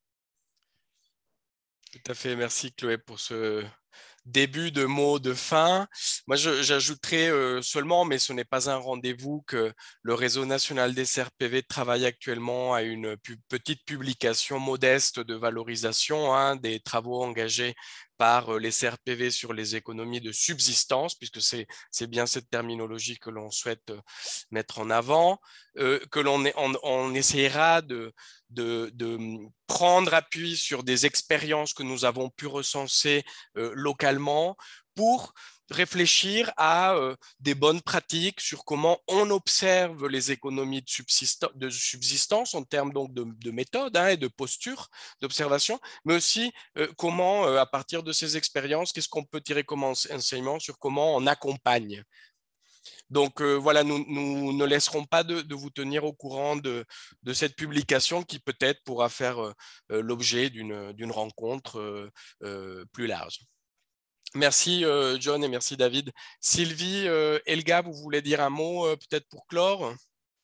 Tout à fait, merci Chloé pour ce début de mots de fin. Moi, j'ajouterais euh, seulement, mais ce n'est pas un rendez-vous, que le réseau national des C R P V travaille actuellement à une pu petite publication modeste de valorisation hein, des travaux engagés par les C R P V sur les économies de subsistance, puisque c'est c'est bien cette terminologie que l'on souhaite mettre en avant, euh, que l'on on, on essaiera de, de, de prendre appui sur des expériences que nous avons pu recenser euh, localement pour réfléchir à euh, des bonnes pratiques sur comment on observe les économies de, subsista de subsistance en termes donc de, de méthode hein, et de posture d'observation, mais aussi euh, comment, euh, à partir de ces expériences, qu'est-ce qu'on peut tirer comme enseignement sur comment on accompagne. Donc euh, voilà, nous, nous ne laisserons pas de, de vous tenir au courant de, de cette publication qui peut-être pourra faire euh, l'objet d'une d'une rencontre euh, euh, plus large. Merci euh, John et merci David. Sylvie, euh, Elga, vous voulez dire un mot euh, peut-être pour clore?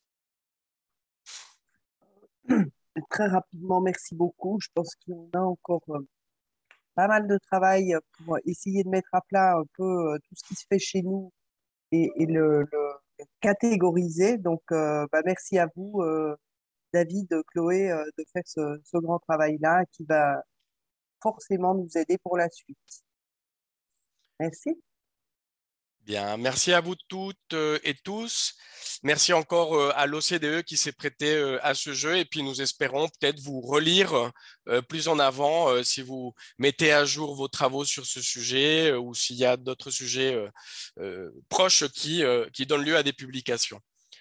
Très rapidement, merci beaucoup. Je pense qu'on a encore euh, pas mal de travail pour essayer de mettre à plat un peu euh, tout ce qui se fait chez nous et, et le, le catégoriser. Donc, euh, bah, merci à vous, euh, David, Chloé, euh, de faire ce, ce grand travail-là qui va forcément nous aider pour la suite. Merci. Bien, merci à vous toutes et tous. Merci encore à l'O C D E qui s'est prêté à ce jeu et puis nous espérons peut-être vous relire plus en avant si vous mettez à jour vos travaux sur ce sujet ou s'il y a d'autres sujets proches qui, qui donnent lieu à des publications.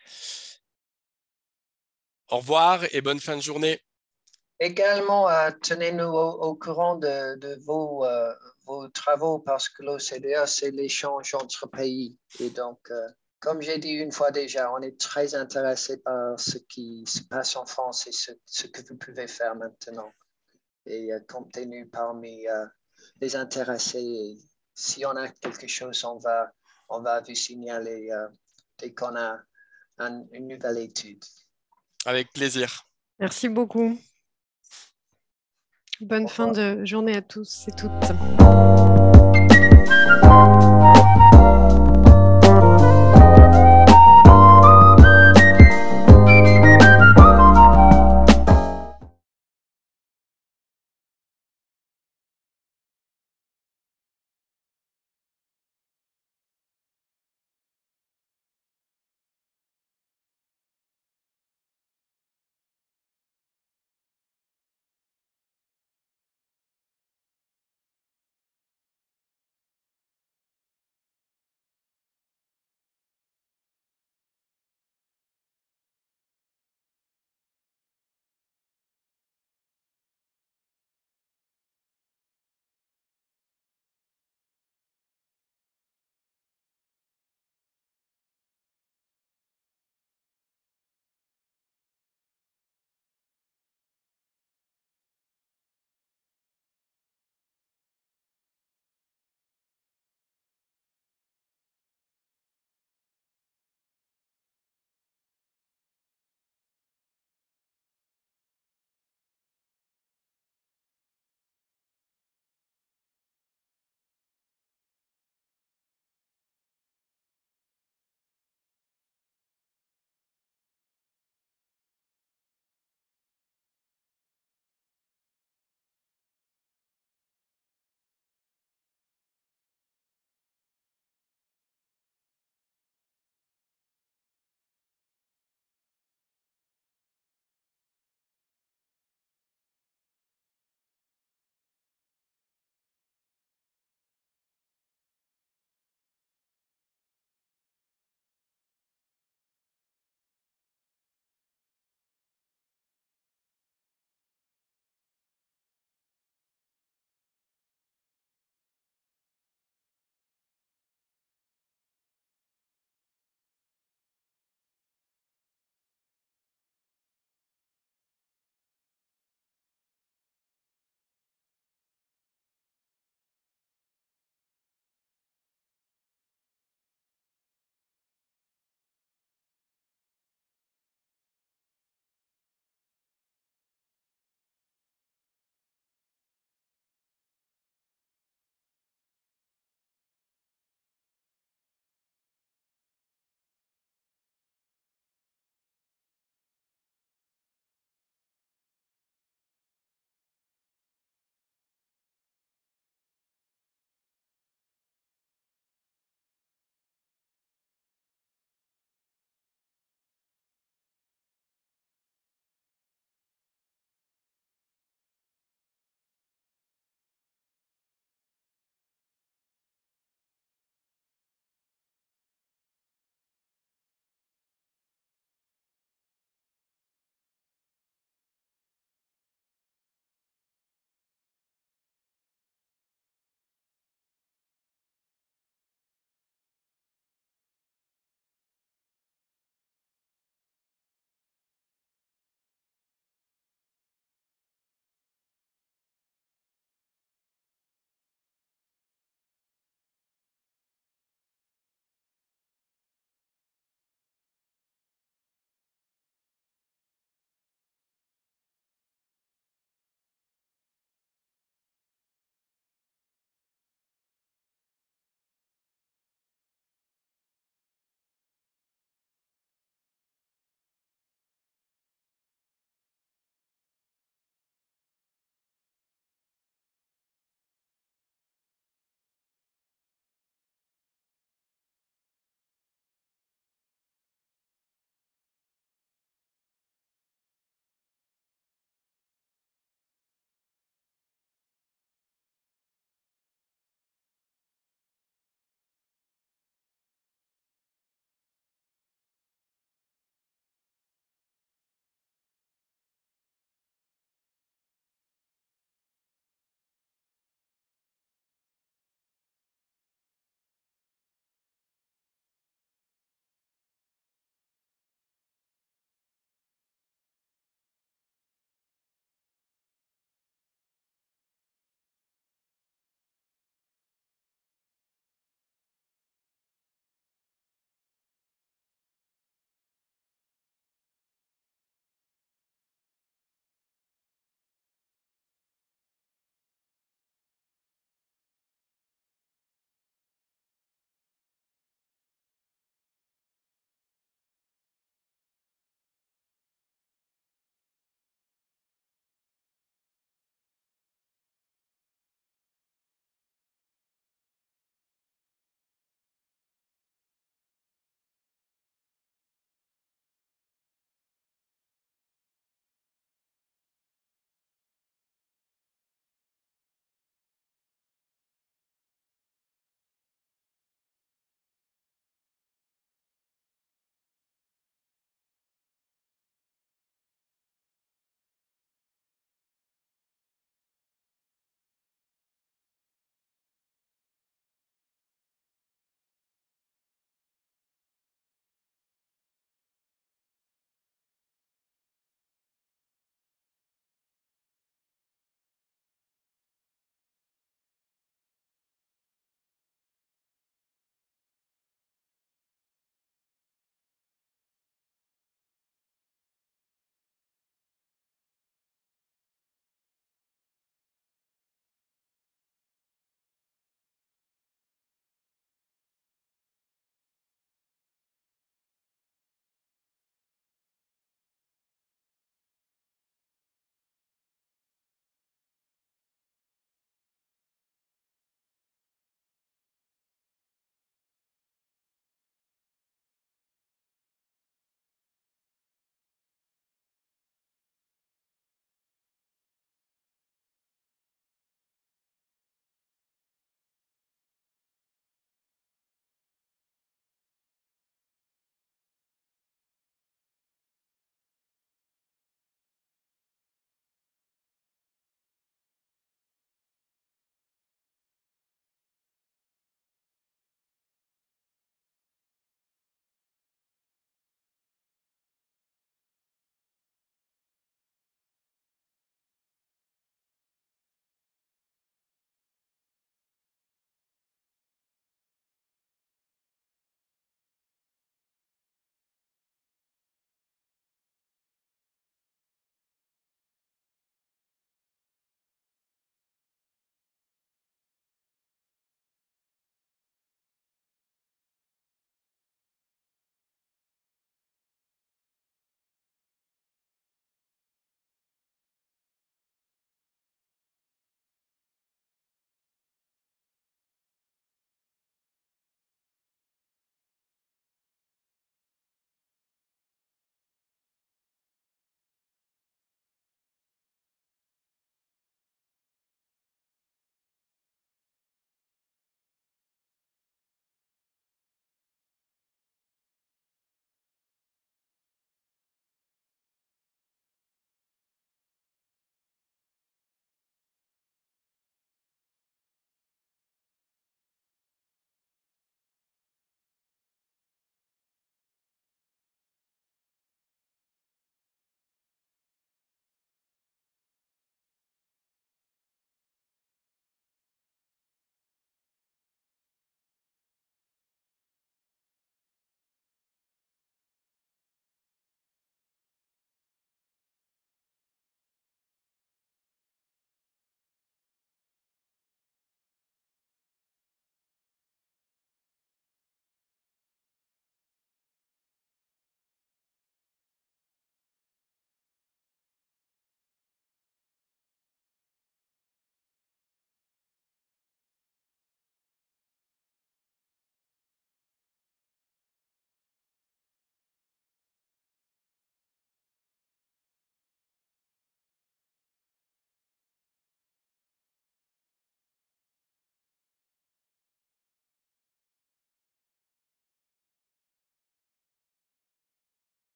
Au revoir et bonne fin de journée. Également, euh, tenez-nous au, au courant de, de vos, euh, vos travaux parce que l'O C D E, c'est l'échange entre pays. Et donc, euh, comme j'ai dit une fois déjà, on est très intéressé par ce qui se passe en France et ce, ce que vous pouvez faire maintenant. Et euh, comptez-nous parmi euh, les intéressés. Et si on a quelque chose, on va, on va vous signaler euh, dès qu'on a un, une nouvelle étude. Avec plaisir. Merci beaucoup. Bonne fin de journée à tous et toutes.